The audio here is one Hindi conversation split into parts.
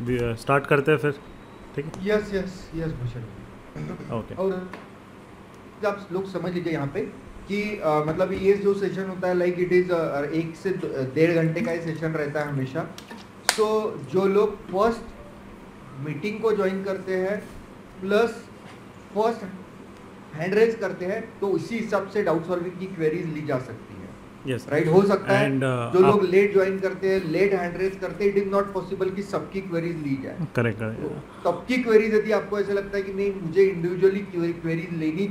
स्टार्ट करते हैं फिर, ठीक है? Yes yes yes Bhushan. Okay. और आप लोग समझ लीजिए यहाँ पे कि मतलब ये जो सेशन होता है लाइक इट इज 1 से 1.5 घंटे का ही सेशन रहता है हमेशा। सो जो लोग फर्स्ट मीटिंग को ज्वाइन करते हैं प्लस फर्स्ट हैंड रेज करते हैं तो उसी हिसाब से डाउट सॉल्विंग की क्वेरीज ली जा सकती है। यस। राइट, हो सकता है एंड जो लोग आप लेट ज्वाइन करते हैं, लेट हैंड रेज करते हैं, इट इज नॉट पॉसिबल कि सबकी क्वेरीज ली जाए। करेक्ट तो करेक्ट। सबकी क्वेरीज यदि आपको ऐसा लगता है कि नहीं मुझे इंडिविजुअली क्वेरीज लेनी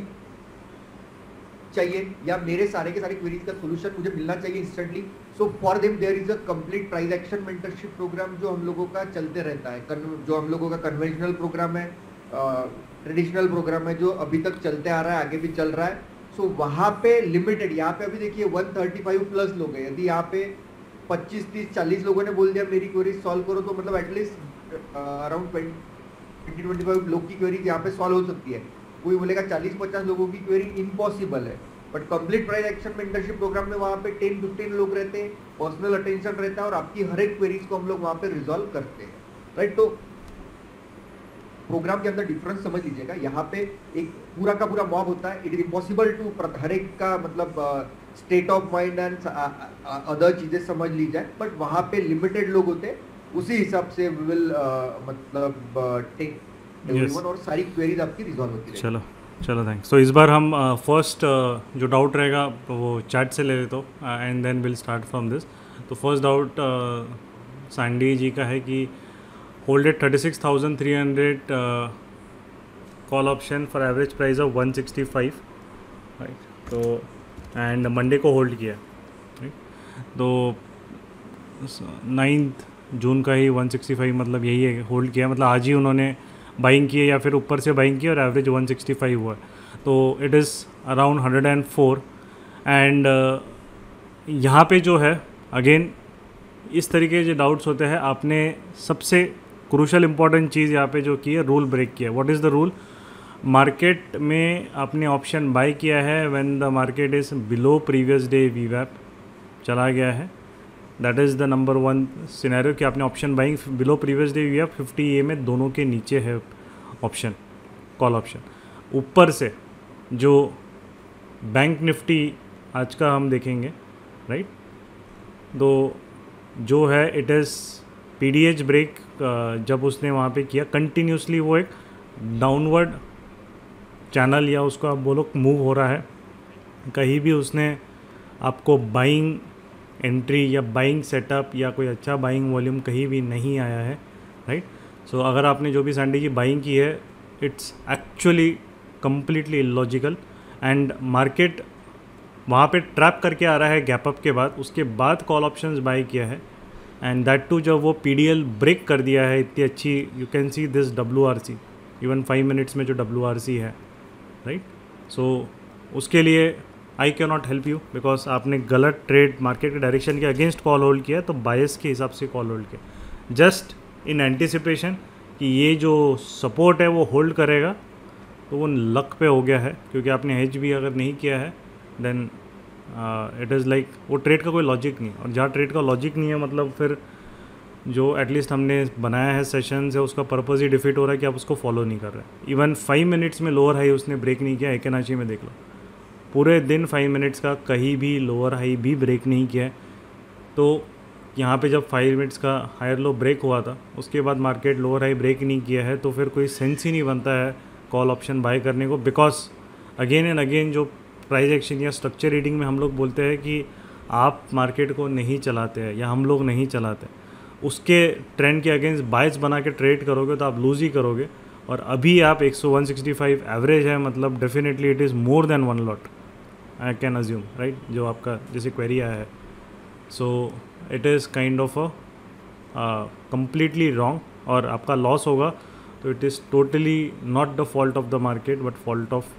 चाहिए या मेरे सारे के सारे क्वेरीज का सोल्यूशन मुझे मिलना चाहिए instantly, so for them there is a complete price action mentorship program जो हम लोगों का चलते रहता है, जो हम लोगों का कन्वेंशनल प्रोग्राम है, ट्रेडिशनल प्रोग्राम है जो अभी तक चलते आ रहा है, आगे भी चल रहा है। सो वहाँ पे लिमिटेड, यहाँ पे अभी देखिए 135 प्लस लोग हैं। यदि यहाँ पे 25 30 40 लोगों ने बोल दिया मेरी क्वेरी सॉल्व करो तो मतलब एटलीस्ट अराउंड 20-25 लोग की क्वेरी यहाँ पे सॉल्व हो सकती है। कोई बोलेगा 40-50 लोगों की क्वेरी इम्पॉसिबल है, but complete price action mentorship program में वहाँ पे 10-15 लोग रहते हैं, पर्सनल अटेंशन रहता है और आपकी हर एक क्वेरीज को हम लोग वहाँ पे रिजॉल्व करते हैं। राइट, तो प्रोग्राम के अंदर डिफरेंस समझ लीजिएगा। यहाँ पे एक पूरा का पूरा मॉब होता है, इट इज इम्पॉसिबल टू हर एक का मतलब state of mind and other चीजें समझ ली जाए, बट वहाँ पे लिमिटेड लोग होते हैं, उसी हिसाब से वी विल मतलब टेक यस। एवरीवन और सारी क्वेरीज आपकी रिजॉल्व होती रहेगी। चलो चलो, थैंक्स। तो इस बार हम फर्स्ट जो डाउट रहेगा वो चैट से ले लेते हो and then will start from this. तो फर्स्ट डाउट सैंडी जी का है कि hold at 36,300 call option for average price of 165, right? तो एंड मंडे को होल्ड किया, राइट? तो 9 जून का ही 165 मतलब यही है, होल्ड किया मतलब आज ही उन्होंने बाइंग की है या फिर ऊपर से बाइंग की और एवरेज 165 हुआ है। तो इट इज़ अराउंड 104। एंड यहाँ पे जो है अगेन इस तरीके के डाउट्स होते हैं। आपने सबसे क्रूशल इंपॉर्टेंट चीज़ यहाँ पे जो की है, रूल ब्रेक किया। What is the rule? Market में आपने ऑप्शन बाय किया है when the market is below previous day वीवैप चला गया है। That is the number 1 scenario कि आपने option buying below previous day वीवैप 50 ए में दोनों के नीचे है ऑप्शन, कॉल ऑप्शन। ऊपर से जो बैंक निफ्टी आज का हम देखेंगे, राइट? तो जो है इट इज़ पीडीएच ब्रेक जब उसने वहाँ पे किया कंटिन्यूसली, वो एक डाउनवर्ड चैनल या उसको आप बोलो मूव हो रहा है। कहीं भी उसने आपको बाइंग एंट्री या बाइंग सेटअप या कोई अच्छा बाइंग वॉल्यूम कहीं भी नहीं आया है, राइट? सो अगर आपने जो भी सैंडी की बाइंग की है, it's actually completely illogical. And market वहाँ पे ट्रैप करके आ रहा है गैप अप के बाद, उसके बाद कॉल ऑप्शंस बाई किया है। एंड दैट टू जब वो पीडीएल ब्रेक कर दिया है इतनी अच्छी, you can see this WRC even 5 minutes में जो WRC है, राइट? सो उसके लिए I can not help you because आपने गलत ट्रेड मार्केट के डायरेक्शन के अगेंस्ट कॉल होल्ड किया, तो बायस के हिसाब से कॉल होल्ड किया जस्ट इन एंटिसिपेशन कि ये जो सपोर्ट है वो होल्ड करेगा। तो वो लक पे हो गया है क्योंकि आपने हेज भी अगर नहीं किया है देन इट इज़ लाइक वो ट्रेड का कोई लॉजिक नहीं। और जहाँ ट्रेड का लॉजिक नहीं है मतलब फिर जो एटलीस्ट हमने बनाया है सेशन है उसका पर्पज़ ही डिफीट हो रहा है कि आप उसको फॉलो नहीं कर रहे। इवन 5 मिनट्स में लोअर हाई उसने ब्रेक नहीं किया। एकेनाची में देख लो, पूरे दिन 5 मिनट्स का कहीं भी लोअर हाई भी ब्रेक नहीं किया है। तो यहाँ पे जब 5 मिनट्स का हायर लो ब्रेक हुआ था उसके बाद मार्केट लोअर हाई ब्रेक नहीं किया है, तो फिर कोई सेंस ही नहीं बनता है कॉल ऑप्शन बाय करने को। बिकॉज अगेन एंड अगेन जो प्राइस एक्शन या स्ट्रक्चर रीडिंग में हम लोग बोलते हैं कि आप मार्केट को नहीं चलाते हैं या हम लोग नहीं चलाते, उसके ट्रेंड के अगेंस्ट बायस बना के ट्रेड करोगे तो आप लूज़ ही करोगे। और अभी आप 165 एवरेज है मतलब definitely it is more than 1 lot, I can assume, right? जो आपका जैसे क्वेरी आया है, so it is kind of a completely wrong और आपका लॉस होगा। तो it is totally not the fault of the market but fault of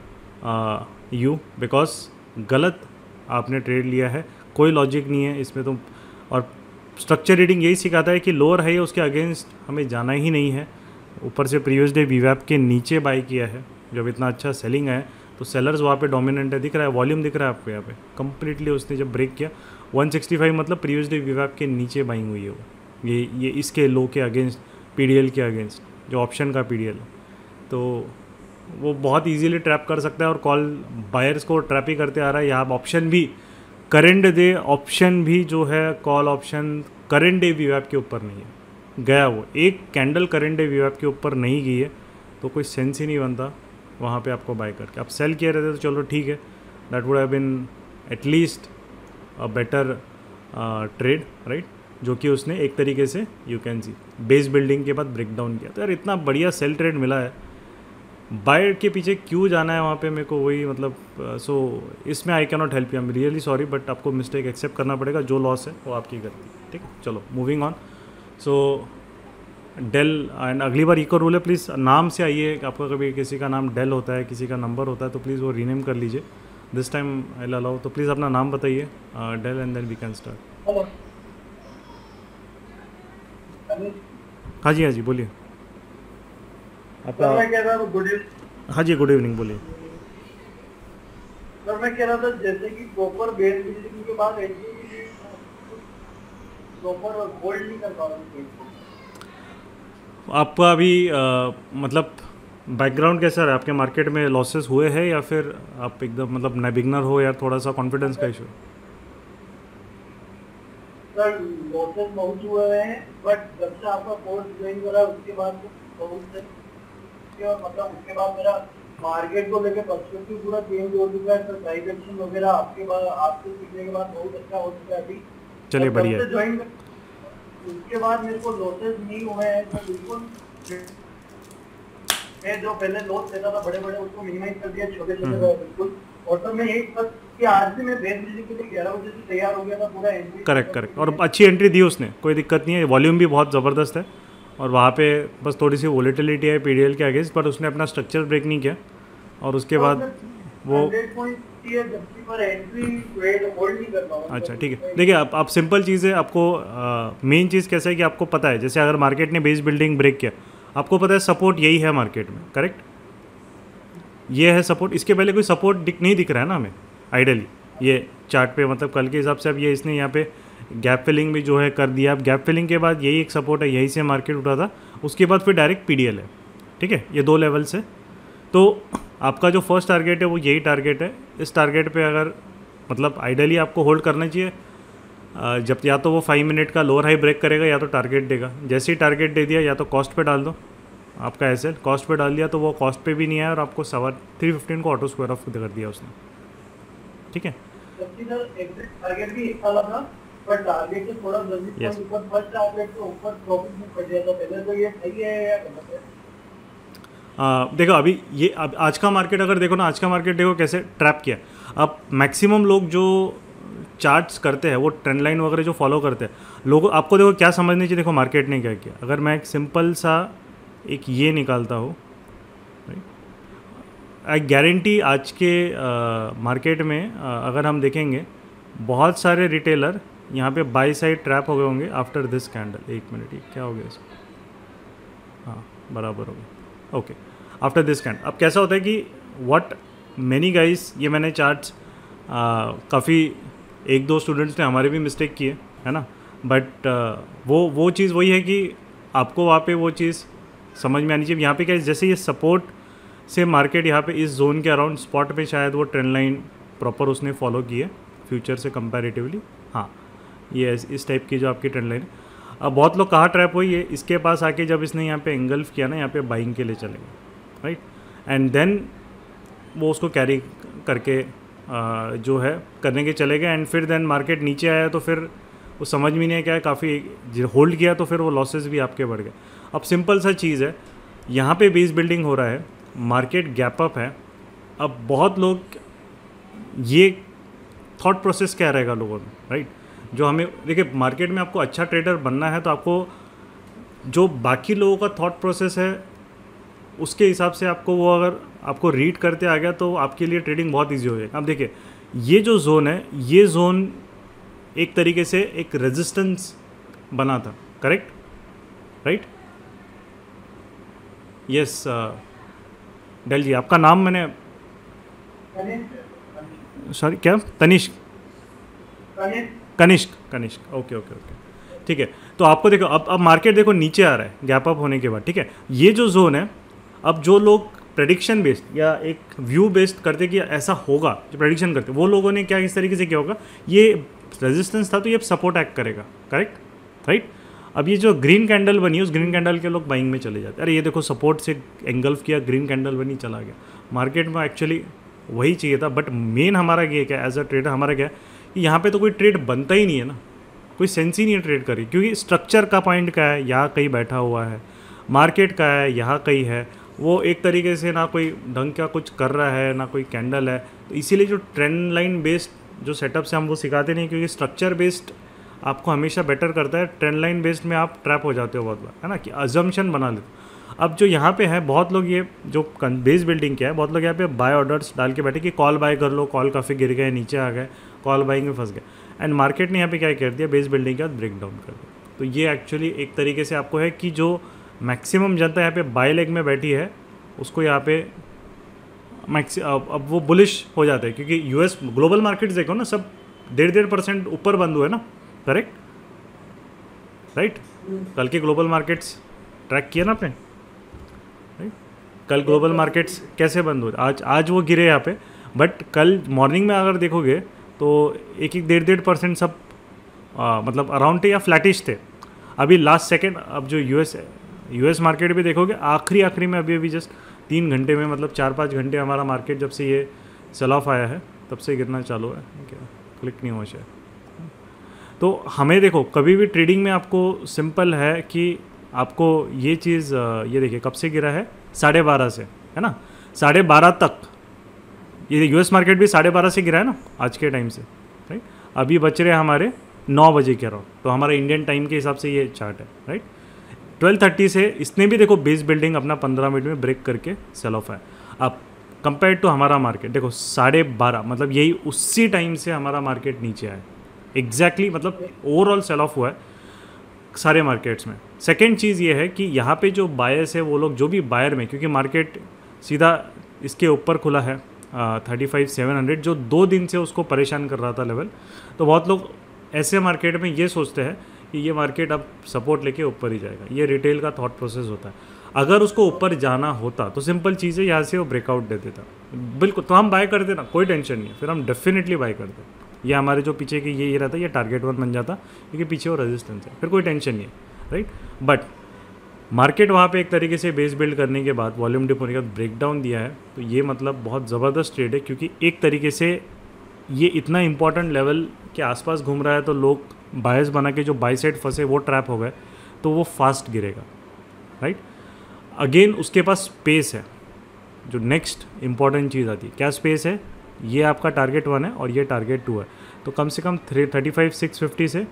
you, because गलत आपने ट्रेड लिया है, कोई लॉजिक नहीं है इसमें। तो और स्ट्रक्चर रीडिंग यही सिखाता है कि लोअर हाई है उसके अगेंस्ट हमें जाना ही नहीं है। ऊपर से प्रीवियस डे वीवैप के नीचे बाई किया है जब इतना अच्छा सेलिंग है, तो सेलर्स वहाँ पे डोमिनेंट है, दिख रहा है, वॉल्यूम दिख रहा है आपको यहाँ पे कम्प्लीटली। उसने जब ब्रेक किया 165 मतलब प्रीवियस डे वीवैप के नीचे बाइंग हुई है वो, ये इसके लो के अगेंस्ट PDL के अगेंस्ट, जो ऑप्शन का PDL है, तो वो बहुत इजीली ट्रैप कर सकता है और कॉल बायर्स को ट्रैप ही करते आ रहा है। यहाँ ऑप्शन भी करेंट डे ऑप्शन भी जो है कॉल ऑप्शन करेंट डे वीवैप के ऊपर नहीं है गया, वो एक कैंडल करेंट डे वीवैप के ऊपर नहीं गई है, तो कोई सेंस ही नहीं बनता वहाँ पे आपको बाय करके। आप सेल किए रहते तो चलो ठीक है, that would have been at least a better trade, right, जो कि उसने एक तरीके से you can see base building के बाद ब्रेक डाउन किया। तो यार इतना बढ़िया सेल ट्रेड मिला है, बाय के पीछे क्यों जाना है वहाँ पे मेरे को, वही मतलब सो इसमें I can not help you, I am really sorry, but आपको मिस्टेक एक्सेप्ट करना पड़ेगा, जो लॉस है वो आपकी गलती, ठीक है। चलो moving on. So Dale and अगली बार इको रूल है, प्लीज़ नाम से आइए, आपका कभी किसी का नाम डेल होता है, किसी का नंबर होता है, तो प्लीज़ वो रीनेम कर लीजिए। दिस टाइम आई अलाउ, तो प्लीज़ अपना नाम बताइए Dale and then we can start. हाँ जी, हाँ जी, बोलिए आपका। मैं कह रहा था गुड हाँ जी, गुड इवनिंग, बोलिए। सर मैं कह रहा था जैसे कि प्रॉपर बेस बिल्डिंग के बाद एंट्री प्रॉपर होल्ड नहीं कर पा रहा हूँ। आपका अभी मतलब बैकग्राउंड कैसा है, आपके मार्केट में लॉसेस हुए हैं या फिर आप एकदम मतलब नए बिगनर हो, या थोड़ा सा कॉन्फिडेंस का इशू? सर लॉसेस बहुत हुए हैं, बट जब से आपका कोर्स ज्वाइन करा उसके बाद बहुत से मतलब उसके बाद मेरा मार्केट को लेकर पर्सपेक्टिव पूरा चेंज हो चुका है। सर प्राइस एक्शन वगैरह आपके बाद आपसे सीखने के बाद बहुत अच्छा हो चुका है अभी। चलिए बढ़िया है। ज्वाइन उसके बाद मेरे को लॉसेस नहीं हुए हैं, तो बिल्कुल मैं जो पहले लॉस लेता था बड़े बड़े उसको मिनिमाइज कर दिया, छोटे छोटे बिल्कुल। और तो मैं यही बस कि आज से मैं बेस बिल्डिंग के लिए 11 बजे से तैयार हो गया था पूरा एंट्री। करेक्ट, और अच्छी एंट्री दी उसने, कोई दिक्कत नहीं है, वॉल्यूम भी बहुत ज़बरदस्त है, और वहाँ पे बस थोड़ी सी वोलेटिलिटी है PDL के अगेंस्ट, पर उसने अपना स्ट्रक्चर ब्रेक नहीं किया, और उसके बाद वो अच्छा ठीक है। देखिए आप सिंपल चीज़ है, आपको मेन चीज़ कैसा है कि आपको पता है, जैसे अगर मार्केट ने बेस बिल्डिंग ब्रेक किया, आपको पता है सपोर्ट यही है मार्केट में, करेक्ट, ये है सपोर्ट, इसके पहले कोई सपोर्ट नहीं दिख रहा है ना हमें आइडियली ये चार्ट पे, मतलब कल के हिसाब से अब ये इसने यहाँ पे गैप फिलिंग भी जो है कर दिया। अब गैप फिलिंग के बाद यही एक सपोर्ट है, यहीं से मार्केट उठा था, उसके बाद फिर डायरेक्ट PDL है, ठीक है, ये 2 लेवल से। तो आपका जो फर्स्ट टारगेट है वो यही टारगेट है, इस टारगेट पे अगर मतलब आइडियली आपको होल्ड करना चाहिए, जब या तो वो 5 मिनट का लोअर हाई ब्रेक करेगा या तो टारगेट देगा। जैसे ही टारगेट दे दिया या तो कॉस्ट पे डाल दो, आपका एसएल कॉस्ट पे डाल दिया तो वो कॉस्ट पे भी नहीं आया और आपको 315 को ऑटो स्क्वायर ऑफ कर दिया उसने, ठीक है। टारगेट भी एक वाला था, पर टारगेट से थोड़ा जल्दी ऊपर फर्स्ट टारगेट से ऊपर प्रॉफिट में पड़ गया था पहले, तो ये सही है या गलत है? देखो अभी ये अब आज का मार्केट अगर देखो ना, आज का मार्केट देखो कैसे ट्रैप किया। अब मैक्सिमम लोग जो चार्ट्स करते हैं वो ट्रेंड लाइन वगैरह जो फॉलो करते हैं, लोगों आपको देखो क्या समझनी चाहिए, देखो मार्केट ने क्या किया। अगर मैं एक सिंपल सा एक ये निकालता हूँ, आई गारंटी आज के मार्केट में अगर हम देखेंगे बहुत सारे रिटेलर यहाँ पे बाई साइड ट्रैप हो गए होंगे आफ्टर दिस कैंडल। 1 मिनट, ये क्या हो गया इसको, हाँ बराबर हो गया, ओके, आफ्टर दिस कैंडल। अब कैसा होता है कि व्हाट मैनी गाइस, ये मैंने चार्ट्स काफ़ी 1-2 स्टूडेंट्स ने हमारे भी मिस्टेक किए है ना, बट वो चीज़ वही है कि आपको वहाँ पे वो चीज़ समझ में आनी चाहिए। यहाँ पे क्या है, जैसे ये सपोर्ट से मार्केट यहाँ पे इस जोन के अराउंड स्पॉट पे शायद वो ट्रेंड लाइन प्रॉपर उसने फॉलो की है फ्यूचर से कंपैरेटिवली, हाँ ये इस टाइप की जो आपकी ट्रेंड लाइन। अब बहुत लोग कहाँ ट्रैप हुई है, इसके पास आके जब इसने यहाँ पे एंगल्फ किया ना, यहाँ पे बाइंग के लिए चले गए, राइट, एंड देन वो उसको कैरी करके जो है करने के चले गए, एंड फिर देन मार्केट नीचे आया तो फिर वो समझ में नहीं है क्या है, काफ़ी होल्ड किया तो फिर वो लॉसेस भी आपके बढ़ गए। अब सिंपल सा चीज़ है, यहाँ पे बेस बिल्डिंग हो रहा है, मार्केट गैप अप है। अब बहुत लोग ये थॉट प्रोसेस क्या रहेगा लोगों में, राइट, जो हमें देखिए मार्केट में आपको अच्छा ट्रेडर बनना है तो आपको जो बाकी लोगों का थॉट प्रोसेस है उसके हिसाब से आपको वो अगर आपको रीड करते आ गया तो आपके लिए ट्रेडिंग बहुत ईजी हो जाएगी। अब देखिए ये जो जोन है, ये जोन एक तरीके से एक रेजिस्टेंस बना था, correct, right, yes Dale ji, आपका नाम मैंने सॉरी क्या, Tanishk, Kanishk, okay okay okay, ठीक है। तो आपको देखो अब मार्केट देखो नीचे आ रहा है गैप अप होने के बाद, ठीक है। ये जो जोन है, अब जो लोग प्रेडिक्शन बेस्ड या एक व्यू बेस्ड करते कि ऐसा होगा, जो प्रेडिक्शन करते वो लोगों ने क्या इस तरीके से किया होगा, ये रेजिस्टेंस था तो ये सपोर्ट एक्ट करेगा, करेक्ट, राइट। अब ये जो ग्रीन कैंडल बनी उस ग्रीन कैंडल के लोग बाइंग में चले जाते हैं, अरे ये देखो सपोर्ट से एंगल्फ किया, ग्रीन कैंडल बनी, चला गया। मार्केट में एक्चुअली वही चाहिए था, बट मेन हमारा ये क्या एज अ ट्रेडर हमारा क्या है कि यहाँ पे तो कोई ट्रेड बनता ही नहीं है ना, कोई सेंस ही नहीं है ट्रेड करी, क्योंकि स्ट्रक्चर का पॉइंट क्या है, यहाँ कहीं बैठा हुआ है, मार्केट का है यहाँ कहीं है, वो एक तरीके से ना कोई ढंग का कुछ कर रहा है ना कोई कैंडल है। तो इसीलिए जो ट्रेंड लाइन बेस्ड जो सेटअप से हम वो सिखाते नहीं, क्योंकि स्ट्रक्चर बेस्ड आपको हमेशा बेटर करता है, ट्रेंड लाइन बेस्ड में आप ट्रैप हो जाते हो बहुत बार, है ना, कि अजम्पशन बना लेते हो। अब जो यहाँ पे है बहुत लोग ये जो बेस बिल्डिंग क्या है, बहुत लोग यहाँ पे बाय ऑर्डर्स डाल के बैठे कि कॉल बाय कर लो, कॉल काफ़ी गिर गए, नीचे आ गए, कॉल बाइंग में फंस गए, एंड मार्केट ने यहाँ पे क्या कर दिया, बेस बिल्डिंग के बाद ब्रेक डाउन कर दिया। तो ये एक्चुअली एक तरीके से आपको है कि जो मैक्सिमम जनता यहाँ पे बाय लेग में बैठी है उसको यहाँ पे अब वो बुलिश हो जाता है, क्योंकि यूएस ग्लोबल मार्केट्स देखो ना, सब 1.5% ऊपर बंद हुए ना, करेक्ट, राइट। कल के ग्लोबल मार्केट्स ट्रैक किया ना आपने, राइट। कल ग्लोबल मार्केट्स कैसे बंद हुए, आज वो गिरे यहाँ पे, बट कल मॉर्निंग में अगर देखोगे तो 1-1.5% सब मतलब अराउंड थे या फ्लैटिश थे। अभी लास्ट सेकेंड अब जो यूएस मार्केट भी देखोगे आखिरी में अभी जस्ट 3 घंटे में, मतलब 4-5 घंटे हमारा मार्केट जब से ये सेल ऑफ आया है तब से गिरना चालू है, क्या क्लिक नहीं हुआ शायद। तो हमें देखो कभी भी ट्रेडिंग में आपको सिंपल है कि आपको ये चीज़, ये देखिए कब से गिरा है, 12:30 से, है ना, 12:30 तक। ये यूएस मार्केट भी 12:30 से गिरा है ना आज के टाइम से, राइट। अभी बच रहे हमारे 9 बजे के अराउंड, तो हमारा इंडियन टाइम के हिसाब से ये चार्ट है, राइट। 12:30 से इसने भी देखो बेस बिल्डिंग अपना 15 मिनट में ब्रेक करके सेल ऑफ है। अब कंपेयर टू हमारा मार्केट देखो 12:30, मतलब यही उसी टाइम से हमारा मार्केट नीचे आया एग्जैक्टली, मतलब ओवरऑल सेल ऑफ हुआ है सारे मार्केट्स में। सेकेंड चीज़ ये है कि यहाँ पे जो बायर्स है वो लोग जो भी बायर में, क्योंकि मार्केट सीधा इसके ऊपर खुला है 35,700, जो 2 दिन से उसको परेशान कर रहा था लेवल। तो बहुत लोग ऐसे मार्केट में ये सोचते हैं कि ये मार्केट अब सपोर्ट लेके ऊपर ही जाएगा, ये रिटेल का थॉट प्रोसेस होता है। अगर उसको ऊपर जाना होता तो सिंपल चीज़ है, यहाँ से वो ब्रेकआउट दे देता बिल्कुल, तो हम बाय करते ना, कोई टेंशन नहीं है, फिर हम डेफिनेटली बाय करते। ये हमारे जो पीछे की ये रहता है, ये टारगेट 1 बन जाता, क्योंकि पीछे वो रेजिस्टेंस है, फिर कोई टेंशन नहीं है, राइट। बट मार्केट वहाँ पे एक तरीके से बेस बिल्ड करने के बाद वॉल्यूम डिप होने के बाद ब्रेक डाउन दिया है, तो ये मतलब बहुत ज़बरदस्त ट्रेड है, क्योंकि एक तरीके से ये इतना इंपॉर्टेंट लेवल के आसपास घूम रहा है, तो लोग बायर्स बना के जो बाय साइड फंसे वो ट्रैप हो गए, तो वो फास्ट गिरेगा, राइट। अगेन उसके पास स्पेस है, जो नेक्स्ट इंपॉर्टेंट चीज़ आती है, क्या स्पेस है, ये आपका टारगेट 1 है और ये टारगेट 2 है, तो कम से कम 35,650 से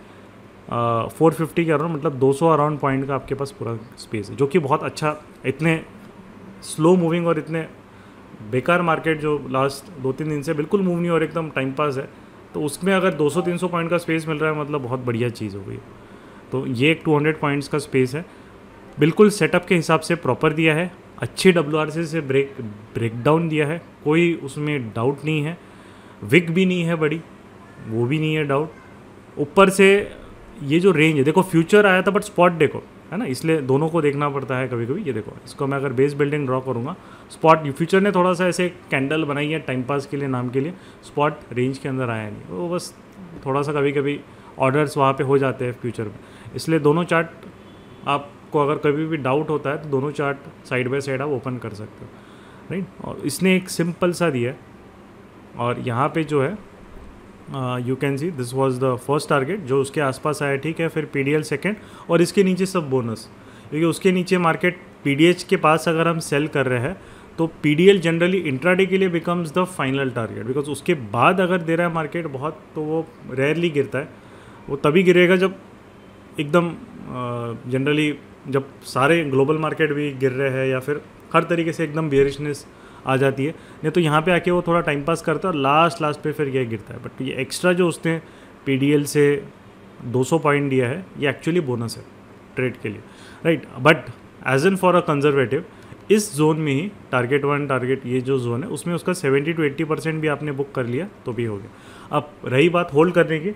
450 के अराउंड, मतलब 200 अराउंड पॉइंट का आपके पास पूरा स्पेस है, जो कि बहुत अच्छा। इतने स्लो मूविंग और इतने बेकार मार्केट जो लास्ट 2-3 दिन से बिल्कुल मूव नहीं और एकदम टाइम पास है, तो उसमें अगर 200-300 पॉइंट का स्पेस मिल रहा है, मतलब बहुत बढ़िया चीज़ हो गई। तो ये एक 200 पॉइंट्स का स्पेस है, बिल्कुल सेटअप के हिसाब से प्रॉपर दिया है, अच्छी WRC से ब्रेक डाउन दिया है, कोई उसमें डाउट नहीं है, विक भी नहीं है बड़ी, वो भी नहीं है डाउट। ऊपर से ये जो रेंज है, देखो फ्यूचर आया था बट स्पॉट देखो, है ना, इसलिए दोनों को देखना पड़ता है कभी कभी। ये देखो, इसको मैं अगर बेस बिल्डिंग ड्रॉ करूँगा, स्पॉट फ्यूचर ने थोड़ा सा ऐसे कैंडल बनाई है टाइम पास के लिए, नाम के लिए, स्पॉट रेंज के अंदर आया नहीं, वो बस थोड़ा सा कभी कभी ऑर्डर्स वहाँ पे हो जाते हैं फ्यूचर में। इसलिए दोनों चार्ट आपको अगर कभी भी डाउट होता है तो दोनों चार्ट साइड बाय साइड आप ओपन कर सकते हो, राइट। और इसने एक सिंपल सा दिया है, और यहाँ पे जो है you can see this was the first target जो उसके आसपास आया, ठीक है। फिर PDL सेकेंड, और इसके नीचे सब बोनस, क्योंकि उसके नीचे मार्केट PDH के पास अगर हम सेल कर रहे हैं तो PDL जनरली इंट्राडे के लिए becomes the final target, because उसके बाद अगर दे रहा है मार्केट बहुत, तो वो रेयरली गिरता है, वो तभी गिरेगा जब एकदम जनरली जब सारे ग्लोबल मार्केट भी गिर रहे हैं या फिर हर तरीके से एकदम बेयरिशनेस आ जाती है। नहीं तो यहाँ पे आके वो थोड़ा टाइम पास करता है और लास्ट पे फिर ये गिरता है। बट ये एक्स्ट्रा जो उसने PDL से 200 पॉइंट दिया है, ये एक्चुअली बोनस है ट्रेड के लिए, right. But as an for a conservative इस जोन में ही टारगेट 1 टारगेट ये जो जोन है उसमें उसका 70 to 80% भी आपने बुक कर लिया तो भी हो गया। अब रही बात होल्ड करने की,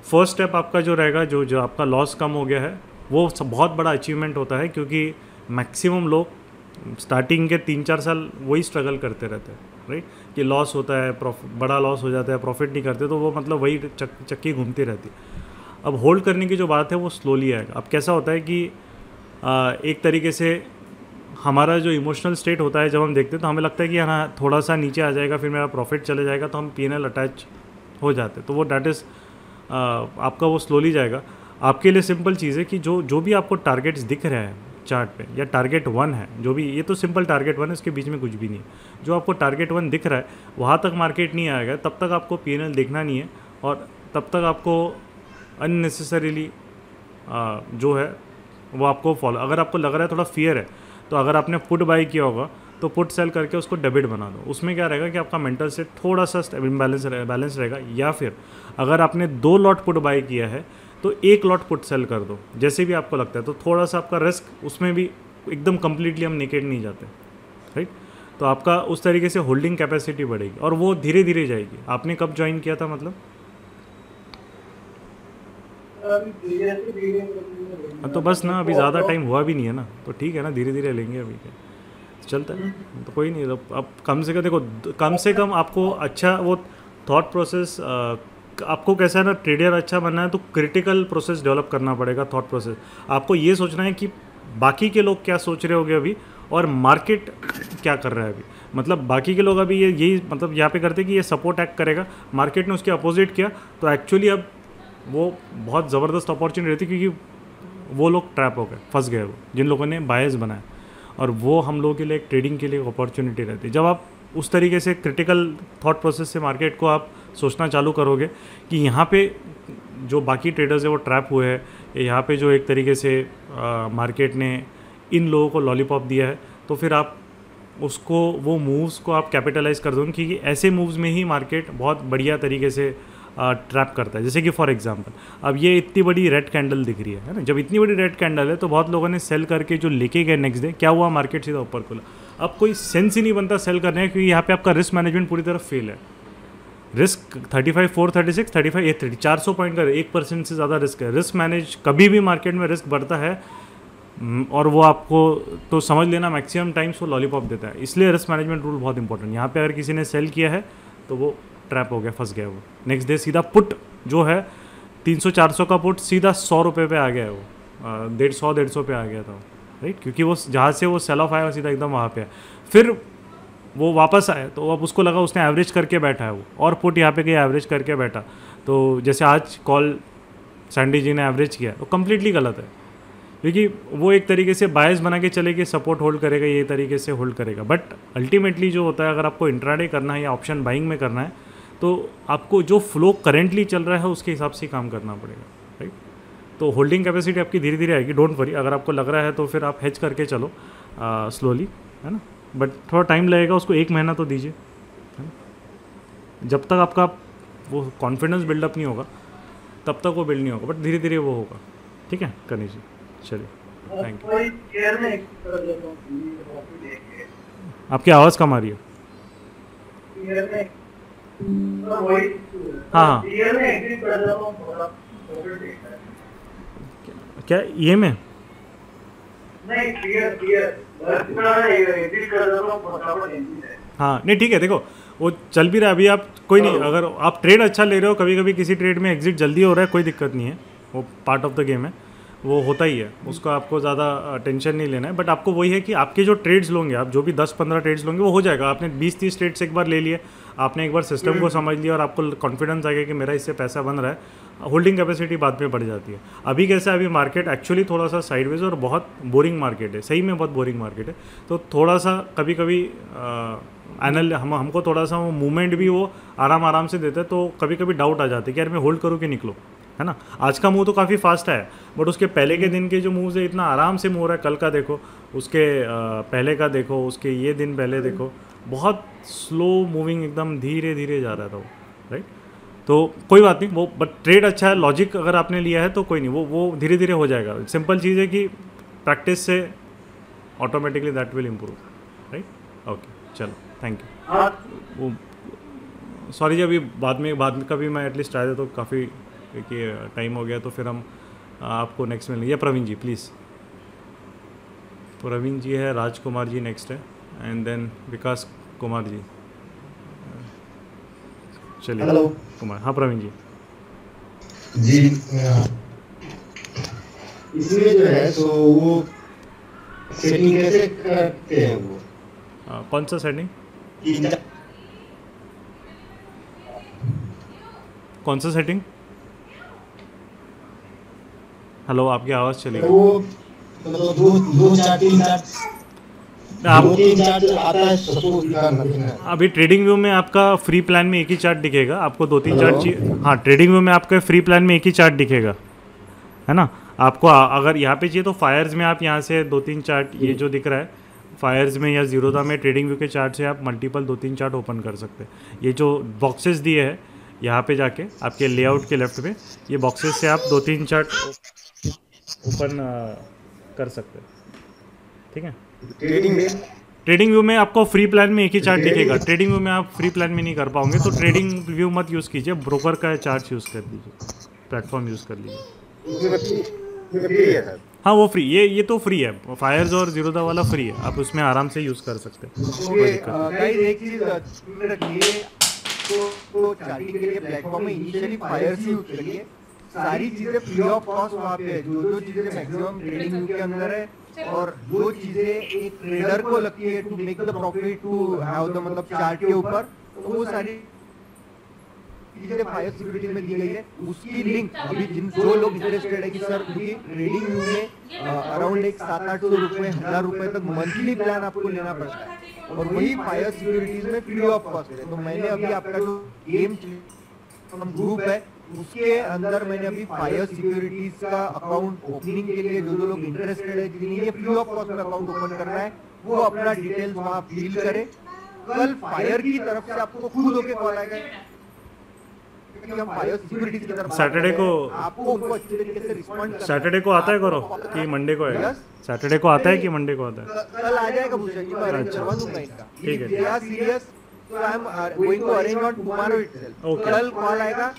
फर्स्ट स्टेप आपका जो रहेगा, जो जो आपका लॉस कम हो गया है, वो बहुत बड़ा अचीवमेंट होता है, क्योंकि मैक्सिमम लोग स्टार्टिंग के 3-4 साल वही स्ट्रगल करते रहते हैं, राइट, कि लॉस होता है, बड़ा लॉस हो जाता है, प्रॉफिट नहीं करते, तो वो मतलब वही चक्की घूमती रहती है। अब होल्ड करने की जो बात है वो स्लोली आएगा। अब कैसा होता है कि एक तरीके से हमारा जो इमोशनल स्टेट होता है, जब हम देखते हैं तो हमें लगता है कि हाँ थोड़ा सा नीचे आ जाएगा, फिर मेरा प्रॉफिट चले जाएगा, तो हम P&L अटैच हो जाते हैं। तो वो डैट इज़ आपका वो स्लोली जाएगा। आपके लिए सिंपल चीज़ है कि जो भी आपको टारगेट्स दिख रहे हैं चार्ट पे, या टारगेट 1 है जो भी, ये तो सिंपल टारगेट 1 है, इसके बीच में कुछ भी नहीं है। जो आपको टारगेट 1 दिख रहा है वहाँ तक मार्केट नहीं आएगा, तब तक आपको P&L देखना नहीं है, और तब तक आपको अननेसेसरीली जो है वो आपको फॉलो, अगर आपको लग रहा है थोड़ा फियर है, तो अगर आपने पुट बाई किया होगा तो पुट सेल करके उसको डेबिट बना दो। उसमें क्या रहेगा कि आपका मेंटल सेट थोड़ा सा बैलेंस रहेगा। या फिर अगर आपने 2 लॉट पुट बाई किया है तो 1 लॉट पुट सेल कर दो, जैसे भी आपको लगता है। तो थोड़ा सा आपका रिस्क उसमें भी एकदम कम्प्लीटली हम नेकेड नहीं जाते, राइट। तो आपका उस तरीके से होल्डिंग कैपेसिटी बढ़ेगी, और वो धीरे धीरे जाएगी। आपने कब ज्वाइन किया था मतलब? तो बस ना, अभी ज़्यादा टाइम हुआ भी नहीं है ना, तो ठीक है ना, धीरे धीरे लेंगे, अभी क्या चलता है, तो कोई नहीं। अब कम से कम देखो, कम से कम आपको अच्छा वो थॉट प्रोसेस, आपको कैसा है ना, ट्रेडर अच्छा बनना है तो क्रिटिकल प्रोसेस डेवलप करना पड़ेगा। थॉट प्रोसेस आपको ये सोचना है कि बाकी के लोग क्या सोच रहे होंगे अभी, और मार्केट क्या कर रहा है अभी। मतलब बाकी के लोग अभी यही मतलब यहाँ पे करते कि ये सपोर्ट एक्ट करेगा, मार्केट ने उसके अपोजिट किया, तो एक्चुअली अब वो बहुत ज़बरदस्त अपॉर्चुनिटी रहती, क्योंकि वो लोग ट्रैप हो गए, फंस गए, वो जिन लोगों ने बायस बनाया, और वो हम लोगों के लिए एक ट्रेडिंग के लिए अपॉर्चुनिटी रहती है। जब आप उस तरीके से क्रिटिकल थॉट प्रोसेस से मार्केट को आप सोचना चालू करोगे कि यहाँ पे जो बाकी ट्रेडर्स है वो ट्रैप हुए हैं, यहाँ पे जो एक तरीके से मार्केट ने इन लोगों को लॉलीपॉप दिया है, तो फिर आप उसको, वो मूव्स को आप कैपिटलाइज कर दोगे, क्योंकि ऐसे मूव्स में ही मार्केट बहुत बढ़िया तरीके से ट्रैप करता है। जैसे कि फॉर एग्जांपल अब ये इतनी बड़ी रेड कैंडल दिख रही है ना, जब इतनी बड़ी रेड कैंडल है तो बहुत लोगों ने सेल करके जो लेके गए, नेक्स्ट डे क्या हुआ, मार्केट सीधा ऊपर खुला। अब कोई सेंस ही नहीं बनता सेल करने का, क्योंकि यहाँ पे आपका रिस्क मैनेजमेंट पूरी तरह फेल है। रिस्क 35,436, 35,830, 400 पॉइंट का 1% से ज़्यादा रिस्क है। रिस्क मैनेज, कभी भी मार्केट में रिस्क बढ़ता है और वो आपको तो समझ लेना मैक्सिमम टाइम्स वो लॉलीपॉप देता है। इसलिए रिस्क मैनेजमेंट रूल बहुत इंपॉर्टेंट। यहाँ पे अगर किसी ने सेल किया है तो वो ट्रैप हो गया, फंस गया। वो नेक्स्ट डे सीधा पुट जो है 300-400 का पुट सीधा 100 रुपये पे आ गया है, वो 150 पे आ गया था, राइट, क्योंकि वो जहाँ से वो सेल ऑफ आया सीधा एकदम वहाँ पे है। फिर वो वापस आया तो अब उसको लगा उसने एवरेज करके बैठा है वो, और पुट यहाँ पे गया एवरेज करके बैठा। तो जैसे आज कॉल सैंडी जी ने एवरेज किया, वो कम्प्लीटली गलत है, क्योंकि वो एक तरीके से बायस बना के चले कि सपोर्ट होल्ड करेगा, ये तरीके से होल्ड करेगा। बट अल्टीमेटली जो होता है, अगर आपको इंट्राडे करना है या ऑप्शन बाइंग में करना है, तो आपको जो फ्लो करेंटली चल रहा है उसके हिसाब से काम करना पड़ेगा, राइट। तो होल्डिंग कैपेसिटी आपकी धीरे धीरे आएगी, डोंट वरी। अगर आपको लग रहा है तो फिर आप हेज करके चलो स्लोली, है ना, बट थोड़ा टाइम लगेगा, उसको 1 महीना तो दीजिए, है ना। जब तक आपका वो कॉन्फिडेंस बिल्डअप नहीं होगा तब तक वो बिल्ड नहीं होगा, बट धीरे धीरे वो होगा, ठीक है कनीश जी। चलिए, थैंक यू। आपकी आवाज़ कम आ रही है। हाँ क्या ये में हाँ नहीं ठीक है, देखो वो चल भी रहा है अभी। आप कोई नहीं, अगर आप ट्रेड अच्छा ले रहे हो, कभी कभी किसी ट्रेड में एग्जिट जल्दी हो रहा है, कोई दिक्कत नहीं है, वो पार्ट ऑफ द गेम है, वो होता ही है, उसका आपको ज़्यादा टेंशन नहीं लेना है। बट आपको वही है कि आपके जो ट्रेड्स लोगे, आप जो भी 10-15 ट्रेड्स लोगे वो हो जाएगा। आपने 20-30 ट्रेड्स एक बार ले लिए, आपने एक बार सिस्टम को समझ लिया और आपको कॉन्फिडेंस आ गया कि मेरा इससे पैसा बन रहा है, होल्डिंग कैपेसिटी बाद में बढ़ जाती है। अभी कैसा है, अभी मार्केट एक्चुअली थोड़ा सा साइडवेज और बहुत बोरिंग मार्केट है, सही में बहुत बोरिंग मार्केट है। तो थोड़ा सा कभी कभी हमको थोड़ा सा वो मूवमेंट भी वो आराम से देता है, तो कभी कभी डाउट आ जाते हैं कि यार मैं होल्ड करूँ कि निकलो, है ना। आज का मूव तो काफ़ी फास्ट है, बट उसके पहले के दिन के जो मूव्स है इतना आराम से मूव रहा है। कल का देखो, उसके पहले का देखो, उसके ये दिन पहले देखो, बहुत स्लो मूविंग, एकदम धीरे धीरे जा रहा था वो, राइट। तो कोई बात नहीं, वो बट ट्रेड अच्छा है, लॉजिक अगर आपने लिया है तो कोई नहीं, वो धीरे धीरे हो जाएगा। सिंपल चीज़ है कि प्रैक्टिस से automatically that will improve, right. Okay चलो, थैंक यू। वो सॉरी जी, अभी बाद में कभी मैं एटलीस्ट आया था तो काफ़ी क्योंकि टाइम हो गया, तो फिर हम आपको नेक्स्ट मिलेंगे। या प्रवीण जी प्लीज़। प्रवीण जी है, राजकुमार जी नेक्स्ट है, एंड देन विकास कुमार जी। चलिए हेलो कुमार। हाँ प्रवीण जी। जी, इसमें जो है सो वो सेटिंग कैसे करते हैं वो? कौन सा सेटिंग? तीन चार कौन सा सेटिंग? हेलो, आपकी आवाज़ चली गई। वो मतलब दो चार तीन चार आप दो तीन चार आता है सबको दिखाना है। अभी ट्रेडिंग व्यू में आपका फ्री प्लान में एक ही चार्ट दिखेगा, आपको 2-3 चार्ट चाहिए। हाँ, ट्रेडिंग व्यू में आपका फ्री प्लान में एक ही चार्ट दिखेगा, है ना। आपको अगर यहाँ पे चाहिए तो फायर्स में आप यहाँ से 2-3 चार्ट, ये जो दिख रहा है फायर्स में या जीरोधा में, ट्रेडिंग व्यू के चार्ट से आप मल्टीपल 2-3 चार्ट ओपन कर सकते हैं। ये जो बॉक्सेस दिए हैं यहाँ पे जाके आपके लेआउट के लेफ्ट में, ये बॉक्सेस से आप 2-3 चार्ट ओपन कर सकते हैं, ठीक है। ट्रेडिंग व्यू में आपको फ्री प्लान में एक ही चार्ट दिखेगा। ट्रेडिंग व्यू में आप फ्री प्लान में नहीं कर पाओगे, तो ट्रेडिंग व्यू मत यूज़ कीजिए, ब्रोकर का चार्ट यूज़ कर लीजिए, प्लेटफॉर्म यूज़ कर लीजिए। हाँ वो फ्री, ये तो फ्री है, फायर्स और जीरोधा वाला फ्री है, आप उसमें आराम से यूज़ कर सकते हैं, कोई दिक्कत नहीं। गाइस एक चीज रखिए, तो चार्टिंग के लिए प्लेटफॉर्म में इनिशियली फायर्स ही यूज करिए। सारी चीजें फ्री ऑफ कॉस्ट वहाँ पे है, जो चीजें मैक्सिमम ट्रेडिंग व्यू के अंदर है, और जो चीजें एक ट्रेडर को लगती है to make the profit, to have the मतलब चार्ट के ऊपर, तो वो सारी चीजें फायर सिक्योरिटी में दी गई है। उसकी लिंक अभी जो लोग इंटरेस्टेड है कि सर क्योंकि ट्रेडिंग व्यू में अराउंड एक 700-800 रुपए 1000 रुपए तक मंथली प्लान आपको लेना पड़ता है, और वही फायर सिक्योरिटीज में फ्री ऑफ कॉस्ट है। तो मैंने अभी आपका जो गेम ग्रुप है उसके अंदर मैंने अभी फायर सिक्योरिटीज का अकाउंट ओपनिंग के लिए जो लोग इंटरेस्टेड है, जिन्हें ये फ्री ऑफ कॉस्ट में अकाउंट ओपन करना है, वो अपना डिटेल्स वहाँ फिल करे। कल फायर की तरफ से आपको खुद होके कॉल आएगा कि हम फायर सिक्योरिटीज की तरफ सैटरडे को आपको उनको अच्छे तरीके से रिस्पॉन्ड करना है। सैटरडे को आता है करो कि मंडे को आएगा? सैटरडे को आता है कि मंडे को आता है? कल आ जाएगा भूषण जी, मैं अरेंज करवा दूंगा इनका। ठीक है। If they are serious, so I am going to arrange on tomorrow itself. Okay. कल कॉल आएगा,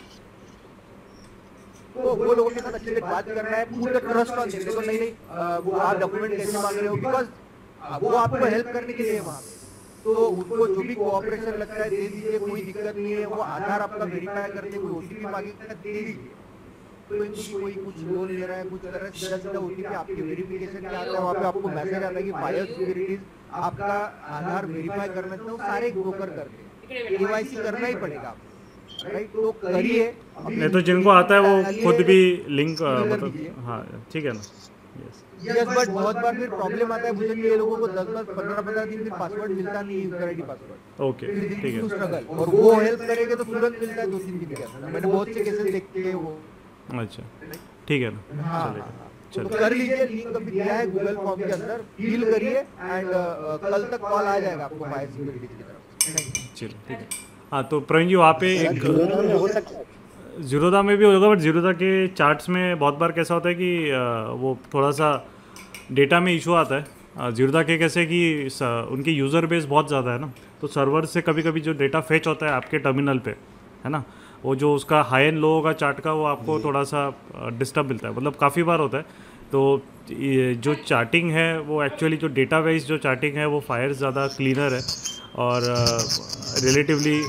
तो वो लोगों के साथ अच्छे से बात करना है, पूरा ट्रस्ट ऑन देते तो नहीं वो आप डॉक्यूमेंट कैसे मांग रहे हो, बिकॉज वो आपको हेल्प करने के लिए वहाँ, तो उनको जो भी कोऑपरेशन लगता है दे दीजिए, कोई दिक्कत नहीं है। वो आधार आपका वेरीफाई करते, कोई ओटीपी मांगेगा दे दीजिए। तो कोई कुछ लोन ले रहा है, कुछ कर रहा है, सीधा सीधा ओटीपी आपके वेरिफिकेशन के आता है, वहाँ पे आपको मैसेज आता है कि फायर सिक्योरिटीज आपका आधार वेरीफाई करना है, तो सारे ब्रोकर करते हैं, केवाईसी करना ही पड़ेगा, राइट। तो करिए। नहीं तो जिनको आता है वो खुद भी लिंक मतलब, हाँ ठीक है ना। यस, बट बहुत बार फिर प्रॉब्लम आता है मुझे कि ये लोगों को 10-10 15-15 दिन फिर पासवर्ड मिलता नहीं है, यूजर आईडी पासवर्ड। ओके ठीक है। स्ट्रगल, और वो हेल्प करेंगे तो तुरंत मिलता है 2-3 दिन के अंदर। मैंने बहुत से केसेस देखे हैं वो। अच्छा ठीक है ना, हाँ, चलेगा। तो चलो कर लीजिए, लिंक अभी दिया है गूगल फॉर्म के अंदर, फिल करिए, एंड कल तक कॉल आ जाएगा आपको फायर सिक्योरिटी की तरफ। चलो ठीक है। हाँ तो प्रवीण जी वहाँ पे एक हो सकता है। जीरोधा में भी होगा, बट जीरोधा के चार्ट्स में बहुत बार कैसा होता है कि वो थोड़ा सा डेटा में इशू आता है। जीरोधा के कैसे कि उनकी यूज़र बेस बहुत ज़्यादा है ना, तो सर्वर से कभी कभी जो डेटा फेच होता है आपके टर्मिनल पे, है ना, वो जो उसका हाई एंड लो होगा चार्ट का, वो आपको थोड़ा सा डिस्टर्ब मिलता है, मतलब काफ़ी बार होता है। तो ये जो चार्टिंग है वो एक्चुअली जो डेटा वाइज जो चार्टिंग है वो फायर ज़्यादा क्लीनर है, और रिलेटिवली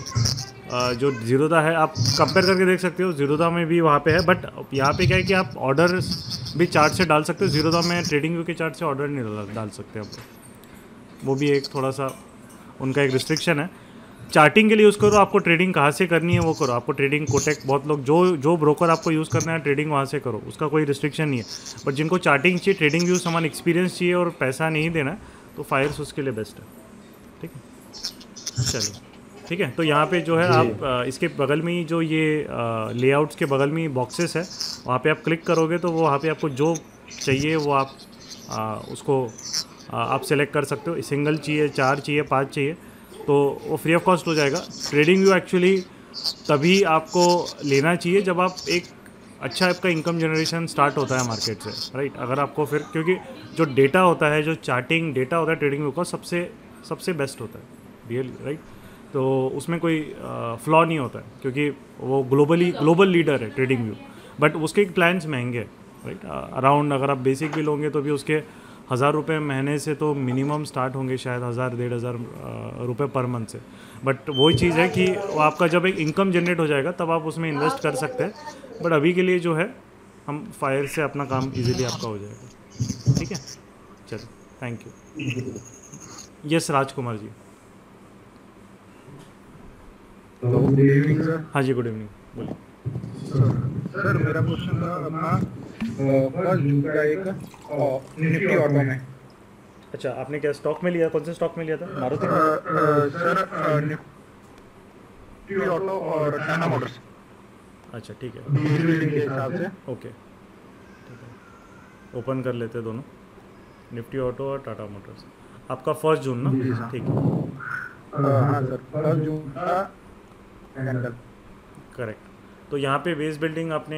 जो जीरोधा है आप कंपेयर करके देख सकते हो, जीरोधा में भी वहाँ पे है, बट यहाँ पे क्या है कि आप ऑर्डर भी चार्ट से डाल सकते हो। जीरोधा में ट्रेडिंग व्यू के चार्ट से ऑर्डर नहीं डाल सकते आप, वो भी एक थोड़ा सा उनका एक रिस्ट्रिक्शन है। चार्टिंग के लिए यूज़ करो, आपको ट्रेडिंग कहाँ से करनी है वो करो, आपको ट्रेडिंग कोटेक बहुत लोग जो ब्रोकर आपको यूज़ करना है ट्रेडिंग वहाँ से करो, उसका कोई रिस्ट्रिक्शन नहीं है। बट जिनको चार्टिंग चाहिए, ट्रेडिंग व्यू समान एक्सपीरियंस चाहिए और पैसा नहीं देना, तो फायर्स उसके लिए बेस्ट है। ठीक है, चलो ठीक है। तो यहाँ पे जो है आप इसके बगल में ही जो ये लेआउट्स के बगल में ही बॉक्सेस है, वहाँ पे आप क्लिक करोगे तो वो वहाँ पे आपको जो चाहिए वो आप उसको आप सेलेक्ट कर सकते हो। सिंगल चाहिए, 4 चाहिए, 5 चाहिए, तो वो फ्री ऑफ कॉस्ट हो जाएगा। ट्रेडिंग व्यू एक्चुअली तभी आपको लेना चाहिए जब आप एक अच्छा आपका इनकम जनरेशन स्टार्ट होता है मार्केट से, राइट। अगर आपको फिर, क्योंकि जो डेटा होता है, जो चार्टिंग डेटा होता है ट्रेडिंग व्यू का, सबसे बेस्ट होता है रियल, राइट। तो उसमें कोई फ्लॉ नहीं होता है, क्योंकि वो ग्लोबल लीडर है ट्रेडिंग व्यू। बट उसके प्लान्स महंगे हैं, राइट। अराउंड अगर आप बेसिक भी लोगे तो भी उसके 1000 रुपये महीने से तो मिनिमम स्टार्ट होंगे, शायद 1000-1500 रुपये पर मंथ से। बट वही चीज़ है कि वो आपका जब एक इनकम जनरेट हो जाएगा तब आप उसमें इन्वेस्ट कर सकते हैं। बट अभी के लिए जो है हम फायर से अपना काम इजीली आपका हो जाएगा, ठीक है। चलो, thank you. Yes Rajkumar ji. Good evening sir. हाँ जी, गुड इवनिंग, बोलिए। सर मेरा क्वेश्चन था अपना फर्स्ट जून का एक निफ्टी ऑटो में। अच्छा, आपने क्या स्टॉक में लिया? कौन से स्टॉक में लिया था? मारुति? सर निफ्टी ऑटो और टाटा मोटर्स। अच्छा, ठीक है, बिल्डिंग के हिसाब से। ओके, ठीक है, ओपन कर लेते हैं दोनों, निफ्टी ऑटो और टाटा मोटर्स। आपका 1 जून ना? जी सर। ठीक है, हाँ सर, फर्स्ट जून का कैंडल। करेक्ट। तो यहाँ पे बेस बिल्डिंग आपने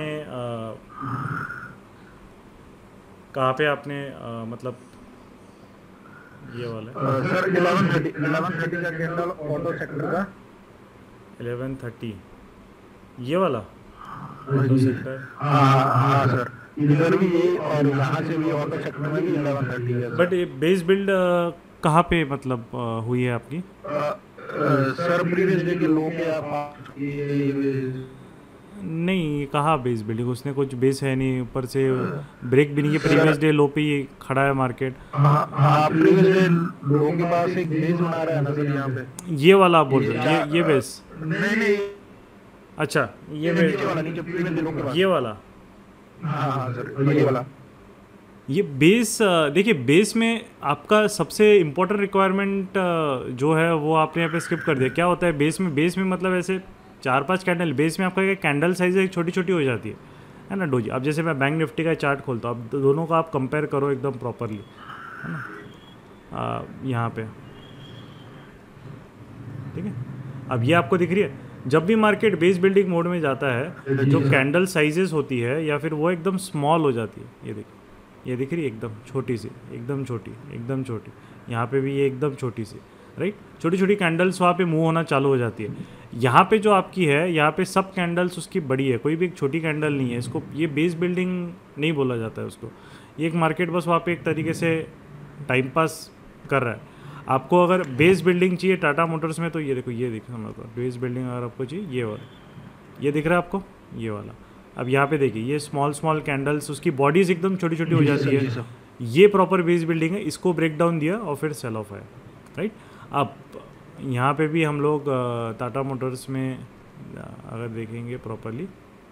कहाँ पे आपने मतलब ये वाला सर 11:30 का कैंडल ऑटो सेक्टर का। 11:30 ये वाला ऑटो सेक्टर? हाँ सर, इधर भी ये और यहाँ से भी ऑटो सेक्टर में भी 11:30 है। बट ये बेस बिल्ड कहाँ पे मतलब हुई है आपकी? सर प्रीवियस डे के लो के आप नहीं, कहाँ बेस बिल्डिंग? उसने कुछ बेस है नहीं, ऊपर से ब्रेक भी नहीं है, प्रीवियस डे लो पे ही खड़ा है मार्केट। प्रीवियस डे लो के पास एक बेस बना रहा है ना सर यहाँ पे। ये वाला आप बोल रहे हो? ये बेस? नहीं, अच्छा, ये नीचे वाला, नीचे प्रीवियस डे लो के पास। ये वाला? हाँ सर, ये वाला। ये बेस, देखिए बेस में आपका सबसे इम्पोर्टेंट रिक्वायरमेंट जो है वो आपने यहाँ पे स्किप कर दिया। क्या होता है बेस में मतलब ऐसे 4-5 कैंडल बेस में आपका कैंडल साइज एक छोटी छोटी हो जाती है ना डोजी। अब जैसे मैं बैंक निफ्टी का चार्ट खोलता हूँ, अब दोनों का आप कंपेयर करो एकदम प्रॉपरली, है ना, यहाँ पे, ठीक है। अब ये आपको दिख रही है, जब भी मार्केट बेस बिल्डिंग मोड में जाता है जो कैंडल साइजेस होती है या फिर वो एकदम स्मॉल हो जाती है। ये देखिए, ये दिख रही है एकदम छोटी सी, एकदम छोटी। यहाँ पे भी ये एकदम छोटी सी, राइट। छोटी छोटी कैंडल्स वहाँ पे मूव होना चालू हो जाती है। यहाँ पे जो आपकी है, यहाँ पे सब कैंडल्स उसकी बड़ी है, कोई भी एक छोटी कैंडल नहीं है। इसको ये बेस बिल्डिंग नहीं बोला जाता है उसको। ये एक मार्केट बस वहाँ पे एक तरीके से टाइम पास कर रहा है। आपको अगर बेस बिल्डिंग चाहिए टाटा मोटर्स में तो ये देखो, ये दिख रहा है बेस बिल्डिंग। अगर आपको चाहिए ये वाला, ये दिख रहा है आपको, ये वाला। अब यहाँ पे देखिए, ये स्मॉल कैंडल्स, उसकी बॉडीज एकदम छोटी छोटी हो जाती है। ये प्रॉपर बेस बिल्डिंग है। इसको ब्रेक डाउन दिया और फिर सेल ऑफ है, राइट। अब यहाँ पे भी हम लोग टाटा मोटर्स में अगर देखेंगे प्रॉपरली,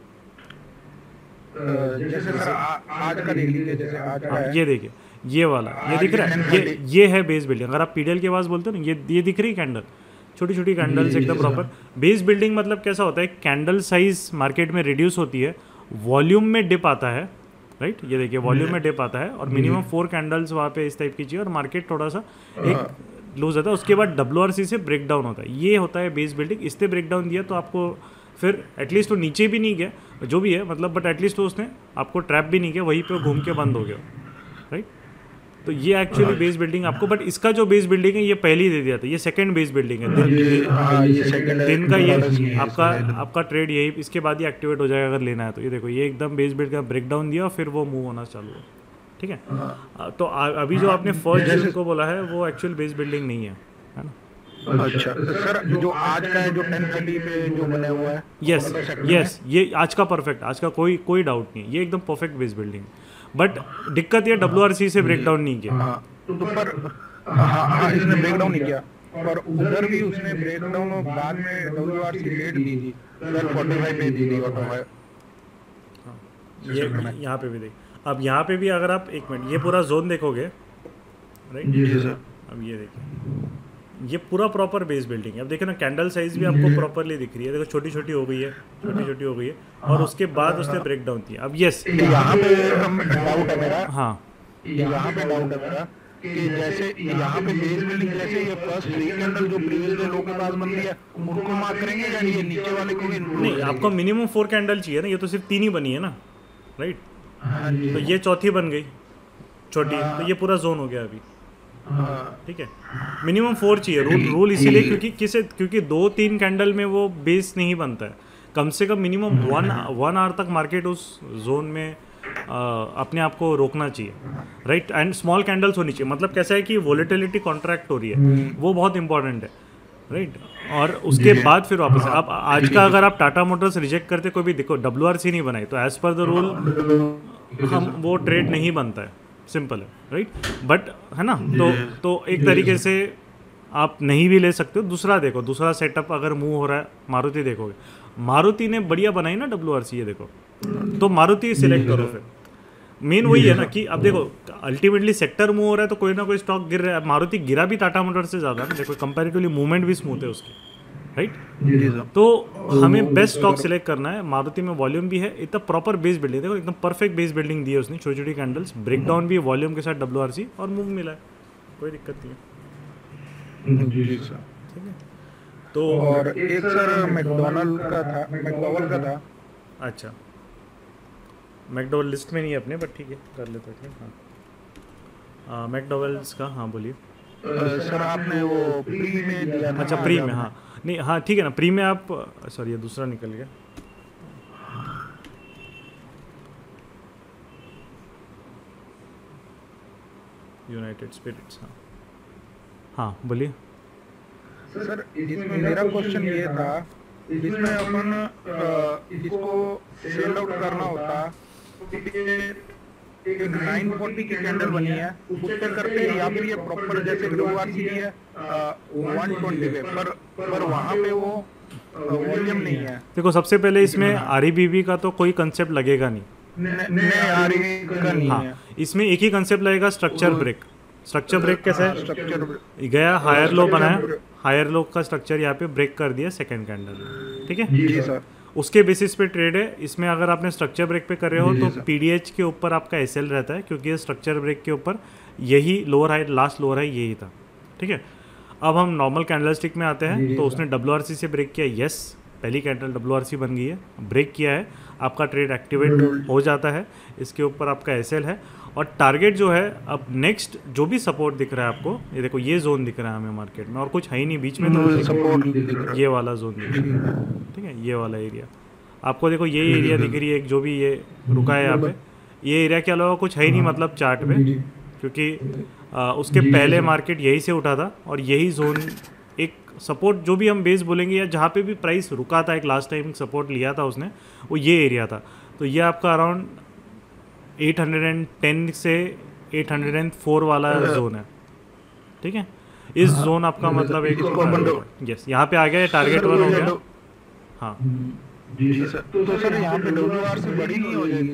जैसे सर आज का देख लीजिए, जैसे आज का है। ये देखिए, ये वाला, ये दिख रहा है, ये है बेस बिल्डिंग। अगर आप पीडीएल के पास बोलते हो ना, ये दिख रही कैंडल, छोटी छोटी कैंडल्स एकदम प्रॉपर। बेस बिल्डिंग मतलब कैसा होता है, कैंडल साइज मार्केट में रिड्यूस होती है, वॉल्यूम में डिप आता है, राइट। ये देखिए, वॉल्यूम में डिप आता है और मिनिमम 4 कैंडल्स वहाँ पे इस टाइप की चाहिए और मार्केट थोड़ा सा एक लूज होता है। उसके बाद WRC से ब्रेक डाउन होता है। ये होता है बेस बिल्डिंग। इससे ब्रेक डाउन दिया तो आपको फिर एटलीस्ट वो नीचे भी नहीं गया, जो भी है मतलब, बट एटलीस्ट तो उसने आपको ट्रैप भी नहीं किया, वहीं पे घूम के बंद हो गया, राइट। तो ये एक्चुअली बेस बिल्डिंग आपको, बट इसका जो बेस बिल्डिंग है ये पहले ही दे दिया था। ये सेकंड बेस बिल्डिंग है, दिन का ये आपका ट्रेड यही, इसके बाद ही एक्टिवेट हो जाएगा अगर लेना है तो। ये देखो, ये एकदम बेस बिल्ड का ब्रेक डाउन दिया और फिर वो मूव होना चालू हुआ, ठीक है। तो अभी जो आपने फर्स्ट जून को बोला है वो एक्चुअल बेस बिल्डिंग नहीं है ना। अच्छा सर, जो आज का है, जो 10:30 पे जो बना हुआ है, यस, ये आज का परफेक्ट, आज का कोई डाउट नहीं है, ये एकदम परफेक्ट बेस बिल्डिंग। बट दिक्कत ये WRC से ब्रेक डाउन नहीं किया। तो पर हाँ, इसने ब्रेक डाउन नहीं किया, पर उधर भी उसने ब्रेक डाउन और बाद में WRC रेट दी थी 1245 पे दी थी ऑटो में। ये यहाँ पे भी देख, अब यहाँ पे भी अगर आप एक मिनट, ये पूरा जोन देखोगे, राइट जी सर। अब ये देखिए, ये पूरा प्रॉपर बेस बिल्डिंग है। अब देखो ना, कैंडल साइज भी आपको प्रॉपरली दिख रही है, देखो छोटी छोटी हो गई है, और उसके बाद उसने ब्रेक डाउन किया। अब यस, यहाँ पे डाउट है मेरा, हाँ यहाँ पे डाउट है मेरा कि जैसे यहाँ पे बेस बिल्डिंग, जैसे ये फर्स्ट 3 कैंडल जो प्रीवियस डे लो के पास बन रही है, उनको मार्क करेंगे या ये नीचे वाले को भी include नहीं, करेंगे? आपको मिनिमम 4 कैंडल चाहिए ना, ये तो सिर्फ 3 ही बनी है ना, राइट। हाँ जी। तो ये चौथी बन गई छोटी, तो ये पूरा जोन हो गया अभी, हाँ। ठीक है। मिनिमम 4 चाहिए, रूल इसीलिए क्योंकि 2-3 कैंडल में वो बेस नहीं बनता है। कम से कम मिनिमम 1 आवर तक मार्केट उस जोन में अपने आप को रोकना चाहिए, राइट। एंड स्मॉल कैंडल्स होनी चाहिए, मतलब कैसा है कि वोलेटिलिटी कॉन्ट्रैक्ट हो रही है, वो बहुत इंपॉर्टेंट है, राइट। और उसके बाद फिर वापस आप आज का अगर आप टाटा मोटर्स रिजेक्ट करते, कोई भी देखो WRC नहीं बनाई, तो एज पर द रूल हम वो ट्रेड नहीं बनता है, सिंपल है, राइट। बट है ना, तो एक तरीके से आप नहीं भी ले सकते हो। दूसरा देखो, दूसरा सेटअप अगर मूव हो रहा है, मारुति देखोगे, मारुति ने बढ़िया बनाई ना WRC, ये देखो, तो मारुति सिलेक्ट करो फिर। मेन वही है ना कि अब देखो अल्टीमेटली सेक्टर मूव हो रहा है तो कोई ना कोई स्टॉक गिर रहा है। मारुति गिरा भी टाटा मोटर्स से ज़्यादा है, देखो कंपैरेटिवली मूवमेंट भी स्मूथ है उसकी, राइट। तो हमें बेस्ट स्टॉक सिलेक्ट करना है। मारुति में वॉल्यूम भी है, इतना प्रॉपर बेस बिल्डिंग, देखो एकदम परफेक्ट बेस बिल्डिंग दी है उसने, छोटी छोटी कैंडल्स, ब्रेकडाउन भी वॉल्यूम के साथ WRC, और मूव मिला है, कोई दिक्कत नहीं है। जी सर, ठीक है। तो और एक सर मैकडॉवेल का था। अच्छा, मैकडॉवेल लिस्ट में नहीं है अपने, बट ठीक है कर लेते हैं। हाँ, मैकडॉवेल्स का, हाँ बोलिए। सर आपने वो प्री में दिया था। अच्छा, प्री में, हाँ नहीं, हाँ ठीक है ना, प्री में आप, सॉरी ये दूसरा निकल गया। यूनाइटेड स्पिरिट्स, हाँ हाँ बोलिए। सर इसमें मेरा क्वेश्चन ये था, इसमें अपन इसको सेल आउट करना होता, एक 940 की कैंडल बनी है, उस पे करते हैं, या फिर ये प्रॉपर जैसे WRC है 120 पे, पर वहाँ पे वो वॉल्यूम नहीं है। देखो सबसे पहले इसमें REBB का तो कोई कंसेप्ट लगेगा नहीं, का नहीं हाँ है। इसमें एक ही कंसेप्ट लगेगा, स्ट्रक्चर ब्रेक। स्ट्रक्चर ब्रेक कैसा है, स्ट्रक्चर गया हायर लो बनाया, हायर लो का स्ट्रक्चर यहाँ पे ब्रेक कर दिया सेकंड कैंडल, ठीक है जी सर। उसके बेसिस पे ट्रेड है। इसमें अगर आपने स्ट्रक्चर ब्रेक पे कर रहे हो तो PDH के ऊपर आपका SL रहता है, क्योंकि स्ट्रक्चर ब्रेक के ऊपर यही lower high, last lower high यही था, ठीक है। अब हम नॉर्मल कैंडल स्टिक में आते हैं, तो उसने WRC से ब्रेक किया, यस पहली कैंडल WRC बन गई है, ब्रेक किया है, आपका ट्रेड एक्टिवेट हो जाता है, इसके ऊपर आपका SL है। और टारगेट जो है, अब नेक्स्ट जो भी सपोर्ट दिख रहा है आपको, ये देखो ये जोन दिख रहा है हमें मार्केट में, और कुछ है ही नहीं बीच में, तो सपोर्ट ये वाला जोन दिख रहा है, ठीक है, ये वाला एरिया आपको देखो, ये एरिया दिख रही है एक, जो भी ये रुका है यहाँ पे, ये एरिया के अलावा कुछ है ही नहीं मतलब चार्ट में, क्योंकि उसके पहले मार्केट यही से उठा था, और यही जोन एक सपोर्ट जो भी हम बेस बोलेंगे, या जहाँ पे भी प्राइस रुका था, एक लास्ट टाइम सपोर्ट लिया था उसने, वो ये एरिया था। तो ये आपका अराउंड 810 से 804 वाला जोन है, ठीक है। इस जोन आपका मतलब एक, यस यहाँ पे आ गया, टारगेट 1 हो गया, हाँ जी सर। तो सर यहाँ पे WRC बड़ी नहीं हो जाएगी?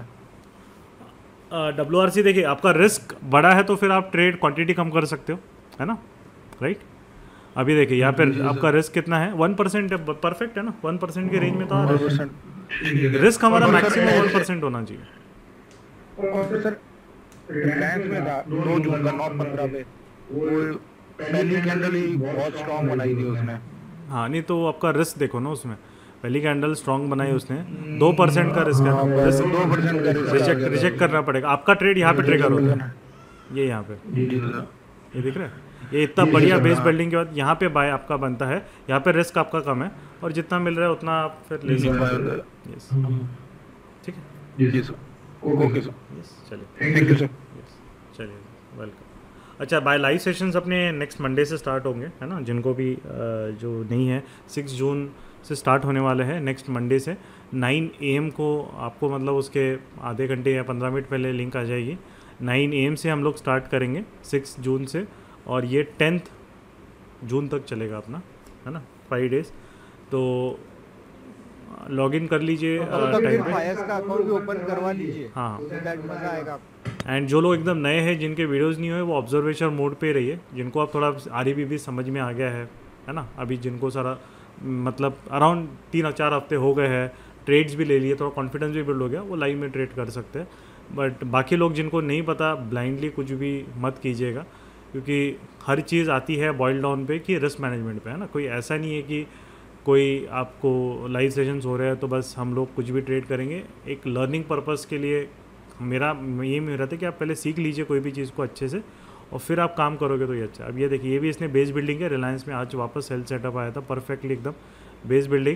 WRC देखिए, आपका रिस्क बड़ा है तो फिर आप ट्रेड क्वांटिटी कम कर सकते हो, है ना, राइट। अभी देखिए यहाँ पे आपका रिस्क कितना है, 1% है, परफेक्ट है ना, 1% के रेंज में तो आ रहा है। रिस्क हमारा मैक्सिमम 1% होना चाहिए। और सर रिलायंस में था 2 जून का 9:15 पे, वो पहली कैंडल ही बहुत स्ट्रॉन्ग बनाई थी उसने। हाँ नहीं, तो आपका रिस्क देखो ना, उसमें पहली कैंडल स्ट्रॉन्ग बनाई उसने, 2% का रिस्क है, 2% का रिजेक्ट करना पड़ेगा। आपका ट्रेड यहाँ पे ट्रिगर होता है, ये यहाँ पे, ये दिख रहा है, ये इतना बढ़िया बेस बिल्डिंग के बाद यहाँ पे बाय आपका बनता है, यहाँ पे रिस्क आपका कम है, और जितना मिल रहा है उतना आप फिर ले सकते हैं, यस ठीक है, जी सर, ओके सर, यस चलिए, थैंक यू सर, यस चलिए, वेलकम। अच्छा, बाय लाइव सेशंस अपने नेक्स्ट मंडे से स्टार्ट होंगे, है ना, जिनको भी जो नहीं है, 6 जून से स्टार्ट होने वाले हैं, नेक्स्ट मंडे से 9 AM को आपको, मतलब उसके आधे घंटे या 15 मिनट पहले लिंक आ जाएगी। 9 AM से हम लोग स्टार्ट करेंगे 6 जून से, और ये 10 जून तक चलेगा अपना, है ना, 5 डेज। तो लॉग इन कर लीजिए टाइम पे, फायर्स का अकाउंट भी ओपन करवा लीजिए, हाँ, दैट मजा आएगा। एंड जो लोग एकदम नए हैं, जिनके वीडियोस नहीं हुए, वो ऑब्जर्वेशन मोड पे रहिए, जिनको आप थोड़ा REBB समझ में आ गया है ना, अभी जिनको सारा मतलब अराउंड 3-4 हफ्ते हो गए हैं, ट्रेड्स भी ले लिए, थोड़ा कॉन्फिडेंस भी बिल्ड हो गया, वो लाइव में ट्रेड कर सकते हैं। बट बाकी लोग जिनको नहीं पता, ब्लाइंडली कुछ भी मत कीजिएगा, क्योंकि हर चीज़ आती है बॉयल डाउन पे कि रिस्क मैनेजमेंट पे, है ना। कोई ऐसा नहीं है कि कोई आपको लाइव सेशंस हो रहे हैं तो बस हम लोग कुछ भी ट्रेड करेंगे। एक लर्निंग पर्पस के लिए मेरा ये मेरा था कि आप पहले सीख लीजिए कोई भी चीज़ को अच्छे से, और फिर आप काम करोगे तो ये अच्छा। अब ये देखिए, ये भी इसने बेस बिल्डिंग है, रिलायंस में आज वापस सेल सेटअप आया था, परफेक्टली एकदम base building,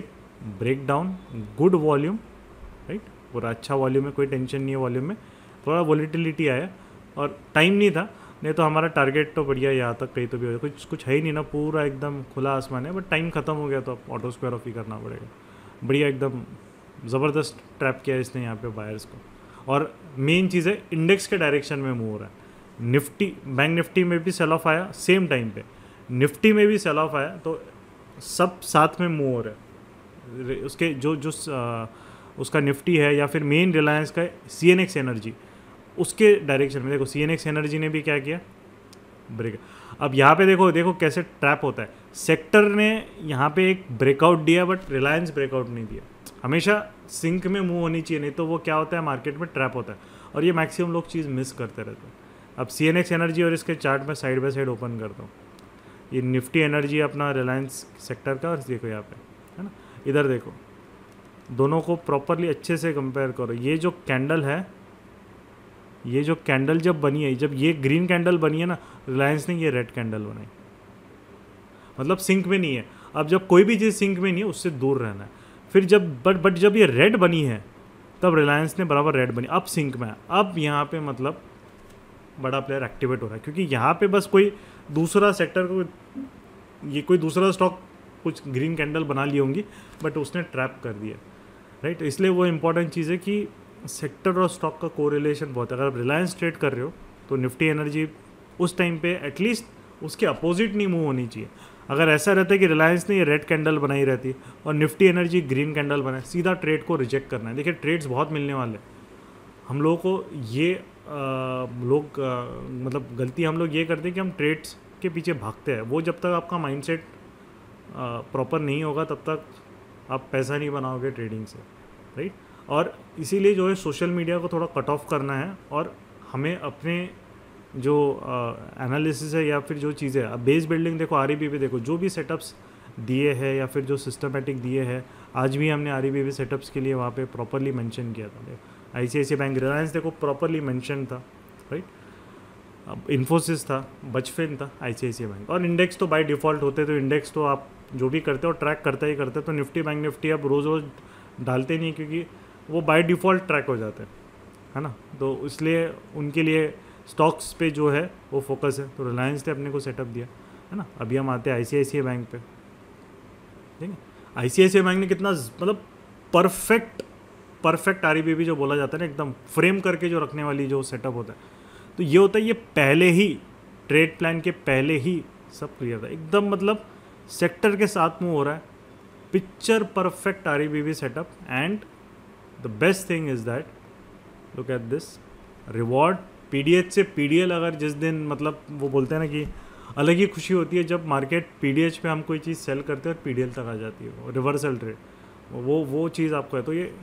break down, good volume, right, पूरा अच्छा वॉल्यूम है, कोई टेंशन नहीं है वॉल्यूम में, थोड़ा वॉलीटिलिटी आया और टाइम नहीं था, नहीं तो हमारा टारगेट तो बढ़िया यहाँ तक कहीं तो भी हो, कुछ है ही नहीं ना, पूरा एकदम खुला आसमान है, बट टाइम ख़त्म हो गया तो अब ऑटो स्क्वायर ऑफ ही करना पड़ेगा। बढ़िया एकदम ज़बरदस्त ट्रैप किया इसने यहाँ पे बायर्स को। और मेन चीज़ है इंडेक्स के डायरेक्शन में मूव हो रहा है। निफ्टी, बैंक निफ्टी में भी सेल ऑफ आया सेम टाइम पे, निफ्टी में भी सेल ऑफ आया, तो सब साथ में मूव हो रहा है। उसके जो उसका निफ्टी है या फिर मेन रिलायंस का CNX एनर्जी, उसके डायरेक्शन में देखो CNX एनर्जी ने भी क्या किया, ब्रेक। अब यहाँ पे देखो कैसे ट्रैप होता है। सेक्टर ने यहाँ पे एक ब्रेकआउट दिया बट रिलायंस ब्रेकआउट नहीं दिया। हमेशा सिंक में मूव होनी चाहिए, नहीं तो वो क्या होता है मार्केट में ट्रैप होता है, और ये मैक्सिमम लोग चीज़ मिस करते रहते हैं। अब CNX एनर्जी और इसके चार्ट में साइड बाय साइड ओपन करता हूँ। ये निफ्टी एनर्जी अपना रिलायंस सेक्टर का, और देखो यहाँ पे है ना, इधर देखो, दोनों को प्रॉपरली अच्छे से कंपेयर करो। ये जो कैंडल है, ये जो कैंडल जब बनी है, जब ये ग्रीन कैंडल बनी है ना, रिलायंस ने ये रेड कैंडल बनाई, मतलब सिंक में नहीं है। अब जब कोई भी चीज़ सिंक में नहीं है उससे दूर रहना है। फिर जब बट जब ये रेड बनी है तब रिलायंस ने बराबर रेड बनी, अब सिंक में है। अब यहाँ पे मतलब बड़ा प्लेयर एक्टिवेट हो रहा है, क्योंकि यहाँ पे बस कोई दूसरा सेक्टर को, ये कोई दूसरा स्टॉक कुछ ग्रीन कैंडल बना ली होंगी बट उसने ट्रैप कर दिया, राइट। इसलिए वो इम्पॉर्टेंट चीज़ है कि सेक्टर और स्टॉक का कोरिलेशन बहुत है। अगर आप रिलायंस ट्रेड कर रहे हो तो निफ्टी एनर्जी उस टाइम पे एटलीस्ट उसके अपोजिट नहीं मूव होनी चाहिए। अगर ऐसा रहता है कि रिलायंस ने ये रेड कैंडल बनाई रहती और निफ्टी एनर्जी ग्रीन कैंडल बनाए, सीधा ट्रेड को रिजेक्ट करना है। देखिए ट्रेड्स बहुत मिलने वाले, हम लोगों को ये मतलब गलती हम लोग ये करते हैं कि हम ट्रेड्स के पीछे भागते हैं। वो जब तक आपका माइंडसेट प्रॉपर नहीं होगा तब तक आप पैसा नहीं बनाओगे ट्रेडिंग से, राइट। और इसीलिए जो है सोशल मीडिया को थोड़ा कट ऑफ करना है, और हमें अपने जो एनालिसिस है या फिर जो चीज़ें, अब बेस बिल्डिंग देखो, REBB देखो, जो भी सेटअप्स दिए हैं या फिर जो सिस्टमेटिक दिए हैं, आज भी हमने REBB सेटअप्स के लिए वहाँ पे प्रॉपरली मेंशन किया था। ICICI बैंक, रिलायंस देखो प्रॉपरली मेंशन था, राइट। अब इन्फोसिस था, बचफिन था, ICICI बैंक, और इंडेक्स तो बाय डिफ़ॉल्ट होते, तो इंडेक्स तो आप जो भी करते हो ट्रैक करते ही करते, तो निफ्टी बैंक निफ्टी आप रोज़ रोज़ डालते नहीं, क्योंकि वो बाय डिफ़ॉल्ट ट्रैक हो जाते हैं, है ना। तो इसलिए उनके लिए स्टॉक्स पे जो है वो फोकस है। तो रिलायंस ने अपने को सेटअप दिया, है ना। अभी हम आते हैं ICICI बैंक पे, ठीक है। ICICI बैंक ने कितना मतलब परफेक्ट REBB जो बोला जाता है ना, एकदम फ्रेम करके जो रखने वाली जो सेटअप होता है, तो ये होता है, ये पहले ही ट्रेड प्लान के पहले ही सब क्लियर था एकदम, मतलब सेक्टर के साथ में हो रहा है, picture perfect REBB setup. And the best thing is that, look at this reward, PDH से PDL। अगर जिस दिन मतलब वो बोलते हैं ना कि अलग ही खुशी होती है जब मार्केट PDH पे हम कोई चीज़ सेल करते हैं और PDL तक आ जाती है, रिवर्सल ट्रेड, वो चीज़ आपको है। तो ये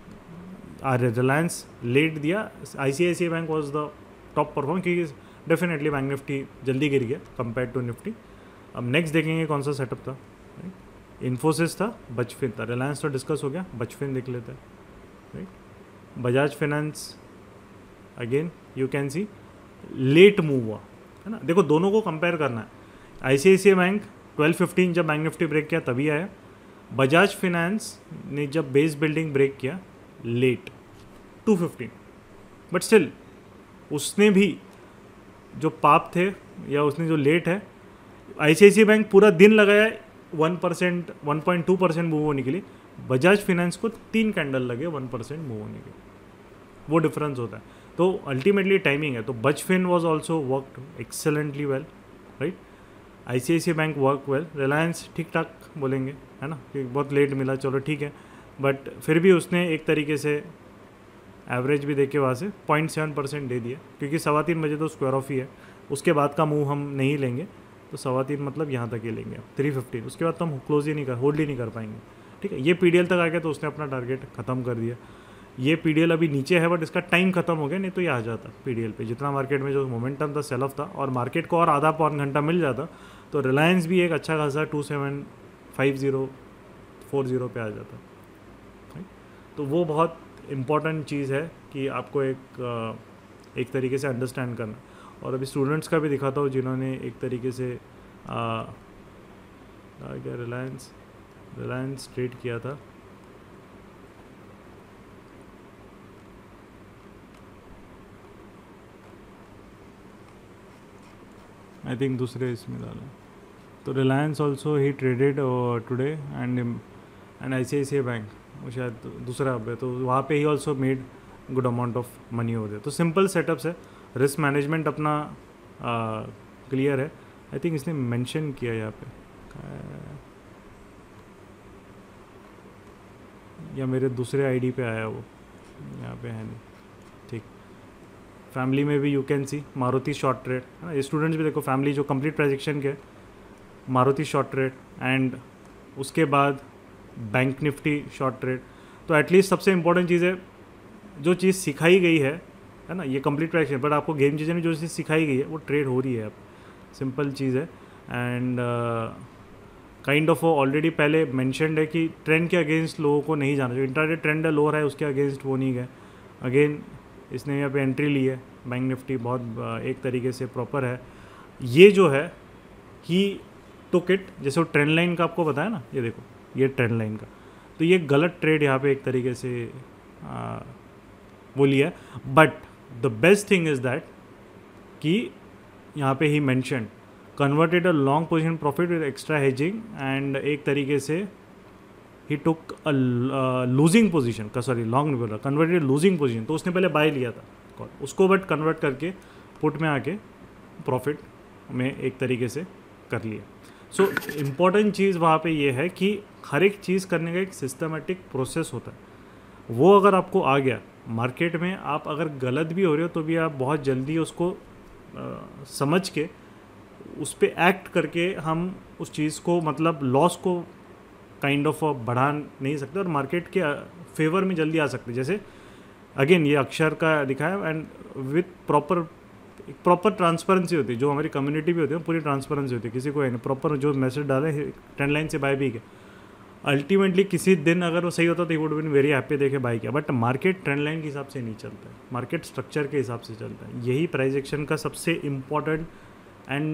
रिलायंस लेट दिया, ICICI bank was the top perform, क्योंकि डेफिनेटली बैंक निफ्टी जल्दी गिर गया कंपेयर टू निफ्टी। अब नेक्स्ट देखेंगे कौन सा सेटअप था, इन्फोसिस था, बचफिन था। रिलायंस तो डिस्कस हो गया, बचफिन देख लेते हैं, right. Bajaj finance again you can see late move हुआ, है ना। देखो दोनों को कंपेयर करना है। ICICI बैंक 1215 जब बैंक निफ्टी ब्रेक किया तभी आया, बजाज फाइनेंस ने जब बेस बिल्डिंग ब्रेक किया लेट 215, बट स्टिल उसने भी जो पाप थे या उसने जो लेट है, ICICI बैंक पूरा दिन लगाया 1% 1.2% मूव होने के लिए, बजाज फाइनेंस को 3 कैंडल लगे 1% मूव होने के, वो डिफरेंस होता है। तो अल्टीमेटली टाइमिंग है। तो बचफिन was also worked excellently well, right. ICICI bank work well, Reliance ठीक ठाक बोलेंगे, है ना, कि बहुत लेट मिला, चलो ठीक है, बट फिर भी उसने एक तरीके से एवरेज भी देखे वहाँ से 0.7% दे दिया, क्योंकि 3:15 बजे तो स्क्वायर ऑफ ही है, उसके बाद का मूव हम नहीं लेंगे, तो 3:15 मतलब यहाँ तक ही लेंगे 315, उसके बाद तो हम क्लोज ही नहीं कर, होल्ड ही नहीं कर पाएंगे, ठीक है। ये PDL तक आ गया तो उसने अपना टारगेट ख़त्म कर दिया। ये PDL अभी नीचे है बट इसका टाइम खत्म हो गया, नहीं तो ये आ जाता PDL पे। जितना मार्केट में जो मोमेंटम था सेल ऑफ था, और मार्केट को और आधा पौन घंटा मिल जाता तो रिलायंस भी एक अच्छा खासा 275040 पे आ जाता, राइट। तो वो बहुत इम्पॉर्टेंट चीज़ है कि आपको एक तरीके से अंडरस्टैंड करना। और अभी स्टूडेंट्स का भी दिखाता हूँ जिन्होंने एक तरीके से क्या रिलायंस रिलायंस ट्रेड किया था, आई थिंक दूसरे इसमें डाला। तो रिलायंस ऑल्सो ही traded today and ICICI bank, वो शायद दूसरा अब है, तो वहाँ पे ही also made good amount of money हो गया। तो सिंपल सेटअप्स है, रिस्क मैनेजमेंट अपना क्लियर है। आई थिंक इसने मेंशन किया यहाँ पे, या मेरे दूसरे आईडी पे आया वो, यहाँ पे है नहीं, ठीक। फैमिली में भी you can see Maruti short trade है ना, ये स्टूडेंट्स भी देखो, फैमिली जो कंप्लीट ट्रांजेक्शन के मारुति शॉर्ट ट्रेड, एंड उसके बाद बैंक निफ्टी शॉर्ट ट्रेड। तो एटलीस्ट सबसे इंपॉर्टेंट चीज़ है, जो चीज़ सिखाई गई है ना, ये कंप्लीट ट्रांजेक्शन, बट आपको गेम चीज़ें में जो चीज़ सिखाई गई है वो ट्रेड हो रही है अब, सिंपल चीज़ है। एंड काइंड ऑफ ऑलरेडी पहले मेंशन्ड है कि ट्रेंड के अगेंस्ट लोगों को नहीं जाना, जो इंट्राडे ट्रेंड है लोअर है उसके अगेंस्ट वो नहीं गए। अगेन इसने यहाँ पे एंट्री ली है, बैंक निफ्टी बहुत एक तरीके से प्रॉपर है। ये जो है ही टुक इट, जैसे वो ट्रेंड लाइन का आपको बताया ना, ये देखो ये ट्रेंड लाइन का, तो ये गलत ट्रेड यहाँ पे एक तरीके से वो लिया। But the best thing is that कि यहाँ पे ही mention converted a long position profit with extra hedging, and एक तरीके से ही टुक अ लूजिंग पोजीशन का, सॉरी लॉन्ग नहीं बोल रहा, कन्वर्टेड लूजिंग पोजीशन, तो उसने पहले बाय लिया था उसको, बट कन्वर्ट करके पुट में आके प्रॉफिट में एक तरीके से कर लिया। सो इम्पॉर्टेंट चीज़ वहाँ पे ये है कि हर एक चीज़ करने का एक सिस्टमेटिक प्रोसेस होता है, वो अगर आपको आ गया मार्केट में, आप अगर गलत भी हो रहे हो तो भी आप बहुत जल्दी उसको समझ के उस पर एक्ट करके हम उस चीज़ को, मतलब लॉस को काइंड ऑफ बढ़ा नहीं सकते और मार्केट के फेवर में जल्दी आ सकते। जैसे अगेन ये अक्षर का दिखाया, एंड विथ प्रॉपर ट्रांसपेरेंसी होती है, जो हमारी कम्युनिटी भी होती है पूरी ट्रांसपेरेंसी होती है, किसी को प्रॉपर जो मैसेज डाले ट्रेंड लाइन से बाय भी किया, अल्टीमेटली किसी दिन अगर वो सही होता तो he would been very happy देखे बाय किया। बट मार्केट ट्रेंड लाइन के हिसाब से नहीं चलता है, मार्केट स्ट्रक्चर के हिसाब से चलता है। यही प्राइस एक्शन का सबसे इम्पॉर्टेंट एंड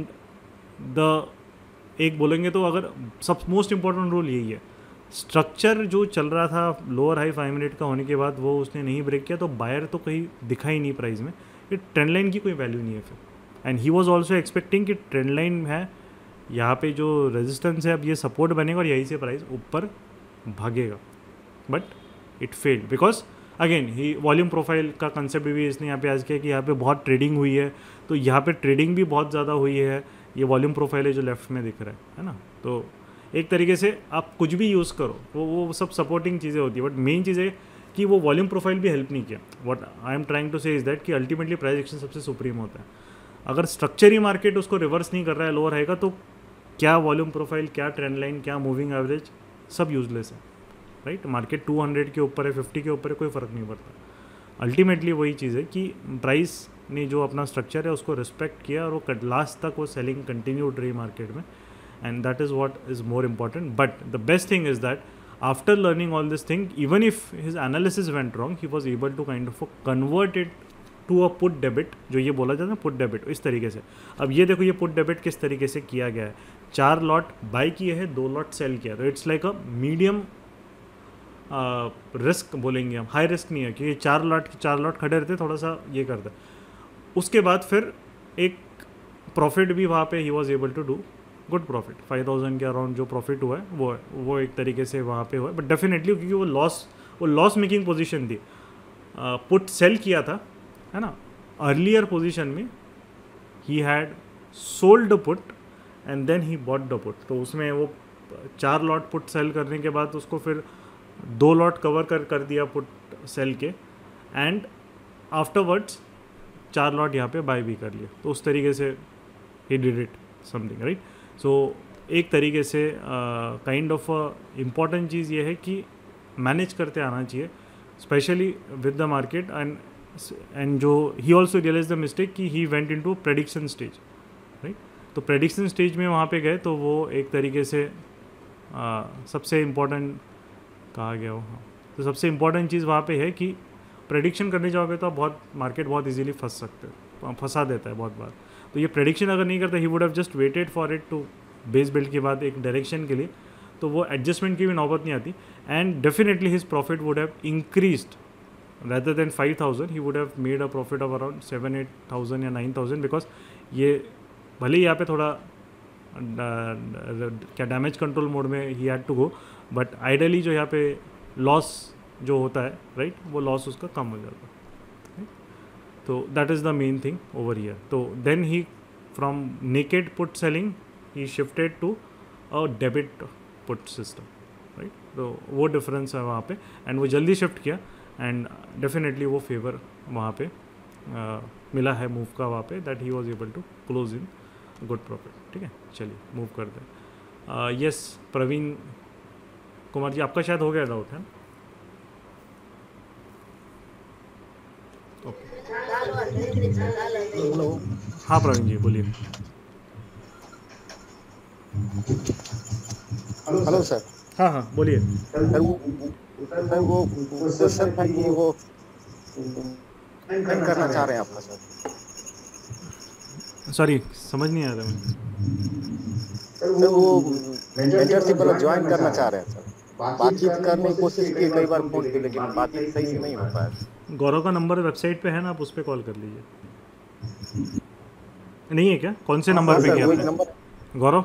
एक बोलेंगे तो अगर सब मोस्ट इम्पॉर्टेंट रूल यही है। स्ट्रक्चर जो चल रहा था लोअर हाई 5 मिनट का होने के बाद वो उसने नहीं ब्रेक किया, तो बायर तो कहीं दिखा ही नहीं प्राइस में, ये ट्रेंड लाइन की कोई वैल्यू नहीं है फिर। And he was also expecting कि ट्रेंड लाइन है, यहाँ पे जो रेजिस्टेंस है अब ये सपोर्ट बनेगा और यहीं से प्राइस ऊपर भागेगा, but it failed because again he volume profile का कंसेप्ट भी इसने यहाँ पे आज किया कि यहाँ पे बहुत ट्रेडिंग हुई है, तो यहाँ पे ट्रेडिंग भी बहुत ज़्यादा हुई है। ये वॉल्यूम प्रोफाइल है जो लेफ्ट में दिख रहा है ना, तो एक तरीके से आप कुछ भी यूज़ करो वो सब सपोर्टिंग चीज़ें होती है, बट मेन चीज़ है कि वो वॉल्यूम प्रोफाइल भी हेल्प नहीं किया। What I am trying to say is that कि अल्टीमेटली प्राइस एक्शन सबसे सुप्रीम होता है। अगर स्ट्रक्चर ही मार्केट उसको रिवर्स नहीं कर रहा है, लोअर रहेगा, तो क्या वॉल्यूम प्रोफाइल, क्या ट्रेंड लाइन, क्या मूविंग एवरेज, सब यूजलेस है, राइट। मार्केट 200 के ऊपर है, 50 के ऊपर है, कोई फ़र्क नहीं पड़ता। अल्टीमेटली वही चीज़ है कि प्राइस ने जो अपना स्ट्रक्चर है उसको रिस्पेक्ट किया और वो लास्ट तक वो सेलिंग कंटिन्यूड रही मार्केट में, and that is what is more important. But the best thing is that after learning all this thing, even if his analysis went wrong, he was able to kind of convert it to a put debit, जो ये बोला जाता है पुट डेबिट, इस तरीके से। अब ये देखो ये पुट डेबिट किस तरीके से किया गया है, 4 लॉट बाई किए हैं, 2 लॉट सेल किया, तो it's like a medium risk बोलेंगे हम, हाई रिस्क नहीं है, क्योंकि 4 लॉट खड़े रहते, थोड़ा सा ये करता है। उसके बाद फिर एक प्रॉफिट भी वहाँ पे ही was able to do good profit, 5000 के अराउंड जो प्रॉफिट हुआ है वो एक तरीके से वहाँ पे हुआ है। बट डेफिनेटली क्योंकि वो लॉस मेकिंग पोजीशन थी, पुट सेल किया था, है ना, अर्लियर पोजीशन में he had sold the put and then he bought the put, तो उसमें वो 4 लॉट पुट सेल करने के बाद उसको फिर 2 लॉट कवर कर दिया पुट सेल के, एंड आफ्टरवर्ड्स 4 लॉट यहाँ पे बाय भी कर लिए, तो उस तरीके से he did it something, right. So एक तरीके से काइंड ऑफ इम्पॉर्टेंट चीज़ ये है कि मैनेज करते आना चाहिए, specially with the market, and जो he also realize the mistake कि he went into prediction stage, right. तो प्रेडिक्शन स्टेज में वहाँ पे गए तो वो एक तरीके से सबसे इम्पॉर्टेंट कहा गया हो, हाँ, तो सबसे इम्पॉर्टेंट चीज़ वहाँ पे है कि प्रेडिक्शन करने जाओगे तो आप मार्केट बहुत इजीली फंस सकते हो, फंसा देता है बहुत बार। तो ये प्रेडिक्शन अगर नहीं करता, he would have just waited for it to base build के बाद एक डायरेक्शन के लिए, तो वो एडजस्टमेंट की भी नौबत नहीं आती and definitely his profit would have increased rather than 5,000 he would have made a profit of around 7-8,000 या 9,000 बिकॉज ये भले ही यहाँ पे थोड़ा क्या डैमेज कंट्रोल मोड में he had to go but ideally जो यहाँ पे लॉस जो होता है राइट वो लॉस उसका कम हो जाता है तो that is the main thing over here तो then he from naked put selling he shifted to a debit put system right तो वो डिफरेंस है वहाँ पे एंड वो जल्दी शिफ्ट किया एंड डेफिनेटली वो फेवर वहाँ पे मिला है मूव का वहाँ पे that he was able to close in good profit ठीक है चलिए मूव करते हैं यस प्रवीण कुमार जी आपका शायद हो गया डाउट है हेलो हाँ प्रवीण जी बोलिए हेलो सर हाँ हाँ बोलिए सर वो क्वेश्चन था कि वो क्या करना चाह रहे हैं आपका सर सॉरी समझ नहीं आ रहा मैं सर वो मेंटरशिप वाला ज्वाइन करना चाह रहे हैं सर बातचीत करने की कोशिश की कई बार फोन पे लेकिन बातचीत सही से नहीं हो पाया गौरव का नंबर वेबसाइट पे है ना आप उस पर कॉल कर लीजिए नहीं है क्या कौन से नंबर पे किया आपने गौरव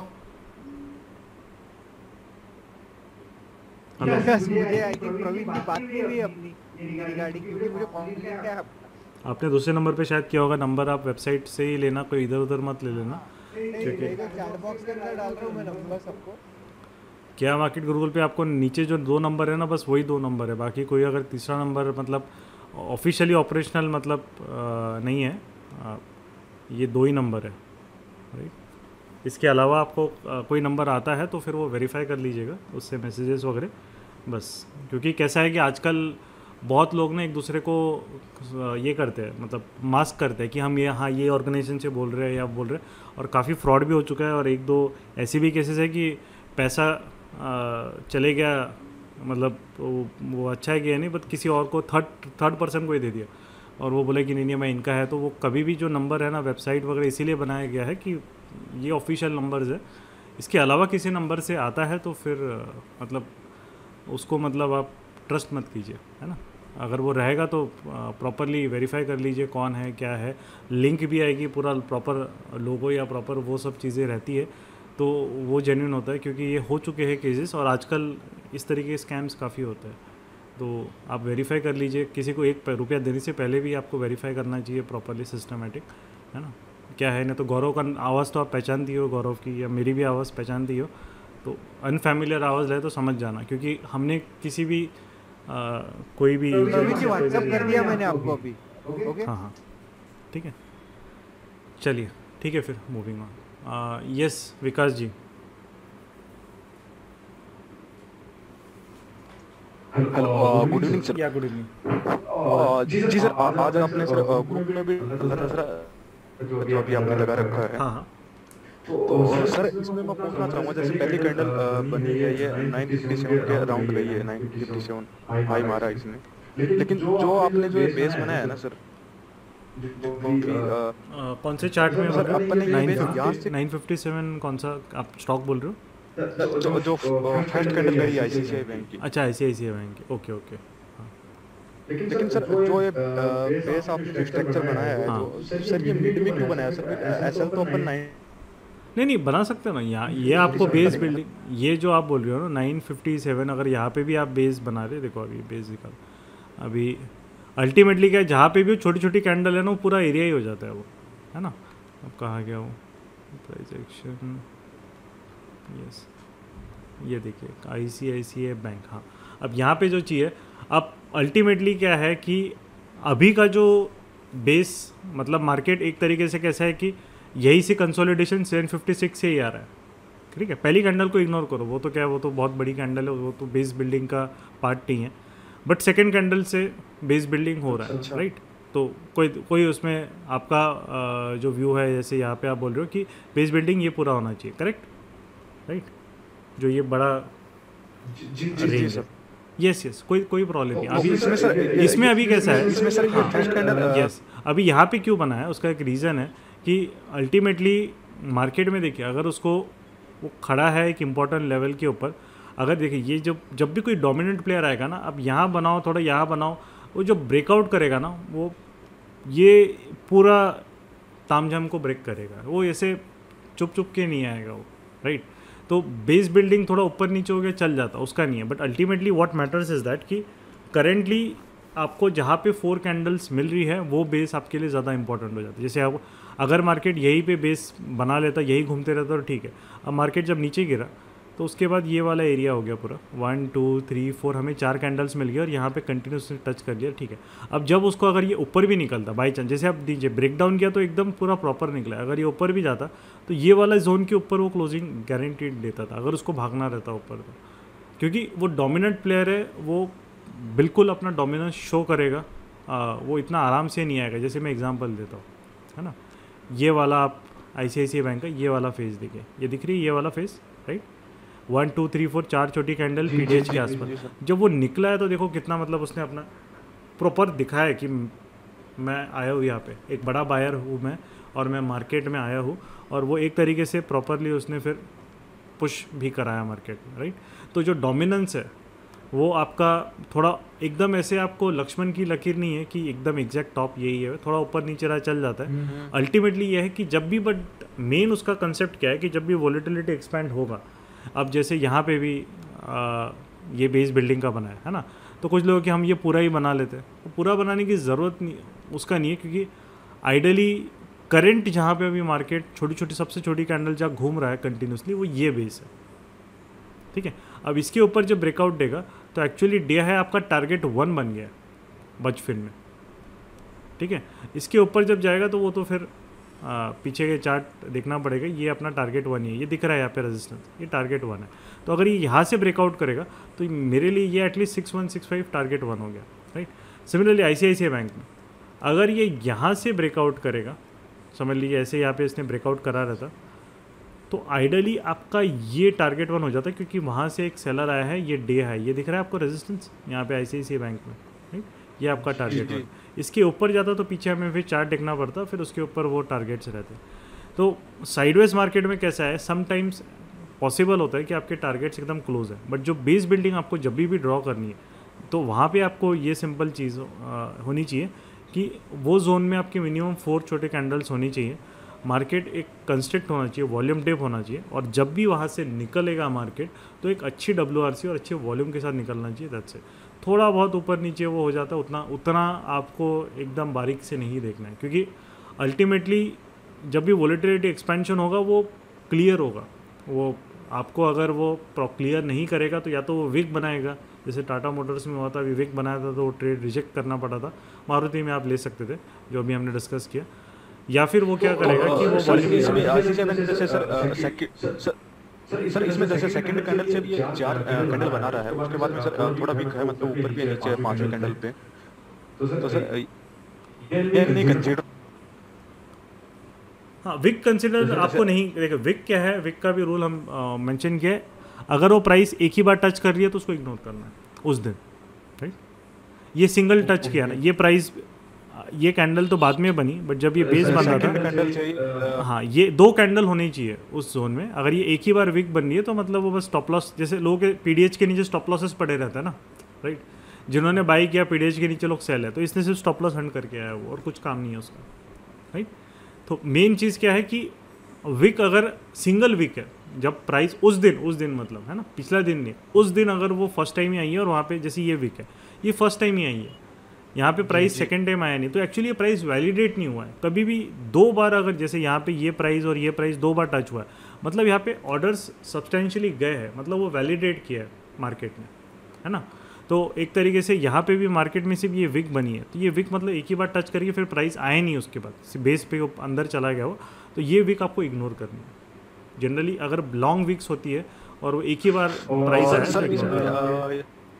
मुझे आई थिंक प्रवीण की बात की हुई अपनी रिगार्डिंग क्योंकि मुझे कॉम्प्लीट है आपने दूसरे नंबर पे शायद किया होगा नंबर आप वेबसाइट से ही लेना कोई इधर उधर मत ले लेना क्योंकि चैट बॉक्स के अंदर डाल रहा हूं मैं नंबर सबको क्या मार्केट गुरुकुल पे आपको नीचे जो 2 नंबर है ना बस वही 2 नंबर है बाकी कोई अगर तीसरा नंबर मतलब ऑफिशियली ऑपरेशनल मतलब नहीं है ये 2 ही नंबर है राइट इसके अलावा आपको कोई नंबर आता है तो फिर वो वेरीफाई कर लीजिएगा उससे मैसेजेस वगैरह बस क्योंकि कैसा है कि आजकल बहुत लोग ना एक दूसरे को ये करते हैं मतलब मास्क करते हैं कि हम ये हाँ ये ऑर्गेनाइजेशन से बोल रहे हैं या बोल रहे हैं और काफ़ी फ्रॉड भी हो चुका है और 1-2 ऐसी भी केसेस है कि पैसा चले गया मतलब वो अच्छा है कि या नहीं बट किसी और को थर्ड पर्सन को ही दे दिया और वो बोले कि नहीं मैं इनका है तो वो कभी भी जो नंबर है ना वेबसाइट वगैरह इसीलिए बनाया गया है कि ये ऑफिशियल नंबर्स है इसके अलावा किसी नंबर से आता है तो फिर मतलब उसको मतलब आप ट्रस्ट मत कीजिए है ना अगर वो रहेगा तो प्रॉपरली वेरीफाई कर लीजिए कौन है क्या है लिंक भी आएगी पूरा प्रॉपर लोगो या प्रॉपर वो सब चीज़ें रहती है तो वो जेन्युइन होता है क्योंकि ये हो चुके हैं केसेस और आजकल इस तरीके के स्कैम्स काफ़ी होते हैं तो आप वेरीफाई कर लीजिए किसी को ₹1 देने से पहले भी आपको वेरीफाई करना चाहिए प्रॉपरली सिस्टमेटिक है ना क्या है ना तो गौरव का आवाज़ तो आप पहचानती हो गौरव की या मेरी भी आवाज़ पहचानती हो तो अनफैमिलियर आवाज़ रहे तो समझ जाना क्योंकि हमने किसी भी कोई भी व्हाट्सएप कर दिया मैंने आपको अभी ओके हाँ हाँ ठीक है चलिए ठीक है फिर moving on yes Vikas ji good evening sir या गुड इवनिंग जी सर आज आपने सर ग्रुप में भी बताया सर जो अभी आपने लगा रखा है हाँ हाँ तो सर इसमें मैं पूछना चाहूँगा जैसे पहली कैंडल बनी है ये 957 के अराउंड गई है 957 हाई मारा इसने लेकिन जो आपने जो ये बेस बनाया है ना सर कौन से चार्ट में सर अपने ये बेस यहाँ से 957 कौन सा आप स्टॉक बोल रहे हो जो फर्स्ट कैंडल गई आईसीआईसीआई बैंक की अच्छा आईसीआईसीआई बैंक की ओके ओके लेकिन सर जो ये बेस आपने स्ट्रक्चर बनाया है तो सर ये मिड में क्यों बनाया सर एसएल तो अपन नहीं बना सकते ना यहाँ ये आपको बेस बिल्डिंग ये जो आप बोल रहे हो ना 957 अगर यहाँ पे भी आप बेस बना रहे देखो अभी बेस निकाल अभी अल्टीमेटली क्या है जहाँ पे भी छोटी छोटी कैंडल है ना वो पूरा एरिया ही हो जाता है वो है ना अब कहाँ गया वो प्राइस एक्शन यस ये देखिए आईसीआईसीआई बैंक हाँ अब यहाँ पे जो चीज़ है अब अल्टीमेटली क्या है कि अभी का जो बेस मतलब मार्केट एक तरीके से कैसा है कि यही से कंसोलिडेशन 756 से ही आ रहा है ठीक है पहली कैंडल को इग्नोर करो वो तो क्या है वो तो बहुत बड़ी कैंडल है वो तो बेस बिल्डिंग का पार्ट नहीं है बट सेकेंड कैंडल से बेस बिल्डिंग हो रहा है राइट तो कोई उसमें आपका जो व्यू है जैसे यहाँ पे आप बोल रहे हो कि बेस बिल्डिंग ये पूरा होना चाहिए करेक्ट राइट जो ये बड़ा रेंज है यस कोई प्रॉब्लम नहीं अभी इसमें अभी कैसा है इसमें सर फर्स्ट कैंडल यस अभी यहाँ पे क्यों बना है उसका एक रीज़न है कि अल्टीमेटली मार्केट में देखिए अगर उसको वो खड़ा है एक इम्पॉर्टेंट लेवल के ऊपर अगर देखिए ये जब भी कोई डोमिनेंट प्लेयर आएगा ना, अब यहाँ बनाओ थोड़ा यहाँ बनाओ, वो जो ब्रेकआउट करेगा ना वो ये पूरा तामझाम को ब्रेक करेगा, वो ऐसे चुप चुप के नहीं आएगा वो, राइट। तो बेस बिल्डिंग थोड़ा ऊपर नीचे हो गया चल जाता, उसका नहीं है। But ultimately what matters is that कि करेंटली आपको जहाँ पे 4 कैंडल्स मिल रही है वो बेस आपके लिए ज़्यादा इंपॉर्टेंट हो जाता है। जैसे आप अगर मार्केट यहीं पे बेस बना लेता, यही घूमते रहता तो ठीक है। अब मार्केट जब नीचे गिरा तो उसके बाद ये वाला एरिया हो गया पूरा 1 2 3 4, हमें 4 कैंडल्स मिल गए और यहाँ पे कंटिन्यूसली टच कर लिया, ठीक है। अब जब उसको अगर ये ऊपर भी निकलता बाई चांस, जैसे आप दीजिए ब्रेक डाउन किया तो एकदम पूरा प्रॉपर निकला, अगर ये ऊपर भी जाता तो ये वाला जोन के ऊपर वो क्लोजिंग गारंटीड देता था अगर उसको भागना रहता ऊपर तो, क्योंकि वो डोमिनेंट प्लेयर है, वो बिल्कुल अपना डोमिनेंस शो करेगा। वो इतना आराम से नहीं आएगा। जैसे मैं एग्जांपल देता हूँ, है ना, ये वाला आप ICICI बैंक का ये वाला फेस देखिए, ये दिख रही है ये वाला फेस, राइट। 1 2 3 4 4 छोटी कैंडल PDH के आसपास जब वो निकला है तो देखो कितना मतलब उसने अपना प्रॉपर दिखाया है कि मैं आया हूँ यहाँ पे, एक बड़ा बायर हूँ मैं और मैं मार्केट में आया हूँ, और वो एक तरीके से प्रॉपरली उसने फिर पुश भी कराया मार्केट में, राइट। तो जो डोमिनेंस है वो आपका थोड़ा एकदम ऐसे आपको लक्ष्मण की लकीर नहीं है कि एकदम एग्जैक्ट टॉप यही है, थोड़ा ऊपर नीचे रहा चल जाता है। अल्टीमेटली ये है कि जब भी, बट मेन उसका कंसेप्ट क्या है कि जब भी वॉलेटिलिटी एक्सपैंड होगा, अब जैसे यहाँ पे भी ये बेस बिल्डिंग का बना है ना, तो कुछ लोग कि हम ये पूरा ही बना लेते हैं, तो पूरा बनाने की ज़रूरत नहीं उसका नहीं है, क्योंकि आइडली करंट जहाँ पे अभी मार्केट छोटी छोटी सबसे छोटी कैंडल जहाँ घूम रहा है कंटिन्यूसली वो ये बेस है, ठीक है। अब इसके ऊपर जब ब्रेकआउट देगा तो एक्चुअली डे है आपका टारगेट 1 बन गया बचफिन में, ठीक है। इसके ऊपर जब जाएगा तो वो तो फिर पीछे के चार्ट देखना पड़ेगा, ये अपना टारगेट 1 ही है, ये दिख रहा है यहाँ पे रेजिस्टेंस, ये टारगेट 1 है। तो अगर ये यहाँ से ब्रेकआउट करेगा तो मेरे लिए ये एटलीस्ट 6165 टारगेट 1 हो गया, राइट। सिमिलरली ICICI बैंक में अगर ये यहाँ से ब्रेकआउट करेगा, समझ लीजिए ऐसे यहाँ पे इसने ब्रेकआउट करा रहता, तो आइडली आपका ये टारगेट 1 हो जाता है, क्योंकि वहाँ से एक सेलर आया है, ये डे है, ये दिख रहा है आपको रेजिस्टेंस यहाँ पे ICICI बैंक में, राइट। ये आपका टारगेट 1, इसके ऊपर जाता तो पीछे हमें फिर चार्ट देखना पड़ता, फिर उसके ऊपर वो टारगेट्स रहते। तो साइडवेज मार्केट में कैसा है, समटाइम्स पॉसिबल होता है कि आपके टारगेट्स एकदम क्लोज है, बट जो बेस बिल्डिंग आपको जब भी ड्रॉ करनी है तो वहाँ पे आपको ये सिंपल चीज़ होनी चाहिए कि वो जोन में आपके मिनिमम 4 छोटे कैंडल्स होनी चाहिए, मार्केट एक कंस्ट्रक्ट होना चाहिए, वॉल्यूम डिप होना चाहिए, और जब भी वहाँ से निकलेगा मार्केट तो एक अच्छी WRC और अच्छे वॉल्यूम के साथ निकलना चाहिए। That's it. थोड़ा बहुत ऊपर नीचे वो हो जाता है, उतना आपको एकदम बारीक से नहीं देखना है, क्योंकि अल्टीमेटली जब भी वॉलेटिलिटी एक्सपेंशन होगा वो क्लियर होगा। वो आपको अगर वो क्लियर नहीं करेगा तो या तो वो विक बनाएगा, जैसे टाटा मोटर्स में हुआ था, विक बनाया था तो वो ट्रेड रिजेक्ट करना पड़ा था। मारुति में आप ले सकते थे जो अभी हमने डिस्कस किया, या फिर वो क्या करेगा कि वो सर इसमें जैसे सेकंड कैंडल से भी 4 कैंडल बना रहा है, उसके बाद में सर थोड़ा वीक है, मतलब ऊपर भी है नीचे 5वें कैंडल पे, तो सर ये नहीं कंसीडर, हाँ विक कंसिडर आपको नहीं, देखो विक क्या है, विक का भी रूल हम मेंशन किया है, अगर वो प्राइस एक ही बार टच कर रही है तो उसको इग्नोर करना है उस दिन, राइट। ये सिंगल टच किया ना, ये प्राइस, ये कैंडल तो बाद में बनी, बट जब ये बेस बन रहा था, हाँ ये 2 कैंडल होनी चाहिए उस जोन में। अगर ये एक ही बार विक बन रही है तो मतलब वो बस स्टॉप लॉस, जैसे लोगों के PDH के नीचे स्टॉप लॉसेस पड़े रहते हैं ना, राइट। जिन्होंने बाई किया PDH के नीचे लोग सेल है, तो इसने सिर्फ स्टॉप लॉस हंट करके आया वो, और कुछ काम नहीं है उसका, राइट। तो मेन चीज़ क्या है कि विक अगर सिंगल विक है, जब प्राइस उस दिन मतलब है ना, पिछला दिन नहीं, उस दिन अगर वो फर्स्ट टाइम ही आई है और वहाँ पे जैसे ये विक है, ये फर्स्ट टाइम ही आई है, यहाँ पे प्राइस सेकंड टाइम आया नहीं, तो एक्चुअली ये प्राइस वैलिडेट नहीं हुआ है। कभी भी 2 बार अगर जैसे यहाँ पे ये प्राइस और ये प्राइस 2 बार टच हुआ है, मतलब यहाँ पे ऑर्डर्स सब्सटेंशियली गए हैं, मतलब वो वैलिडेट किया है मार्केट ने, है ना। तो एक तरीके से यहाँ पे भी मार्केट में सिर्फ ये विक बनी है, तो ये विक मतलब एक ही बार टच करके फिर प्राइस आया नहीं, उसके बाद बेस पे अंदर चला गया वो, तो ये विक आपको इग्नोर करनी है। जनरली अगर लॉन्ग विक्स होती है और वो एक ही बार प्राइस आया,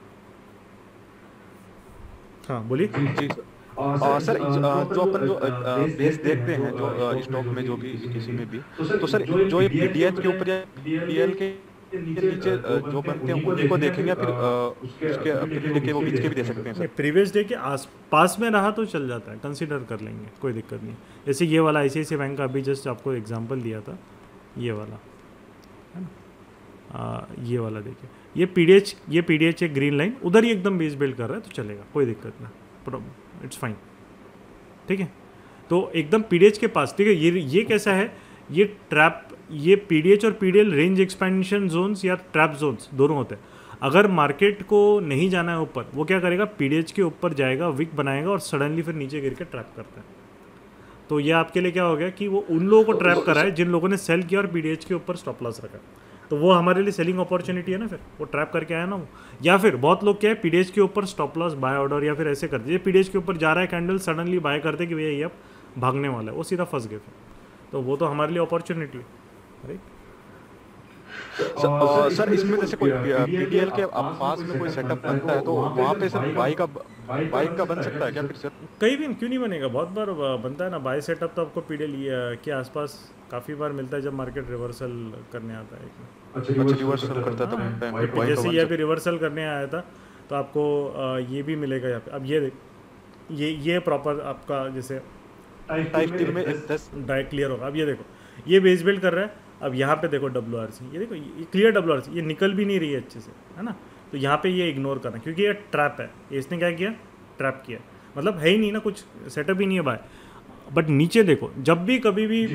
हाँ बोलिए जी सर, जो अपन जो बेस देखते हैं जो स्टॉक में जो भी किसी में भी, तो सर जो ये PDH के ऊपर या PL के नीचे जो बनते हैं उन्हीं को देखेंगे, फिर उसके प्रीवियस डे के वो बीच के भी दे सकते हैं सर। प्रीवियस डे के पास में रहा तो चल जाता है, कंसीडर कर लेंगे, कोई दिक्कत नहीं। जैसे ये वाला ICICI बैंक का अभी जस्ट आपको एग्जांपल दिया था, ये वाला है ना, ये वाला देखिए, ये पीडीएच एक ग्रीन लाइन उधर ही एकदम बेस बिल्ड कर रहा है तो चलेगा, कोई दिक्कत नहीं, इट्स फाइन, ठीक है। तो एकदम पीडीएच के पास, ठीक है, ये कैसा है, ये ट्रैप, ये पीडीएच और पीडीएल रेंज एक्सपेंशन जोन्स या ट्रैप जोन्स दोनों होते हैं। अगर मार्केट को नहीं जाना है ऊपर, वो क्या करेगा, पीडीएच के ऊपर जाएगा, विक बनाएगा और सडनली फिर नीचे गिर के ट्रैप करता है। तो ये आपके लिए क्या हो गया कि वो उन लोगों को ट्रैप करा है जिन लोगों ने सेल किया और पीडीएच के ऊपर स्टॉप लॉस रखा, तो वो हमारे लिए सेलिंग अपॉर्चुनिटी है ना, फिर वो ट्रैप करके आया ना वो। या फिर बहुत लोग क्या है, पीडीएच के ऊपर स्टॉप लॉस बाय ऑर्डर या फिर ऐसे करते हैं, पीडीएच के ऊपर जा रहा है कैंडल, सडनली बाय करते कि भैया ये अब भागने वाला है, वो सीधा फंस गए फिर। तो वो तो हमारे लिए अपॉर्चुनिटी है, राइट। सर इसमें जैसे कोई पीडीएल के पास में कोई सेटअप बनता है तो वहाँ पे सर बाई का बन सकता है क्या फिर सर? कहीं भी क्यों नहीं बनेगा, बहुत बार बनता है ना बाय सेटअप, तो आपको पीडीएल के आसपास काफ़ी बार मिलता है जब मार्केट रिवर्सल करने आता है। अच्छा रिवर्सल करता था, जैसे ये अभी रिवर्सल करने आया था तो आपको ये भी मिलेगा यहाँ पे। अब ये देख, ये प्रॉपर आपका जैसे डायरेक्ट क्लियर होगा। अब ये देखो, ये बेस बिल्ड कर रहा है, अब यहाँ पे देखो WRC, ये देखो ये क्लियर WRC, ये निकल भी नहीं रही है अच्छे से, है ना। तो यहाँ पे ये इग्नोर करना, क्योंकि ये ट्रैप है, इसने क्या किया, ट्रैप किया, मतलब है ही नहीं ना, कुछ सेटअप ही नहीं है बाय। बट नीचे देखो, जब भी कभी भी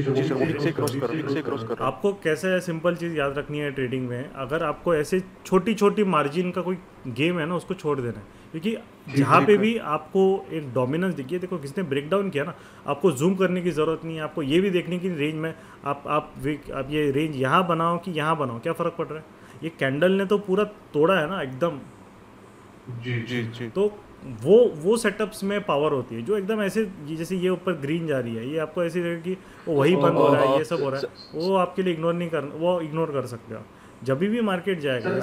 आपको कैसे है, सिंपल चीज़ याद रखनी है ट्रेडिंग में, अगर आपको ऐसे छोटी छोटी मार्जिन का कोई गेम है ना, उसको छोड़ देना है, क्योंकि जहाँ पे भी आपको एक डोमिनेंस दिखिए, देखो किसने ब्रेक डाउन किया ना, आपको जूम करने की ज़रूरत नहीं है, आपको ये भी देखने की रेंज में आप ये रेंज यहाँ बनाओ कि यहाँ बनाओ, क्या फ़र्क पड़ रहा है, ये कैंडल ने तो पूरा तोड़ा है ना एकदम। जी। तो वो सेटअप्स में पावर होती है जो एकदम ऐसे, जैसे ये ऊपर ग्रीन जा रही है, ये आपको ऐसे लगेगा कि वो वही बंद हो रहा है, ये सब हो रहा है, वो आपके लिए इग्नोर नहीं करना, वो इग्नोर कर सकते हो आप। जब भी मार्केट जाएगा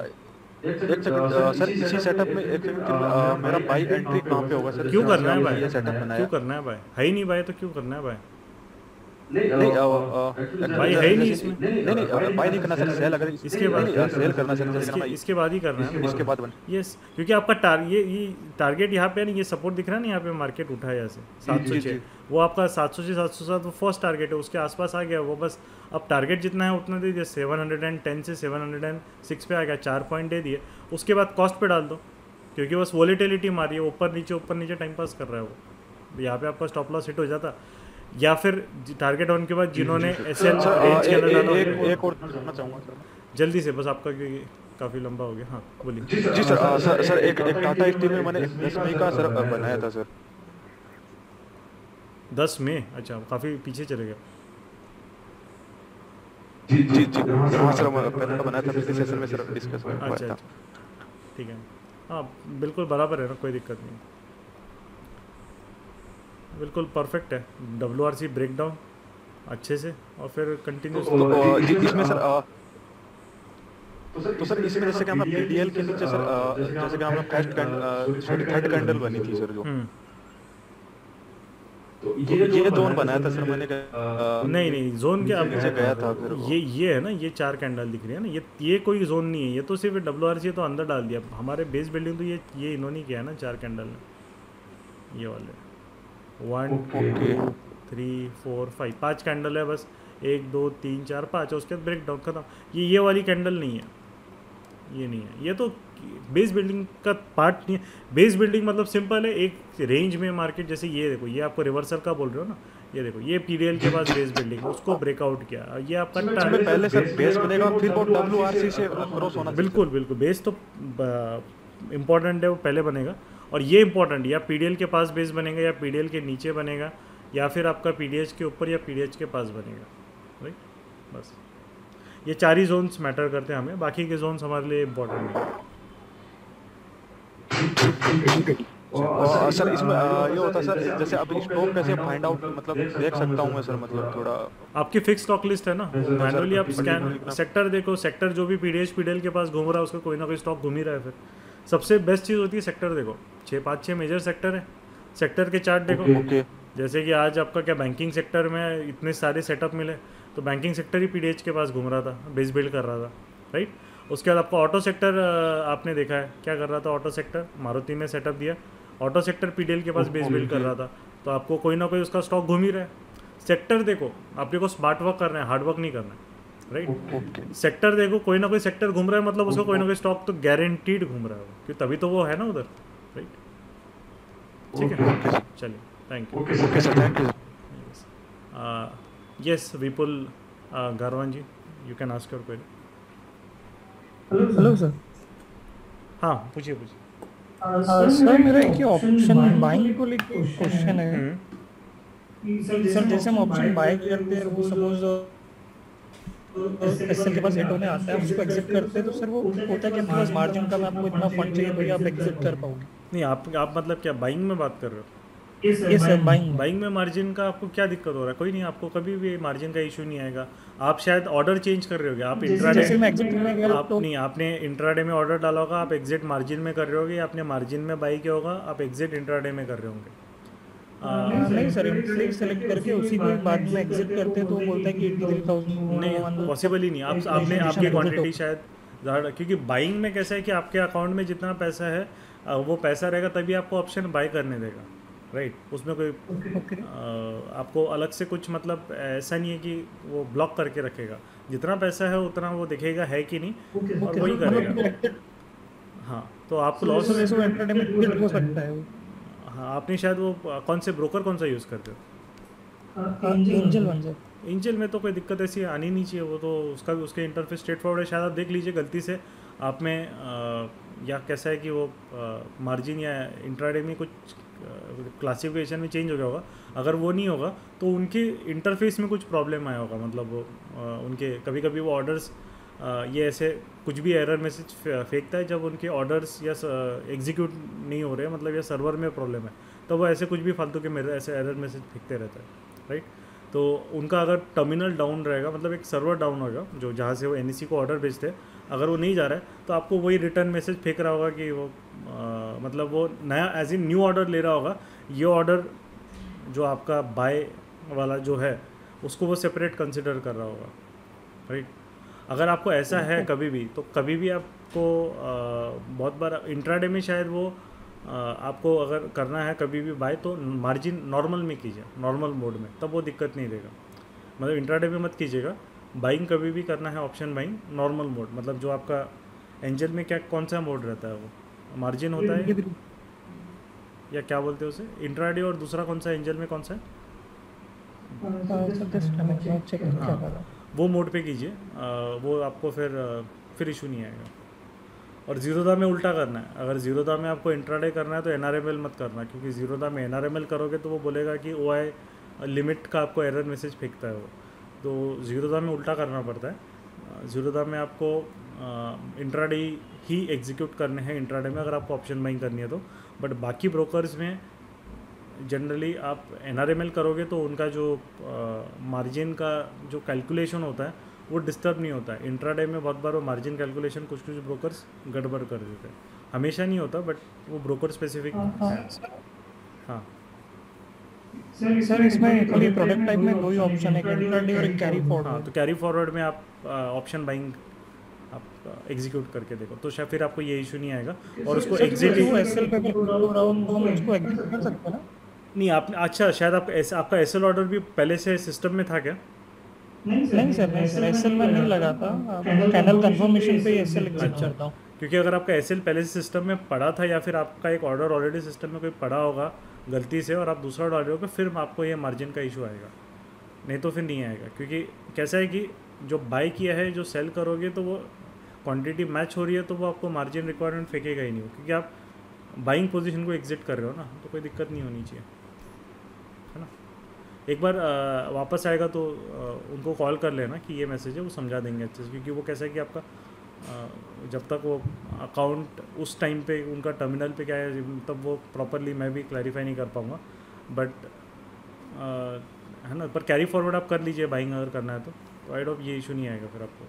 सर इसी सेटअप में एक सेकंड, मेरा बाई एंट्री कहाँ पे होगा सर? क्यों करना है भाई, ये सेटअप बनाया, क्यों करना है भाई, है ही नहीं भाई, तो क्यों करना है भाई? नहीं भाई है ही नहीं इसमें, नहीं बाई नहीं करना सर, सेल अगर इसके बाद सेल करना सर, इसके बाद ही करना है, इसके बाद यस, क्योंकि आपका ये टारगेट यहाँ पे है ना, ये सपोर्ट दिख रहा है ना, यहाँ पे मार्केट उठा है यहाँ से 706, वो आपका 700 से 707 वो फर्स्ट टारगेट है, उसके आसपास आ गया वो, बस अब टारगेट जितना है उतना दे दिया, 710 से 706 पे आ गया, 4 पॉइंट दे दिए, उसके बाद कॉस्ट पे डाल दो, क्योंकि बस वॉलेटिलिटी मारी है, ऊपर नीचे टाइम पास कर रहा है वो, यहाँ पे आपका स्टॉप लॉस हिट हो जाता, या फिर टारगेट ऑन के बाद जिन्होंने एसएल एक और करना चाहूँगा सर, जल्दी से, बस आपका क्योंकि काफ़ी लंबा हो गया। हाँ बोलिए। जी सर एक टाटा स्टील में मैंने 10 मई का सर बनाया था सर। 10 मई, अच्छा काफ़ी पीछे चले गए। जी हाँ सर, पहले का बनाया था, पिछले सेशन में सर डिस्कस हुआ था। ठीक है, हाँ बिल्कुल बराबर है ना, कोई दिक्कत नहीं, बिल्कुल परफेक्ट है। WRC ब्रेकडाउन अच्छे से और फिर कंटिन्यूस इसमें सर तो सर इसमें जैसे कि हम पीडीएल के नीचे सर जैसे कि हमने थर्ड कैंडल बनी थी सर जो, तो ये जोन बनाया था सर मैंने, नहीं जोन के अब नीचे गया था फिर ये है ना, ये 4 कैंडल दिख रही है ना, ये कोई जोन नहीं है, ये तो सिर्फ WRC तो अंदर डाल दिया, हमारे बेस बिल्डिंग तो ये इन्होंने किया है ना, 4 कैंडल ने, ये वाले 1 2 3 4 5 5 कैंडल है बस, 1 2 3 4 5, उसके बाद ब्रेक डाउन खत्म। ये वाली कैंडल नहीं है, ये नहीं है, ये तो बेस बिल्डिंग का पार्ट नहीं है। बेस बिल्डिंग मतलब सिंपल है, एक रेंज में मार्केट, जैसे ये देखो, ये आपको रिवर्सल का बोल रहे हो ना, ये देखो ये पीडीएल के पास बेस बिल्डिंग, उसको ब्रेकआउट किया, ये आपका पहले सर बेस बनेगा फिर वो WRC से क्रॉस होना, बिल्कुल बेस तो इम्पोर्टेंट है, वो पहले बनेगा, और ये इंपॉर्टेंट, या पीडीएल के पास बेस बनेगा, या पीडीएल के नीचे बनेगा, या फिर आपका पीडीएच के ऊपर या पीडीएच के पास बनेगा, राइट। बस ये 4 ही जोन्स मैटर करते हैं हमें, बाकी के जोन्स हमारे लिए इम्पोर्टेंट नहीं। सर इसमें ये होता है सर, जैसे अब स्टॉक कैसे फाइंड आउट मतलब देख सकता हूँ मैं सर, मतलब थोड़ा आपकी फिक्स स्टॉक लिस्ट है ना, मैनुअली आप स्कैन सेक्टर देखो, सेक्टर जो भी पीडीएल के पास घूम रहा है उसका कोई ना कोई स्टॉक घूम ही रहा है, फिर सबसे बेस्ट चीज़ होती है सेक्टर देखो, 5-6 मेजर सेक्टर है, सेक्टर के चार्ट देखो, जैसे कि आज आपका क्या बैंकिंग सेक्टर में इतने सारे सेटअप मिले, तो बैंकिंग सेक्टर ही पीडीएच के पास घूम रहा था, बेस बिल्ड कर रहा था, राइट। उसके बाद आपका ऑटो सेक्टर आपने देखा है क्या कर रहा था, ऑटो सेक्टर मारुति में सेटअप दिया, ऑटो सेक्टर पीडीएल के पास बेस बिल्ड कर रहा था, तो आपको कोई ना कोई उसका स्टॉक घूम ही रहा है। सेक्टर देखो, आपने को स्मार्ट वर्क करना है, हार्ड वर्क नहीं करना है, राइट। ओके सेक्टर देखो, कोई ना कोई सेक्टर घूम रहा है, मतलब उसका कोई ना कोई स्टॉक तो गारंटीड घूम रहा है वो, क्योंकि तभी तो वो है ना उधर, राइट। ठीक है, चलिए, thank you. Okay sir, thank you. Yes Vipul Garwan ji, you can ask your query. Hello sir. हाँ पूछिए पूछिए। सर मेरा एक ही ऑप्शन बाइंग को लेके क्वेश्चन है सर। जैसे हम ऑप्शन बाय करते हैं, वो सपोज एसएल के पास हिट होने आता है, हम उसको एग्जिट करते हैं, तो सर वो होता है कि आपके पास मार्जिन का, आपको इतना फंड चाहिए भैया, आप एग्जिट कर पाओगे? नहीं, आप मतलब क्या बाइंग में बात कर रहे हो? ये सर बाइंग में मार्जिन का आपको क्या दिक्कत हो रहा है? कोई नहीं, आपको कभी भी मार्जिन का इशू नहीं आएगा। आप शायद ऑर्डर चेंज कर रहे होगे, आप इंट्राडे जैसे मैं एग्जिट करने गया आप तो नहीं, आपने इंट्राडे में ऑर्डर डाला होगा, आप एग्जिट मार्जिन में कर रहे होगे, या आपने मार्जिन में बाई किया होगा, आप एग्जिट इंट्राडे में कर रहे होंगे। नहीं सर, इंट्राडे सेलेक्ट करके उसी को बाद में एग्जिट करते हैं तो वो बोलता है कि 83,000 नहीं, पॉसिबल ही नहीं। आपने आपकी क्वांटिटी शायद ज़्यादा, क्योंकि बाइंग में कैसा है कि आपके अकाउंट में जितना पैसा है वो पैसा रहेगा तभी आपको ऑप्शन बाय करने देगा, राइट। उसमें कोई आपको अलग से कुछ मतलब ऐसा नहीं है कि वो ब्लॉक करके रखेगा। जितना पैसा है उतना वो देखेगा है कि नहीं, और वही करेगा। हाँ, तो आपको लॉस हो सकता है। हाँ, आपने शायद वो कौन से ब्रोकर कौन सा यूज़ करते हो? Angel one sir. एंजल में तो कोई दिक्कत ऐसी आनी नहीं चाहिए, वो तो उसका भी उसके इंटरफेस स्ट्रेट फॉरवर्ड है। शायद आप देख लीजिए गलती से आप में या कैसा है कि वो मार्जिन या इंट्राडे में कुछ क्लासिफिकेशन में चेंज हो गया होगा। अगर वो नहीं होगा तो उनके इंटरफेस में कुछ प्रॉब्लम आया होगा, मतलब वो उनके कभी कभी वो ऑर्डर्स ये ऐसे कुछ भी एरर मैसेज फेंकता है जब उनके ऑर्डर्स या एग्जीक्यूट नहीं हो रहे हैं, मतलब या सर्वर में प्रॉब्लम है, तो वो ऐसे कुछ भी फालतू के मेरे ऐसे एरर मैसेज फेंकते रहता है, राइट। तो उनका अगर टर्मिनल डाउन रहेगा, मतलब एक सर्वर डाउन होगा जो जहाँ से वो एनईसी को ऑर्डर भेजते हैं, अगर वो नहीं जा रहा है तो आपको वही रिटर्न मैसेज फेंक रहा होगा कि वो मतलब वो नया एज इन न्यू ऑर्डर ले रहा होगा। ये ऑर्डर जो आपका बाय वाला जो है उसको वो सेपरेट कंसिडर कर रहा होगा, राइट। अगर आपको ऐसा है कभी भी, तो कभी भी आपको बहुत बार इंट्राडे में शायद वो आपको अगर करना है कभी भी बाय, तो मार्जिन नॉर्मल में कीजिए, नॉर्मल मोड में, तब वो दिक्कत नहीं देगा। मतलब इंट्राडे में मत कीजिएगा। बाइंग कभी भी करना है ऑप्शन बाइंग नॉर्मल मोड, मतलब जो आपका एंजल में क्या कौन सा मोड रहता है, वो मार्जिन होता है या क्या बोलते हैं उसे, इंट्राडे, और दूसरा कौन सा एंजल में कौन सा है, वो मोड पे कीजिए। वो आपको फिर इशू नहीं आएगा। और जीरोदा में उल्टा करना है। अगर जीरोदा में आपको इंट्राडे करना है तो एनआरएमएल मत करना, क्योंकि जीरोदा में एनआरएमएल करोगे तो वो बोलेगा कि ओआई लिमिट का आपको एरर मैसेज फेंकता है वो, तो जीरोदा में उल्टा करना पड़ता है। जीरोदा में आपको इंट्राडे ही एग्जीक्यूट करने हैं इंट्राडे में, अगर आपको ऑप्शन बाइंग करनी है तो। बट बाकी ब्रोकर्स में जनरली आप एनआरएमएल करोगे तो उनका जो मार्जिन का जो कैलकुलेशन होता है वो डिस्टर्ब नहीं होता है। इंट्राडे में बहुत बार वो मार्जिन कैलकुलेशन कुछ ब्रोकर्स गड़बड़ कर देते हैं, हमेशा नहीं होता, बट वो ब्रोकर स्पेसिफिक है। हाँ सर, इसमें खाली प्रोडक्ट टाइप में दो ही ऑप्शन है, इंट्राडे और कैरी फॉरवर्ड। हाँ, तो कैरी फॉरवर्ड में आप ऑप्शन बाइंग आप एग्जीक्यूट करके देखो, तो शायद फिर आपको ये इशू नहीं आएगा। और उसको एग्जिट एसएल पे हम उसको एग्जिट कर सकते हैं ना? नहीं, आपने अच्छा शायद आपका एसएल ऑर्डर भी पहले से सिस्टम में था क्या? नहीं सर, एसएल में नहीं लगा था, पैनल कंफर्मेशन पे एसएल एग्जिट करता हूँ। क्योंकि अगर आपका एसएल पहले से सिस्टम में पड़ा था, या फिर आपका एक ऑर्डर ऑलरेडी सिस्टम में कोई पड़ा होगा गलती से और आप दूसरा डालोगे, फिर आपको ये मार्जिन का इशू आएगा, नहीं तो फिर नहीं आएगा। क्योंकि कैसा है कि जो बाय किया है, जो सेल करोगे तो वो क्वांटिटी मैच हो रही है, तो वो आपको मार्जिन रिक्वायरमेंट फेंकेगा ही नहीं, क्योंकि आप बाइंग पोजीशन को एग्जिट कर रहे हो ना, तो कोई दिक्कत नहीं होनी चाहिए, है ना। एक बार वापस आएगा तो उनको कॉल कर लेना कि ये मैसेज है, वो समझा देंगे अच्छे से। क्योंकि वो कैसा है कि आपका जब तक वो अकाउंट उस टाइम पे उनका टर्मिनल पे क्या है, तब वो प्रॉपरली मैं भी क्लैरिफाई नहीं कर पाऊँगा, बट है ना। पर कैरी फॉरवर्ड आप कर लीजिए बाइंग अगर करना है तो आई होप ये इशू नहीं आएगा फिर आपको।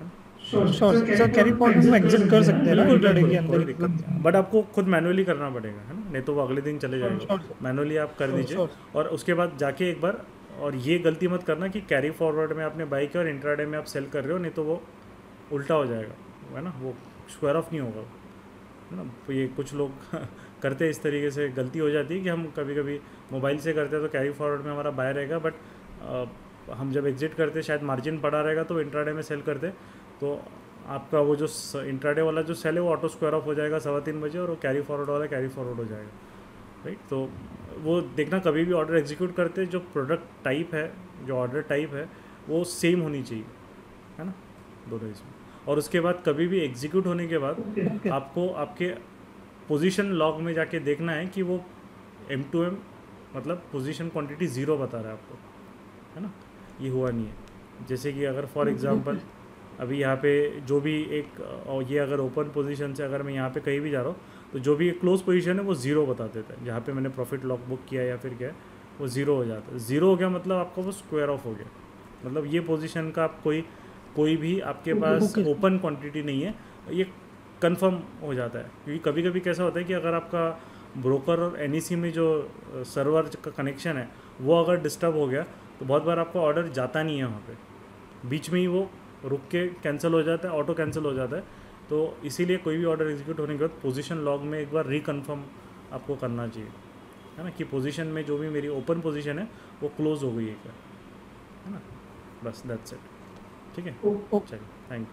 सर कैरी फॉरवर्ड में एग्जिट कर सकते हैं ना इंट्राडे के अंदर, दिक्कत नहीं, बट आपको खुद मैनुअली करना पड़ेगा, है ना, नहीं तो वो अगले दिन चले जाएगा। मैनुअली आप कर दीजिए, और उसके बाद जाके एक बार, और ये गलती मत करना कि कैरी फॉरवर्ड में आपने बाई किया और इंट्राडे में आप सेल कर रहे हो, नहीं तो वो उल्टा हो जाएगा, है ना, वो स्क्वायर ऑफ नहीं होगा, है ना। तो ये कुछ लोग करते हैं इस तरीके से, गलती हो जाती है कि हम कभी कभी मोबाइल से करते हैं तो कैरी फॉरवर्ड में हमारा बाय रहेगा, बट हम जब एग्जिट करते शायद मार्जिन पड़ा रहेगा तो इंट्राडे में सेल करते, तो आपका वो जो इंट्राडे वाला जो सेल है वो ऑटो स्क्वायर ऑफ हो जाएगा 3:15 बजे, और वो कैरी फॉरवर्ड वाला कैरी फॉरवर्ड हो जाएगा, राइट। तो वो देखना कभी भी ऑर्डर एग्जीक्यूट करते जो प्रोडक्ट टाइप है, जो ऑर्डर टाइप है वो सेम होनी चाहिए, है ना, दोनों इसमें। और उसके बाद कभी भी एग्जीक्यूट होने के बाद आपको आपके पोजीशन लॉग में जाके देखना है कि वो M2M मतलब पोजीशन क्वांटिटी 0 बता रहा है आपको, है ना, ये हुआ नहीं है। जैसे कि अगर फॉर एग्जांपल अभी यहाँ पे जो भी एक, और ये अगर ओपन पोजीशन से अगर मैं यहाँ पे कहीं भी जा रहा हूँ तो जो भी एक क्लोज पोजीशन है वो 0 बता देता है, जहाँ पे मैंने प्रॉफिट लॉक बुक किया या फिर क्या है वो 0 हो जाता है। 0 हो गया मतलब आपका वो स्क्वायर ऑफ हो गया, मतलब ये पोजीशन का आप कोई भी आपके पास ओपन क्वांटिटी नहीं है, ये कंफर्म हो जाता है। क्योंकि कभी कभी कैसा होता है कि अगर आपका ब्रोकर और NEC में जो सर्वर का कनेक्शन है वो अगर डिस्टर्ब हो गया तो बहुत बार आपका ऑर्डर जाता नहीं है, वहाँ पे बीच में ही वो रुक के कैंसिल हो जाता है, ऑटो कैंसिल हो जाता है। तो इसीलिए कोई भी ऑर्डर एग्जीक्यूट होने के बाद पोजीशन लॉग में एक बार रिकन्फर्म आपको करना चाहिए, है ना, कि पोजीशन में जो भी मेरी ओपन पोजीशन है वो क्लोज हो गई है क्या, है ना, बस दैट्स इट, ठीक है। चलिए, thank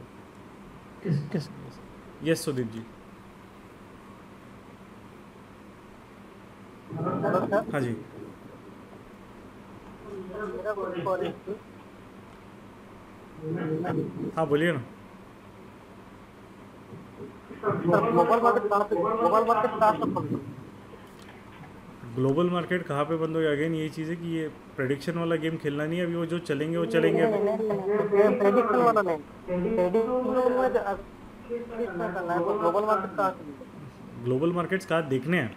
you. Yes Sudeep ji. हाँ जी, हाँ बोलिए ना। ग्लोबल मार्केट कहाँ पे बंद हो गया? अगेन यही चीज़ है कि ये प्रेडिक्शन वाला गेम खेलना नहीं है अभी, वो जो चलेंगे वो चलेंगे। प्रेडिक्शन वाला नहीं, ग्लोबल मार्केट्स कहाँ देखने हैं?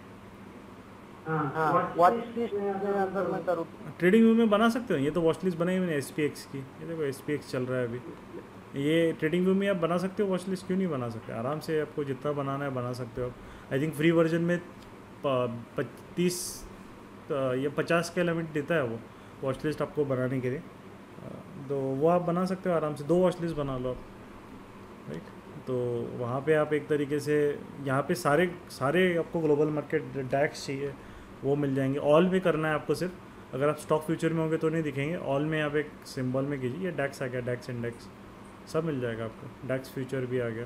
ट्रेडिंग व्यू में बना सकते हो, ये तो वॉच लिस्ट बनाई मैंने SPX की, ये देखो SPX चल रहा है अभी, ये ट्रेडिंग व्यू में आप बना सकते हो, वॉच लिस्ट क्यों नहीं बना सकते? आराम से आपको जितना बनाना है बना सकते हो। आई थिंक फ्री वर्जन में 35 या 50 का लिमिट देता है वो वॉच लिस्ट आपको बनाने के लिए, तो वो आप बना सकते हो आराम से, 2 वॉच लिस्ट बना लो आप, राइट। तो वहाँ पे आप एक तरीके से यहाँ पे सारे आपको ग्लोबल मार्केट डैक्स चाहिए वो मिल जाएंगे। ऑल में करना है आपको सिर्फ, अगर आप स्टॉक फ्यूचर में होंगे तो नहीं दिखेंगे, ऑल में आप एक सिंबल में कीजिए, ये डैक्स आ गया, डैक्स इंडेक्स सब मिल जाएगा आपको, डैक्स फ्यूचर भी आ गया।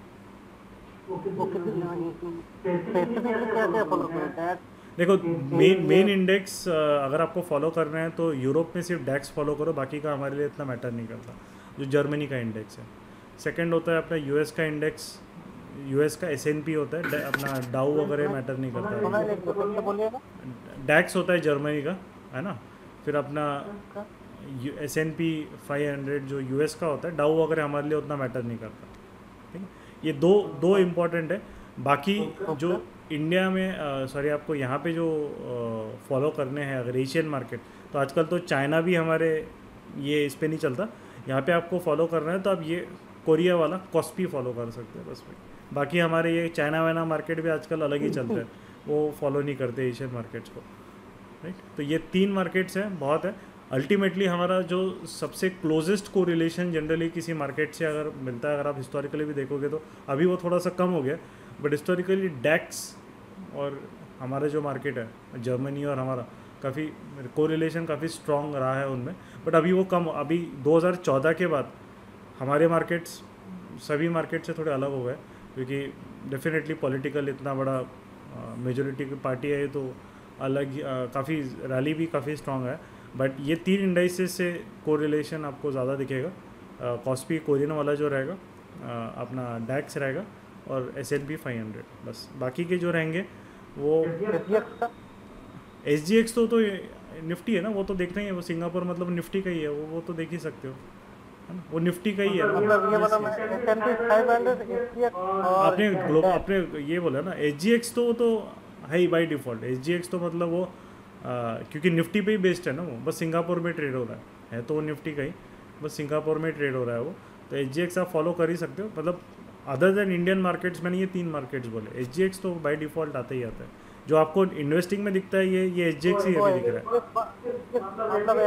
देखो मेन इंडेक्स अगर आपको फॉलो करना है तो यूरोप में सिर्फ डैक्स फॉलो करो, बाकी का हमारे लिए इतना मैटर नहीं करता। जो जर्मनी का इंडेक्स है, सेकंड होता है अपना US का इंडेक्स, US का S&P होता है, अपना डाउ वगैरह मैटर नहीं करता। डैक्स होता है जर्मनी का, है ना, फिर अपना S&P 500 जो US का होता है, डाउ वगैरह हमारे लिए उतना मैटर नहीं करता, ठीक है। ये दो इम्पॉर्टेंट है। बाकी जो इंडिया में सॉरी आपको यहाँ पे जो फॉलो करने हैं अगर एशियन मार्केट, तो आजकल तो चाइना भी हमारे ये इस पे नहीं चलता, यहाँ पे आपको फॉलो करना है तो आप ये कोरिया वाला कॉस्पी फॉलो कर सकते हैं बस में। बाकी हमारे ये चाइना वाइना मार्केट भी आजकल अलग ही चलते हैं, वो फॉलो नहीं करते एशियन मार्केट्स को, राइट। तो ये 3 मार्केट्स हैं, बहुत है। अल्टीमेटली हमारा जो सबसे क्लोजेस्ट को रिलेशन जनरली किसी मार्केट से अगर मिलता है, अगर आप हिस्टोरिकली भी देखोगे तो अभी वो थोड़ा सा कम हो गया, बट हिस्टोरिकली डैक्स और हमारा जो मार्केट है जर्मनी और हमारा काफ़ी को रिलेशन काफ़ी स्ट्रॉन्ग रहा है उनमें, बट अभी वो कम, अभी 2014 के बाद हमारे मार्केट्स सभी मार्केट से थोड़े अलग हो गए, क्योंकि डेफिनेटली पॉलिटिकल इतना बड़ा मेजोरिटी की पार्टी है तो अलग काफ़ी रैली भी काफ़ी स्ट्रॉन्ग है। बट ये 3 इंडाइसेस से को रिलेशन आपको ज़्यादा दिखेगा, कॉस्पी कोरियन वाला जो रहेगा, अपना डैक्स रहेगा और S&P 500, बस। बाकी के जो रहेंगे वो SGX तो निफ्टी है ना, वो तो देखना ही है, वो सिंगापुर मतलब निफ्टी का ही है, वो तो देख ही सकते हो, है ना, वो निफ्टी का ही है। आपने ये बोला ना SGX तो है ही बाई डिफ़ॉल्ट। SGX तो मतलब वो क्योंकि निफ्टी पे ही बेस्ड है ना, वो बस सिंगापुर में ट्रेड हो रहा है तो वो निफ्टी का ही, बस सिंगापुर में ट्रेड हो रहा है वो, तो SGX आप फॉलो कर ही सकते हो। मतलब अदर देन इंडियन मार्केट्स मैंने ये 3 मार्केट्स बोले, SGX तो बाई डिफ़ॉल्ट आता ही आता है। जो आपको इन्वेस्टिंग में दिखता है ये SGX ही अभी दिख रहा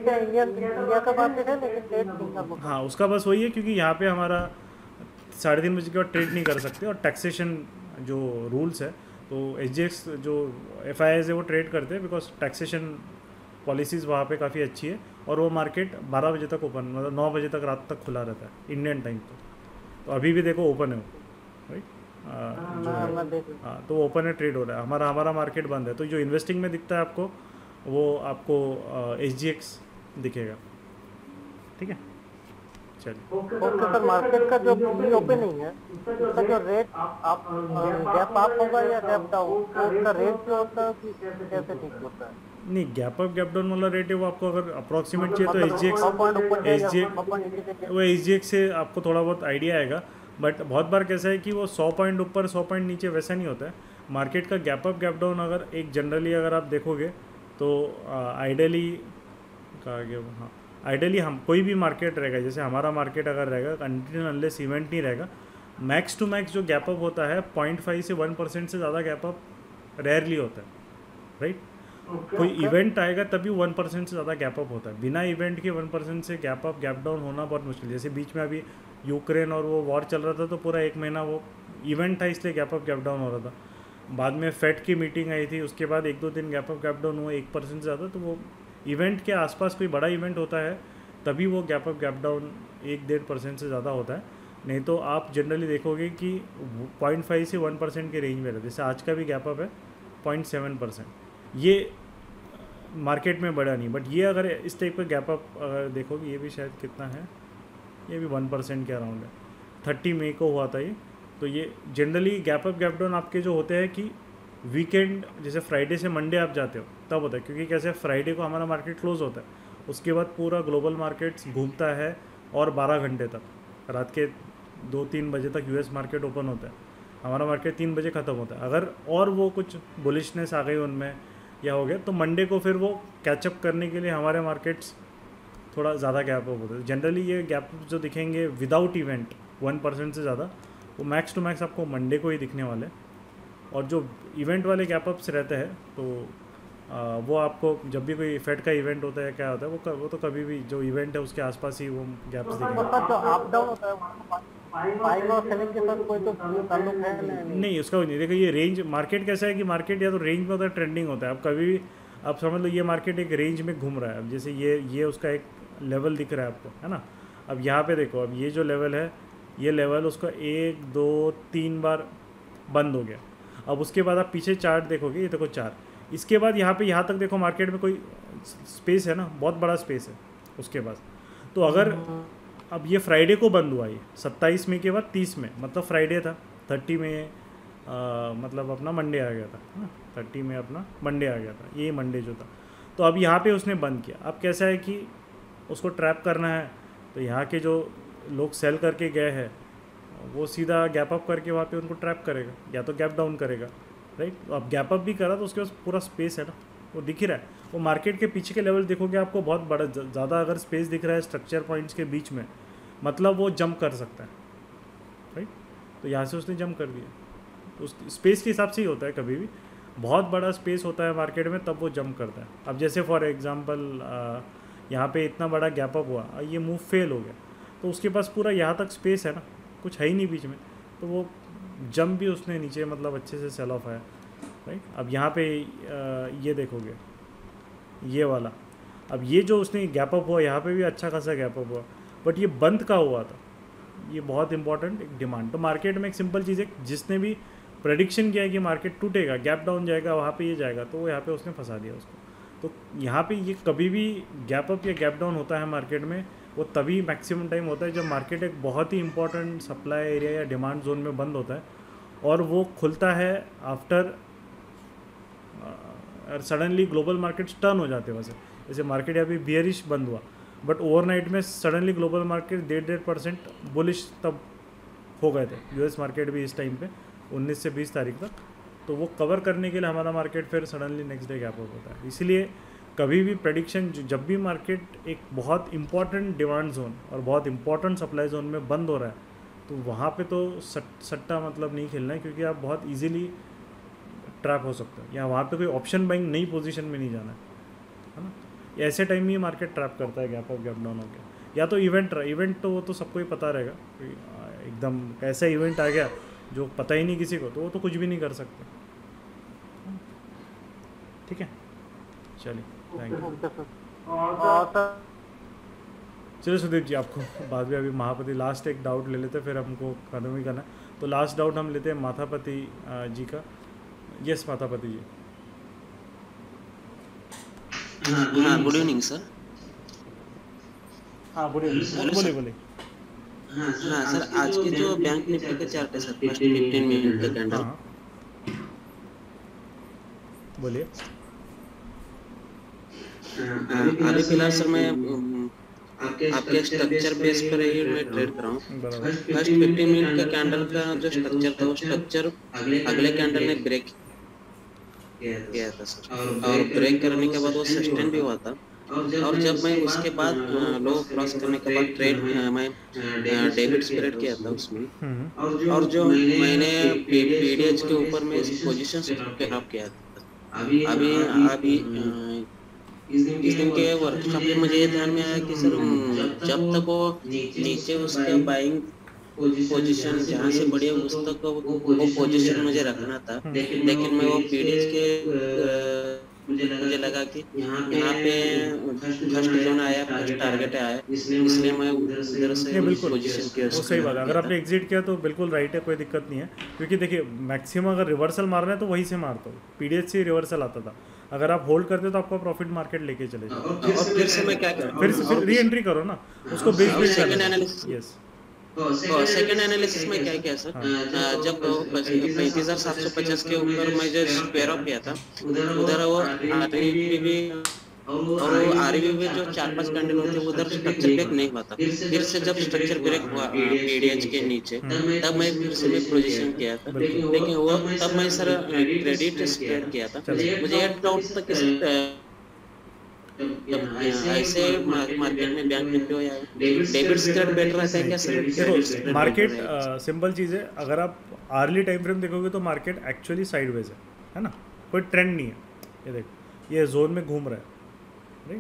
है। हाँ, उसका बस वही है, क्योंकि यहाँ पे हमारा 3:30 बजे के बाद ट्रेड नहीं कर सकते, और टैक्सेशन जो रूल्स है तो SGX जो FIIs है वो ट्रेड करते हैं, बिकॉज टैक्सेशन पॉलिसीज़ वहाँ पे काफ़ी अच्छी है और वो मार्केट 12 बजे तक ओपन, मतलब 9 बजे तक रात तक खुला रहता है इंडियन टाइम पर। तो अभी भी देखो ओपन है वो, राइट। जो है हाँ, तो ओपन है, ट्रेड हो रहा है। हमारा मार्केट बंद है। तो जो इन्वेस्टिंग में दिखता है आपको, वो आपको SGX दिखेगा, ठीक है। चलिए, ओके सर, मार्केट का जो प्री ओपनिंग है उसका जो रेट आप गैप अप होगा या गैप डाउन, तो उसका रेट जो होता है कैसे ठीक होता है? नहीं, गैप अप गैप डाउन वाला रेट है वो आपको अगर अप्रॉक्सीमेट चाहिए तो वो SGX से आपको थोड़ा बहुत आइडिया आएगा। बट बहुत बार कैसा है कि वो 100 पॉइंट ऊपर 100 पॉइंट नीचे वैसा नहीं होता है मार्केट का। गैप अप गैप डाउन अगर एक जनरली अगर आप देखोगे तो आइडियली कहा गया, हाँ, आइडियली हम कोई भी मार्केट रहेगा, जैसे हमारा मार्केट अगर रहेगा, अनटिल अनलेस इवेंट नहीं रहेगा, मैक्स टू मैक्स जो गैप अप होता है 0.5 से 1% से ज़्यादा गैप अप रेयरली होता है, राइट। कोई इवेंट आएगा तभी 1% से ज़्यादा गैप अप होता है। बिना इवेंट के 1% से गैप अप गैप डाउन होना बहुत मुश्किल। जैसे बीच में अभी यूक्रेन और वो वॉर चल रहा था तो पूरा 1 महीना वो इवेंट था, इसलिए गैप अप गैप डाउन हो रहा था। बाद में फेड की मीटिंग आई थी, उसके बाद 1-2 दिन गैप अप गैप डाउन हुआ 1% से ज़्यादा। तो वो इवेंट के आसपास कोई बड़ा इवेंट होता है तभी वो गैप अप गैप डाउन 1-1.5% से ज़्यादा होता है। नहीं तो आप जनरली देखोगे कि 0.5 से 1% के रेंज में रहता है। जैसे आज का भी गैप अप है 0.7%, ये मार्केट में बढ़ा नहीं। बट ये अगर इस टाइप का गैप अप अगर देखोगे, ये भी शायद कितना है, ये भी 1% के अराउंड है, 30 मई को हुआ था ये। तो ये generally gap up gap down आपके जो होते हैं कि वीकेंड, जैसे फ्राइडे से मंडे आप जाते हो तब होता है, क्योंकि कैसे फ्राइडे को हमारा मार्केट क्लोज होता है, उसके बाद पूरा ग्लोबल मार्केट्स घूमता है और 12 घंटे तक, रात के 2-3 बजे तक US मार्केट ओपन होता है, हमारा मार्केट 3 बजे ख़त्म होता है। अगर और वो कुछ बुलिशनेस आ गई उनमें या हो गया तो मंडे को फिर वो कैचअप करने के लिए हमारे मार्केट्स थोड़ा ज़्यादा गैप अप होता है। जनरली ये गैप जो दिखेंगे विदाउट इवेंट 1% से ज़्यादा, वो मैक्स टू मैक्स आपको मंडे को ही दिखने वाले। और जो इवेंट वाले गैप अप्स रहते हैं तो वो आपको जब भी कोई फेड का इवेंट होता है क्या होता है वो तो कभी भी जो इवेंट है उसके आसपास ही वो गैप्स दिखेंगे। जो अप डाउन होता है बाइंग और सेलिंग के साथ कोई तो ताल्लुक है नहीं, उसका नहीं। देखो ये रेंज मार्केट कैसा है कि मार्केट या तो रेंज में होता है, ट्रेंडिंग होता है। अब कभी भी आप समझ लो ये मार्केट एक रेंज में घूम रहा है। अब जैसे ये उसका एक लेवल दिख रहा है आपको, है ना। अब यहाँ पे देखो, अब ये जो लेवल है, ये लेवल उसका 1 2 3 बार बंद हो गया। अब उसके बाद आप पीछे चार्ट देखोगे, ये देखो 4, इसके बाद यहाँ तक देखो मार्केट में कोई स्पेस है ना, बहुत बड़ा स्पेस है उसके पास। तो अगर अब ये फ्राइडे को बंद हुआ, ये 27 मई के बाद 30 में, मतलब फ्राइडे था, 30 में मतलब अपना मंडे आ गया था, है ना, 30 में अपना मंडे आ गया था, ये मंडे जो था। तो अब यहाँ पे उसने बंद किया। अब कैसा है कि उसको ट्रैप करना है, तो यहाँ के जो लोग सेल करके गए हैं वो सीधा गैप अप करके वहाँ पे उनको ट्रैप करेगा या तो गैप डाउन करेगा, राइट। अब गैप अप भी करा तो उसके पास पूरा स्पेस है ना, वो दिख ही रहा है। वो मार्केट के पीछे के लेवल देखोगे आपको बहुत बड़ा ज़्यादा अगर स्पेस दिख रहा है स्ट्रक्चर पॉइंट्स के बीच में, मतलब वो जंप कर सकता है, राइट। तो यहाँ से उसने जंप कर दिया। तो उस स्पेस के हिसाब से ही होता है, कभी भी बहुत बड़ा स्पेस होता है मार्केट में तब वो जंप करता है। अब जैसे फॉर एग्जांपल यहाँ पे इतना बड़ा गैप अप हुआ, ये मूव फेल हो गया, तो उसके पास पूरा यहाँ तक स्पेस है ना, कुछ है ही नहीं बीच में, तो वो जंप भी उसने नीचे मतलब अच्छे से सेल ऑफ आया, राइट। अब यहाँ पे ये देखोगे ये वाला, अब ये जो उसने गैप अप हुआ यहाँ पे भी अच्छा खासा गैप अप हुआ, बट ये बंद का हुआ था, ये बहुत इंपॉर्टेंट एक डिमांड। तो मार्केट में एक सिंपल चीज़ है, जिसने भी प्रेडिक्शन किया है कि मार्केट टूटेगा, गैप डाउन जाएगा, वहाँ पे ये जाएगा, तो वो यहाँ पे उसने फंसा दिया उसको। तो यहाँ पे ये कभी भी गैप अप या गैप डाउन होता है मार्केट में, वो तभी मैक्सिमम टाइम होता है जब मार्केट एक बहुत ही इंपॉर्टेंट सप्लाई एरिया या डिमांड जोन में बंद होता है, और वो खुलता है after suddenly global markets turn हो जाते हैं। वैसे जैसे मार्केट अभी बियरिश बंद हुआ, बट ओवरनाइट में सडनली ग्लोबल मार्केट 1.5% बुलिश तब हो गए थे। US मार्केट भी इस टाइम पे 19 से 20 तारीख तक, तो वो कवर करने के लिए हमारा मार्केट फिर suddenly next day gap up होता है। इसलिए कभी भी प्रेडिक्शन, जब भी मार्केट एक बहुत इंपॉर्टेंट डिमांड जोन और बहुत इंपॉर्टेंट सप्लाई जोन में बंद हो रहा है, तो वहाँ पे तो सट्टा मतलब नहीं खेलना है, क्योंकि आप बहुत इजीली ट्रैप हो सकते हैं, या वहाँ पे कोई ऑप्शन बाइंग नई पोजीशन में नहीं जाना है ना। ऐसे टाइम में ही मार्केट ट्रैप करता है, गैप अप गैप डाउन हो गया, या तो इवेंट तो वो तो सबको ही पता रहेगा, एकदम ऐसा इवेंट आ गया जो पता ही नहीं किसी को, तो वो तो कुछ भी नहीं कर सकते। ठीक है, चलिए, थैंक यू। और सर चलो सुदीप जी, आपको बाद में अभी महापति लास्ट एक डाउट ले लेते हैं, फिर हमको खत्म ही करना है। तो लास्ट डाउट हम लेते हैं माथापति जी का। यस माथापति जी। हाँ गुड इवनिंग सर। हाँ बोलिए हेलो बोलिए सर। बोलिए। हाँ सर, आज के जो बैंक निफ्टी का चार्ट है सर, फर्स्ट 15 मिनट का कैंडल। हाँ बोलिए। अभी फिलहाल सर मैं आपके स्ट्रक्चर बेस पर ही मैं ट्रेड कर रहा हूँ। बराबर। फर्स्ट 15 मिनट का कैंडल का जो स्ट्रक्चर था, वो स्ट्रक्चर अगले कैंडल ने ब्रेक किया था सर, और ब्रेक करने के बाद वो सस्टेन भी हुआ था। और जब मैं उसके बाद लो क्रॉस करने के बाद ट्रेड मैं डेबिट स्प्रेड किया था उसमें, और जो मैंने पीडीएच के ऊपर में पोजीशन सेटअप किया था। अभी इस दिन के वर्कशॉप में मुझे ये ध्यान में आया कि सर जब तक वो नीचे उसका बाइंग पोजीशन जहाँ से बढ़ी है उस तक वो पोजीशन मुझे रखना था, लेकिन मैं वो पीडीएच के मुझे लगा कि यहाँ पे फर्स्ट जोन आया, फर्स्ट टारगेट आया, इसलिए मैं उधर से पोजीशन किया। वो सही बात है, अगर आपने एग्जिट किया तो बिल्कुल राइट है, कोई दिक्कत नहीं है। क्योंकि देखिए मैक्सिमम अगर रिवर्सल मारना है तो वहीं से मारता हूँ, पीडीएच से रिवर्सल आता था। अगर आप होल्ड करते हो तो आपका प्रॉफिट मार्केट लेके चले जाओ। और फिर से मैं क्या करूँ, फिर री एंट्री करो ना उसको, build second analysis. Yes second analysis में क्या किया सर, जब 35,750 के ऊपर मैं जो स्क्वायर ऑफ किया था, उधर वो आरईबी और वो आरईबी में जो 4-5 कैंडल होते हैं उधर स्ट्रक्चर ब्रेक नहीं हुआ था। फिर से जब स्ट्रक्चर ब्रेक हुआ पीडीएच के नीचे, तब मैं फिर से मैं पोजीशन किया था, लेकिन वो तब मैं सर क्रेडिट स्प्रेड किया था। मुझे ये डाउट था कि ऐसे मार्केट में बैंक निफ्टी हो या डेबिट स्प्रेड बेटर रहता है क्या सर? देखो मार्केट सिंपल चीज़ है, अगर आप आर्ली टाइम फ्रेम देखोगे तो मार्केट एक्चुअली साइडवेज है ना, कोई ट्रेंड नहीं है। ये देखो ये जोन में घूम रहा है, राइट।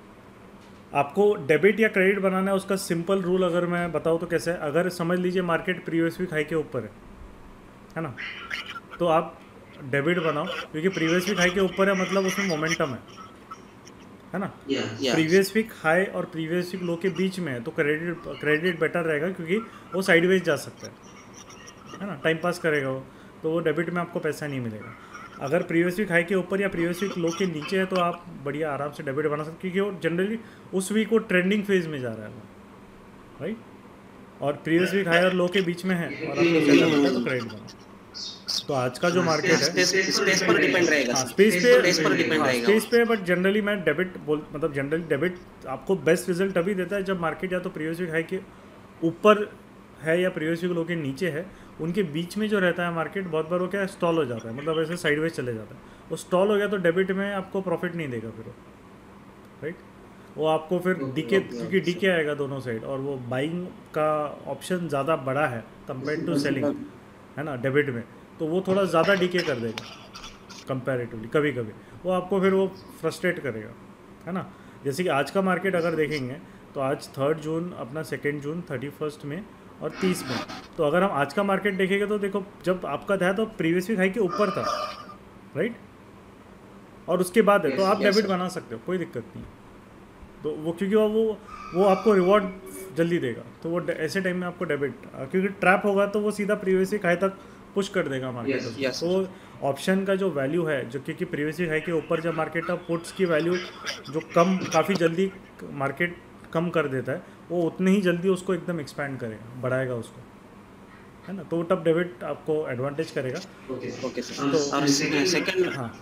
आपको डेबिट या क्रेडिट बनाना है, उसका सिंपल रूल अगर मैं बताऊँ तो कैसे है, अगर समझ लीजिए मार्केट प्रीवियस वीक हाई के ऊपर है ना, तो आप डेबिट बनाओ, क्योंकि प्रीवियस वीक हाई के ऊपर है मतलब उसमें मोमेंटम है ना। प्रीवियस वीक हाई और प्रीवियस वीक लो के बीच में है तो क्रेडिट बेटर रहेगा, क्योंकि वो साइडवेज जा सकता है ना, टाइम पास करेगा वो, तो वो डेबिट में आपको पैसा नहीं मिलेगा। अगर प्रीवियस वीक हाई के ऊपर या प्रीवियस वीक लो के नीचे है तो आप बढ़िया आराम से डेबिट बना सकते, क्योंकि वो जनरली उस वीक वो ट्रेंडिंग फेज में जा रहा है वो, राइट। और प्रीवियस वीक हाई और लो के बीच में है और आपको ज़्यादा मिलता है तो क्रेडिट बना। तो आज का जो मार्केट है स्पेस पर डिपेंड रहेगा, स्पेस पर डिपेंड रहेगा, स्पेस पे। बट जनरली मैं डेबिट मतलब जनरली डेबिट आपको बेस्ट रिजल्ट तभी देता है जब मार्केट या तो प्रीवियस वीक हाई के ऊपर है या प्रीवियस वीक लो के नीचे है, उनके बीच में जो रहता है मार्केट बहुत बार वो क्या स्टॉल हो जाता है, मतलब ऐसे साइडवेज चले जाता है। वो स्टॉल हो गया तो डेबिट में आपको प्रॉफिट नहीं देगा फिर, राइट। वो आपको फिर डीके, क्योंकि डीके आएगा दोनों साइड, और वो बाइंग का ऑप्शन ज़्यादा बड़ा है कंपेयर टू सेलिंग, है ना, डेबिट में, तो वो थोड़ा ज़्यादा डीके कर देगा कंपैरेटिवली। कभी कभी वो आपको फिर वो फ्रस्ट्रेट करेगा, है ना। जैसे कि आज का मार्केट अगर देखेंगे तो आज 3 जून अपना 2 जून 31 में और 30 में, तो अगर हम आज का मार्केट देखेंगे तो देखो जब आपका था तो प्रीवियस वीक हाई के ऊपर था, राइट, और उसके बाद है तो आप डेबिट बना सकते हो, कोई दिक्कत नहीं। तो वो क्योंकि वो आपको रिवॉर्ड जल्दी देगा, तो वो ऐसे टाइम में आपको डेबिट, क्योंकि ट्रैप होगा तो वो सीधा प्रीवियस वीक हाई तक पुश कर देगा मार्केट। तो ऑप्शन का जो वैल्यू है, जो क्योंकि प्रीवियस वीक हाई के ऊपर जब मार्केट का पुट्स की वैल्यू जो काफ़ी जल्दी मार्केट कम कर देता है, वो उतने ही जल्दी उसको एकदम एक्सपैंड करेगा, बढ़ाएगा उसको, है ना। तो तब डेबिट आपको एडवांटेज करेगा। Okay sir. तो सेकंड, हाँ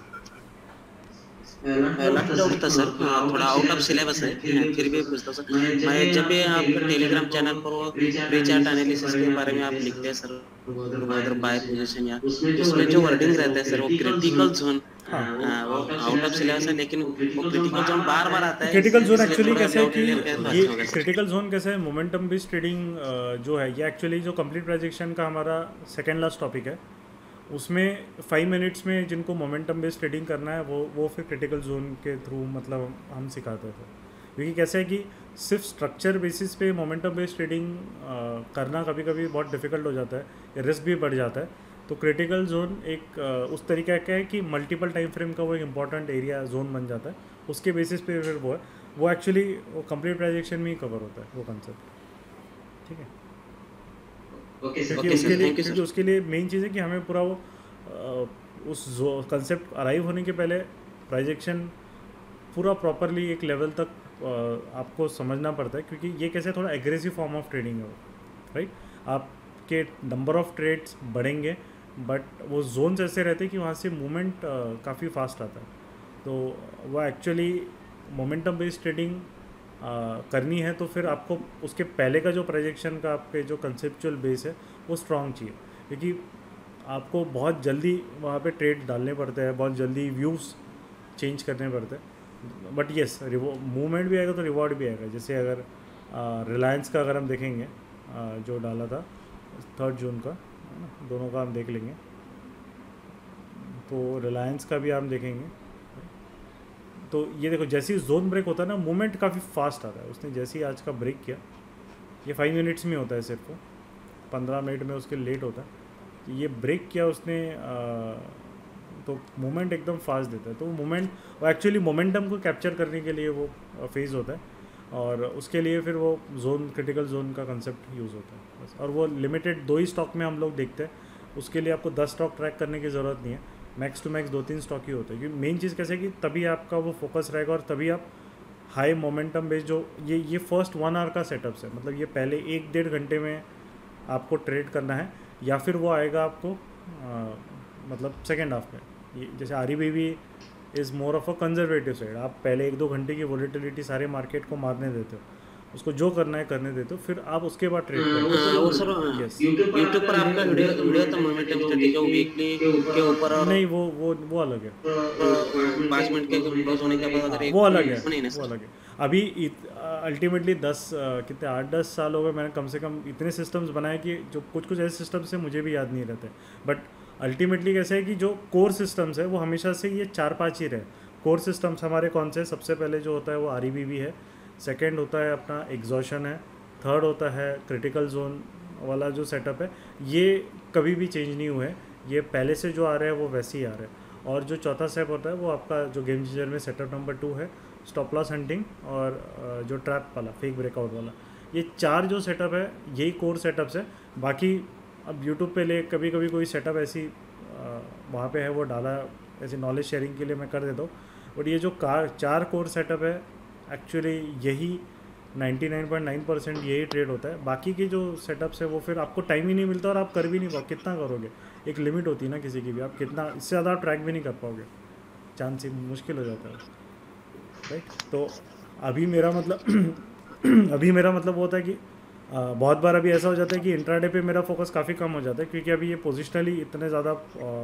लास्ट डाउट था सर, थोड़ा आउट ऑफ सिलेबस है, फिर भी पूछता सर। मैं जब भी आपका टेलीग्राम चैनल पर वो प्री चार्ट एनालिसिस के बारे में आप लिखते हैं सर, अदर बाय पोजीशन या उसमें जो वर्डिंग रहता है सर, वो क्रिटिकल जोन, वो आउट ऑफ सिलेबस है, लेकिन वो क्रिटिकल जोन बार बार आता है। क्रिटिकल जोन एक्चुअली कैसे है कि ये क्रिटिकल जोन कैसे है, मोमेंटम बेस्ड ट्रेडिंग जो है ये एक्चुअली जो कंप्लीट प्रेडिक्शन का हमारा सेकेंड लास्ट टॉपिक है, उसमें 5 मिनट्स में जिनको मोमेंटम बेस्ड ट्रेडिंग करना है वो फिर क्रिटिकल जोन के थ्रू मतलब हम सिखाते थे। क्योंकि कैसे है कि सिर्फ स्ट्रक्चर बेसिस पे मोमेंटम बेस्ड ट्रेडिंग करना कभी कभी बहुत डिफ़िकल्ट हो जाता है, रिस्क भी बढ़ जाता है। तो क्रिटिकल जोन एक उस तरीका का है कि मल्टीपल टाइम फ्रेम का वो एक इम्पॉर्टेंट एरिया जोन बन जाता है, उसके बेसिस पे फिर वो है। वो एक्चुअली वो कंप्लीट प्राइस एक्शन में ही कवर होता है वो कंसेप्ट, ठीक है। क्योंकि उसके लिए मेन चीज़ है कि हमें पूरा वो उस कंसेप्ट अराइव होने के पहले प्राइस एक्शन पूरा प्रॉपरली एक लेवल तक आपको समझना पड़ता है, क्योंकि ये कैसे थोड़ा एग्रेसिव फॉर्म ऑफ ट्रेडिंग है वो, राइट। आपके नंबर ऑफ ट्रेड्स बढ़ेंगे बट वो जोन्स ऐसे रहते हैं कि वहाँ से मूवमेंट काफ़ी फास्ट आता है। तो वो एक्चुअली मोमेंटम बेस्ड ट्रेडिंग करनी है तो फिर आपको उसके पहले का जो प्रोजेक्शन का आपके जो कंसेप्चुअल बेस है वो स्ट्रॉन्ग चाहिए, क्योंकि आपको बहुत जल्दी वहाँ पे ट्रेड डालने पड़ते हैं, बहुत जल्दी व्यूज़ चेंज करने पड़ते हैं। बट येस, मूवमेंट भी आएगा तो रिवॉर्ड भी आएगा। जैसे अगर रिलायंस का अगर हम देखेंगे जो डाला था 3 जून का, है ना, दोनों का हम देख लेंगे। तो रिलायंस का भी हम देखेंगे तो ये देखो जैसे ही जोन ब्रेक होता है ना, मूवमेंट काफ़ी फास्ट आता है। उसने जैसे ही आज का ब्रेक किया, ये 5 मिनट्स में होता है, सिर्फ 15 मिनट में उसके लेट होता है। ये ब्रेक किया उसने तो मूवमेंट एकदम फास्ट देता है। तो मूवमेंट वो एक्चुअली मोमेंटम को कैप्चर करने के लिए वो फेज़ होता है, और उसके लिए फिर वो जोन, क्रिटिकल जोन का कंसेप्ट यूज़ होता है बस। और वो लिमिटेड 2 ही स्टॉक में हम लोग देखते हैं, उसके लिए आपको 10 स्टॉक ट्रैक करने की ज़रूरत नहीं है। मैक्स टू मैक्स 2-3 स्टॉक ही होता है, क्योंकि मेन चीज़ कैसे है कि तभी आपका वो फोकस रहेगा और तभी आप हाई मोमेंटम बेस्ड जो ये फर्स्ट 1 आवर का सेटअप है, मतलब ये पहले 1-1.5 घंटे में आपको ट्रेड करना है, या फिर वो आएगा आपको मतलब सेकेंड हाफ में। ये जैसे REBB is more of a conservative side. आप पहले 1-2 घंटे की वोलेटिलिटी सारे मार्केट को मारने देते हो, उसको जो करना है करने देते हो, फिर आप उसके बाद ट्रेड करो। वो सर यूट्यूब पर आपका वीडियो था मोमेंटम स्टडी जो वीकली के ऊपर, और नहीं वो अलग है। 5 मिनट के क्लोज होने के बाद अगर वो अलग है, वो अलग है। अभी अल्टीमेटली 8-10 साल हो गए मैंने कम से कम इतने सिस्टम्स बनाए कि जो कुछ ऐसे सिस्टम्स हैं मुझे भी याद नहीं रहते। बट अल्टीमेटली कैसे है कि जो कोर सिस्टम्स है वो हमेशा से ये 4-5 ही रहे। कोर सिस्टम्स हमारे कौन से? सबसे पहले जो होता है वो REBB है, सेकेंड होता है अपना एग्जॉशन है, थर्ड होता है क्रिटिकल जोन वाला जो सेटअप है। ये कभी भी चेंज नहीं हुए, ये पहले से जो आ रहे हैं वो वैसे ही आ रहे हैं। और जो चौथा स्टेप होता है वो आपका जो गेम चेंजर में सेटअप नंबर 2 है, स्टॉप लॉस हंटिंग और जो ट्रैप वाला फेक ब्रेकआउट वाला। ये 4 जो सेटअप है यही कोर सेटअप्स है। बाकी अब यूट्यूब पे ले कभी कभी कोई सेटअप ऐसी वहाँ पे है वो डाला ऐसे नॉलेज शेयरिंग के लिए मैं कर देता हूँ। बट ये जो 4 कोर सेटअप है एक्चुअली यही 99.9% यही ट्रेड होता है। बाकी के जो सेटअप्स है वो फिर आपको टाइम ही नहीं मिलता और आप कर भी नहीं पाओ। कितना करोगे? एक लिमिट होती है ना किसी की भी, आप कितना, इससे ज़्यादा ट्रैक भी नहीं कर पाओगे, चांस ही मुश्किल हो जाता है, राइट। तो अभी मेरा मतलब वो होता है कि बहुत बार अभी ऐसा हो जाता है कि इंट्राडे पे मेरा फोकस काफ़ी कम हो जाता है, क्योंकि अभी ये पोजिशनली इतने ज़्यादा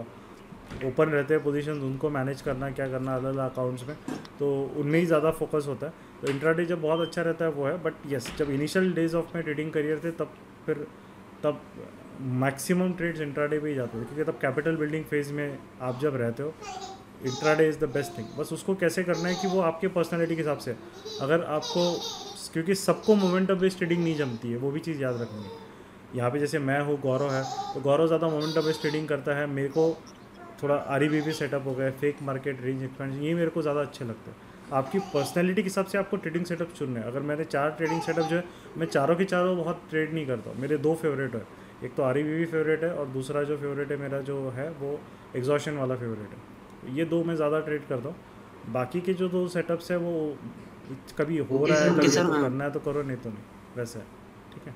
ओपन रहते हैं पोजीशंस, उनको मैनेज करना क्या करना अलग अलग अकाउंट्स में, तो उनमें ही ज़्यादा फोकस होता है। तो इंट्राडे जब बहुत अच्छा रहता है वो है। बट यस, जब initial days of my trading career थे तब मैक्सिमम ट्रेड्स इंट्राडे पे ही जाते थे, क्योंकि तब कैपिटल बिल्डिंग फेज़ में आप जब रहते हो intraday is the best thing. बस उसको कैसे करना है कि वो आपके पर्सनैलिटी के हिसाब से, अगर आपको, क्योंकि सबको मोमेंटम बेस्ड ट्रेडिंग नहीं जमती है, वो भी चीज़ याद रखनी है। यहाँ पे जैसे मैं हूँ, गौरव है, तो गौरव ज़्यादा मोमेंटम बेस्ड ट्रेडिंग करता है, मेरे को थोड़ा REBB सेटअप हो गया, फेक मार्केट, रेंज एक्सपेंशन, ये मेरे को ज़्यादा अच्छे लगते हैं। आपकी पर्सनैलिटी के हिसाब से आपको ट्रेडिंग सेटअप चुनना है। अगर मेरे 4 ट्रेडिंग सेटअप जो है, मैं चारों के चारों बहुत ट्रेड नहीं करता हूँ। मेरे 2 फेवरेट है, एक तो REBB फेवरेट है और दूसरा जो फेवरेट है मेरा जो है वो एग्जॉशन वाला फेवरेट है। ये 2 मैं ज़्यादा ट्रेड करता हूँ। बाकी के जो 2 सेटअप्स है वो कभी हो रहा है, कभी तो करना है तो करो, नहीं तो नहीं, वैसा है, ठीक है।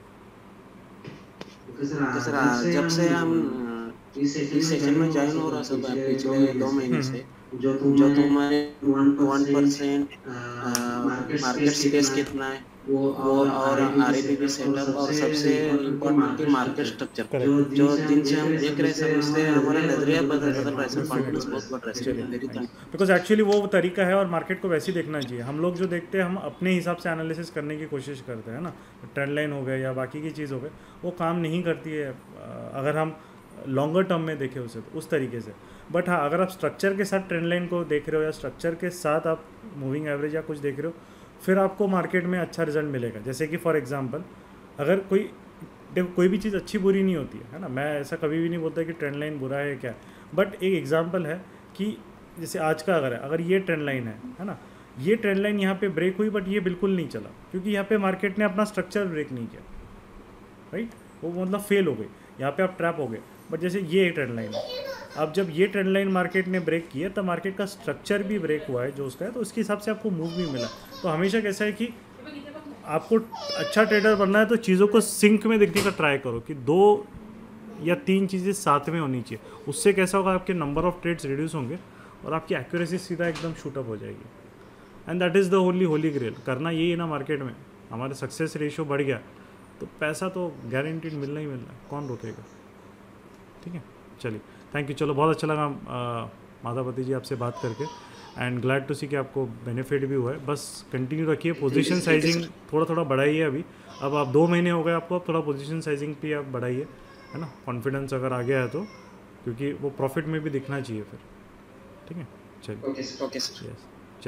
जब से हम इस सेशन में ज्वाइन हो रहा सब पिछले 2 महीने से, जो तुम्हारे 1% मार्केट स्पेस कितना है वो और REBB सेटअप, और सबसे इम्पोर्टेंट मार्केट स्ट्रक्चर जो दिन से हम देख रहे हैं, उससे हमारा नजरिया बदल रहा है, कॉन्फिडेंस बहुत बढ़ रहा है। बिकॉज एक्चुअली वो तरीका है और मार्केट को वैसे ही देखना चाहिए। हम लोग जो देखते हैं हम अपने हिसाब से एनालिसिस करने की कोशिश करते हैं ना, ट्रेंड लाइन हो गए या बाकी की चीज़ हो गए, वो काम नहीं करती है अगर हम लॉन्गर टर्म में देखें उसे तो उस तरीके से। बट हाँ, अगर आप स्ट्रक्चर के साथ ट्रेंड लाइन को देख रहे हो या स्ट्रक्चर के साथ आप मूविंग एवरेज या कुछ देख रहे हो, फिर आपको मार्केट में अच्छा रिजल्ट मिलेगा। जैसे कि फॉर एग्जांपल, अगर कोई भी चीज़ अच्छी बुरी नहीं होती है ना, मैं ऐसा कभी भी नहीं बोलता कि ट्रेंड लाइन बुरा है क्या, बट एक एग्जांपल है कि जैसे आज का अगर ये ट्रेंड लाइन है ना, ये ट्रेंड लाइन यहाँ पे ब्रेक हुई, बट ये बिल्कुल नहीं चला क्योंकि यहाँ पे मार्केट ने अपना स्ट्रक्चर ब्रेक नहीं किया, राइट। वो मतलब फेल हो गई, यहाँ पे आप ट्रैप हो गए। बट जैसे ये ट्रेंड लाइन है, अब जब ये ट्रेंड लाइन मार्केट ने ब्रेक किया तब मार्केट का स्ट्रक्चर भी ब्रेक हुआ है जो उसका है, तो उसके हिसाब से आपको मूव भी मिला। तो हमेशा कैसा है कि आपको अच्छा ट्रेडर बनना है तो चीज़ों को सिंक में देखने का ट्राई करो कि 2 या 3 चीज़ें साथ में होनी चाहिए। उससे कैसा होगा, आपके नंबर ऑफ ट्रेड्स रिड्यूस होंगे और आपकी एक्यूरेसी सीधा एकदम शूटअप हो जाएगी। And that is the only holy grail. करना यही है ना मार्केट में, हमारे सक्सेस रेशियो बढ़ गया तो पैसा तो गारंटीड मिलना ही मिलना है, कौन रोकेगा। ठीक है, चलिए, थैंक यू। चलो, बहुत अच्छा लगा माधवपति जी आपसे बात करके, एंड ग्लैड टू सी कि आपको बेनिफिट भी हुआ है। बस कंटिन्यू रखिए, पोजीशन साइजिंग थोड़ा थोड़ा बढ़ाइए। अभी अब आप 2 महीने हो गए आपको, अब थोड़ा पोजीशन साइजिंग पे आप बढ़ाइए, है ना। कॉन्फिडेंस अगर आ गया है तो, क्योंकि वो प्रॉफिट में भी दिखना चाहिए फिर। ठीक है, चलिए, ओके सर। यस,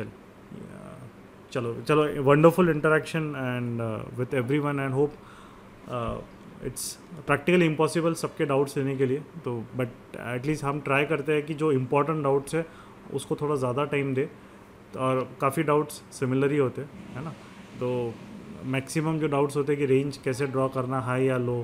चलो चलो, wonderful interaction and with everyone, and hope it's practically impossible सबके डाउट्स लेने के लिए, तो बट एटलीस्ट हम ट्राई करते हैं कि जो इम्पोर्टेंट डाउट्स है उसको थोड़ा ज़्यादा टाइम दे, और काफ़ी डाउट्स सिमिलर ही होते हैं, है ना। तो मैक्सिमम जो डाउट्स होते हैं कि रेंज कैसे ड्रॉ करना, हाई या लो,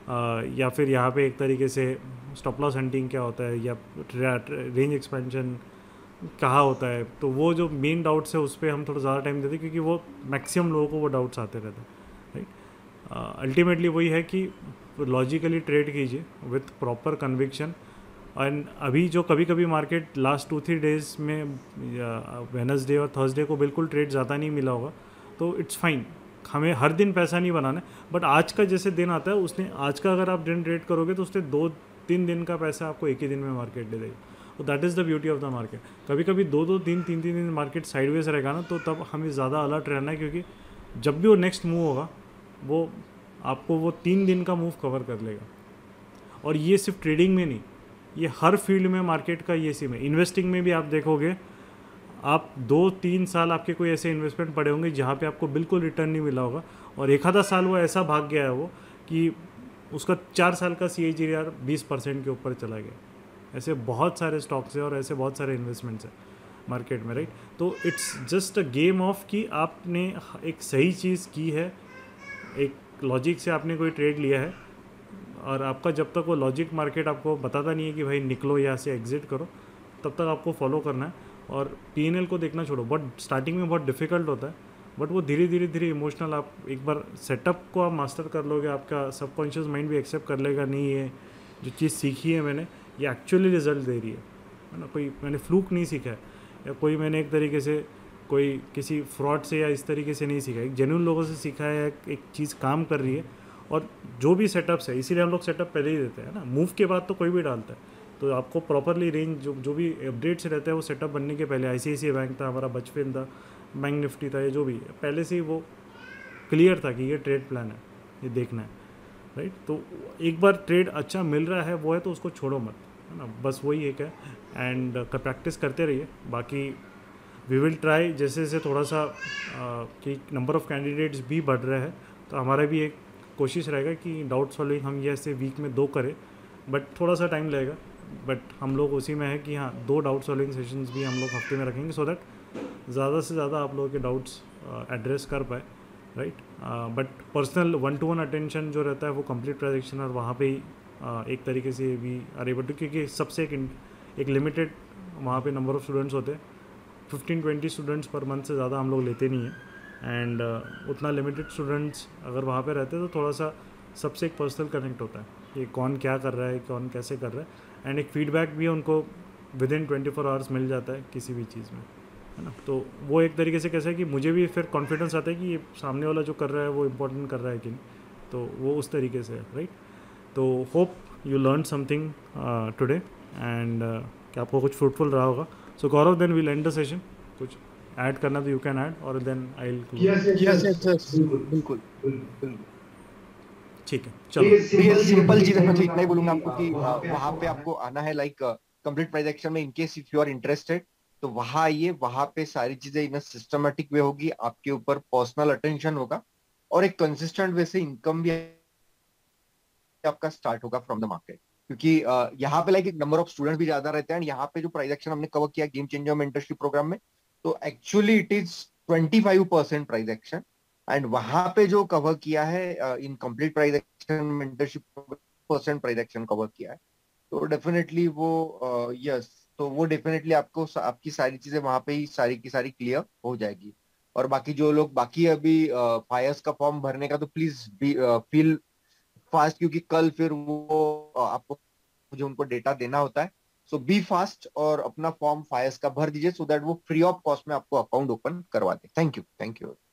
या फिर यहाँ पे एक तरीके से स्टॉप लॉस हंटिंग क्या होता है, या रेंज एक्सपेंशन कहाँ होता है, तो वो जो मेन डाउट्स है उस पर हम थोड़ा ज़्यादा टाइम देते हैं, क्योंकि वो मैक्सिमम लोगों को वो डाउट्स आते रहते हैं, राइट। अल्टीमेटली वही है कि लॉजिकली ट्रेड कीजिए विथ प्रॉपर कन्विक्शन। एंड अभी जो कभी कभी मार्केट लास्ट 2-3 डेज में, वेडनेसडे और थर्सडे को बिल्कुल ट्रेड ज़्यादा नहीं मिला होगा, तो इट्स फाइन। हमें हर दिन पैसा नहीं बनाना है, बट आज का जैसे दिन आता है, उसने आज का अगर आप दिन ट्रेड करोगे तो उसने 2-3 दिन का पैसा आपको एक ही दिन में मार्केट दे देगी। तो that is the beauty of the market. कभी कभी 2-2 दिन 3-3 दिन मार्केट साइडवेज रहेगा ना, तो तब हमें ज़्यादा अलर्ट रहना है, क्योंकि जब भी वो नेक्स्ट मूव होगा वो आपको वो 3 दिन का मूव कवर कर लेगा। और ये सिर्फ ट्रेडिंग में नहीं, ये हर फील्ड में मार्केट का ये सीन है। इन्वेस्टिंग में भी आप देखोगे, आप 2-3 साल आपके कोई ऐसे इन्वेस्टमेंट पड़े होंगे जहाँ पे आपको बिल्कुल रिटर्न नहीं मिला होगा, और एक आधा साल वो ऐसा भाग गया है वो कि उसका 4 साल का CAGR 20% के ऊपर चला गया। ऐसे बहुत सारे स्टॉक्स हैं और ऐसे बहुत सारे इन्वेस्टमेंट्स हैं मार्केट में, राइट। तो it's just a game of कि आपने एक सही चीज़ की है, एक लॉजिक से आपने कोई ट्रेड लिया है, और आपका जब तक वो लॉजिक मार्केट आपको बताता नहीं है कि भाई निकलो यहाँ से एग्जिट करो, तब तक आपको फॉलो करना है। और P&L को देखना छोड़ो। बहुत स्टार्टिंग में बहुत डिफ़िकल्ट होता है, बट वो धीरे धीरे इमोशनल, आप एक बार सेटअप को आप मास्टर कर लोगे, आपका सबकॉन्शियस माइंड भी एक्सेप्ट कर लेगा, नहीं ये जो चीज़ सीखी है मैंने, ये एक्चुअली रिजल्ट दे रही है ना। कोई मैंने फ्लूक नहीं सीखा है, या कोई मैंने एक तरीके से कोई किसी फ्रॉड से या इस तरीके से नहीं सीखा है, एक जेन्युइन लोगों से सीखा है, एक चीज़ काम कर रही है। और जो भी सेटअप्स है, इसीलिए हम लोग सेटअप पहले ही देते हैं ना, मूव के बाद तो कोई भी डालता है, तो आपको प्रॉपरली रेंज जो भी अपडेट्स रहते हैं वो सेटअप बनने के पहले, ICICI बैंक था हमारा, बचपन था, बैंक निफ्टी था, ये जो भी है पहले से ही वो क्लियर था कि ये ट्रेड प्लान है, ये देखना है, राइट। तो एक बार ट्रेड अच्छा मिल रहा है वो है तो उसको छोड़ो मत, है ना। बस वही एक है, एंड प्रैक्टिस करते रहिए। बाकी वी विल ट्राई, जैसे जैसे थोड़ा सा कि नंबर ऑफ कैंडिडेट्स भी बढ़ रहे हैं, तो हमारा भी एक कोशिश रहेगा कि डाउट सॉल्विंग हम ये ऐसे वीक में 2 करें, बट थोड़ा सा टाइम लगेगा। बट हम लोग उसी में है कि हाँ, 2 डाउट सॉल्विंग सेशंस भी हम लोग हफ्ते में रखेंगे, सो दैट ज़्यादा से ज़्यादा आप लोगों के डाउट्स एड्रेस कर पाए, right. But personal 1-to-1 attention जो रहता है वो कंप्लीट ट्रांजेक्शन, और वहाँ पे ही एक तरीके से भी अरे बट, क्योंकि सबसे एक लिमिटेड वहाँ पे नंबर ऑफ़ स्टूडेंट्स होते हैं, 15-20 स्टूडेंट्स पर मंथ से ज़्यादा हम लोग लेते नहीं हैं। एंड उतना लिमिटेड स्टूडेंट्स अगर वहाँ पे रहते हैं तो थोड़ा सा सबसे एक पर्सनल कनेक्ट होता है कि कौन क्या कर रहा है, कौन कैसे कर रहा है, एंड एक फीडबैक भी उनको विदिन 24 आवर्स मिल जाता है किसी भी चीज़ में, है ना। तो वो एक तरीके से कैसा है कि मुझे भी फिर कॉन्फिडेंस आता है कि ये सामने वाला जो कर रहा है वो इम्पोर्टेंट कर रहा है कि नहीं, तो वो उस तरीके से है, राइट। तो hope you learn something today, and कि आपको कुछ फ्रूटफुल रहा होगा। So Gaurav, then we'll end the session. कुछ ऐड करना तो यू कैन ऐड, और देन आई विल बिल्कुल। ठीक है, चलो। सिंपल चीज मैं तो इतना ही बोलूंगा आपको कि वहां पे आपको आना है, लाइक कंप्लीट प्राइस एक्शन में, in case if you are interested तो वहां आइए, वहां पे सारी चीजें इन सिस्टमेटिक वे होगी, आपके ऊपर पर्सनल अटेंशन होगा, और एक कंसिस्टेंट वे से इनकम भी आपका स्टार्ट होगा फ्रॉम द मार्केट। क्योंकि यहाँ पे लाइक एक नंबर ऑफ स्टूडेंट भी ज्यादा रहते हैं, एंड यहाँ पे जो प्राइस एक्शन हमने कवर किया गेम चेंजर मेंटरशिप प्रोग्राम में, तो actually it is 25% price action, and वहां पे जो कवर किया है in complete price action mentorship percent price action cover किया है, तो डेफिनेटली वो यस, तो वो डेफिनेटली आपको आपकी सारी चीजें वहां पे ही सारी की सारी क्लियर हो जाएगी। और बाकी जो लोग बाकी अभी फायर्स का फॉर्म भरने का, तो प्लीज फील फास्ट, क्योंकि कल फिर वो आपको मुझे उनको डेटा देना होता है। सो बी फास्ट और अपना फॉर्म फायर्स का भर दीजिए, सो दैट वो फ्री ऑफ कॉस्ट में आपको अकाउंट ओपन करवा दे। Thank you, thank you.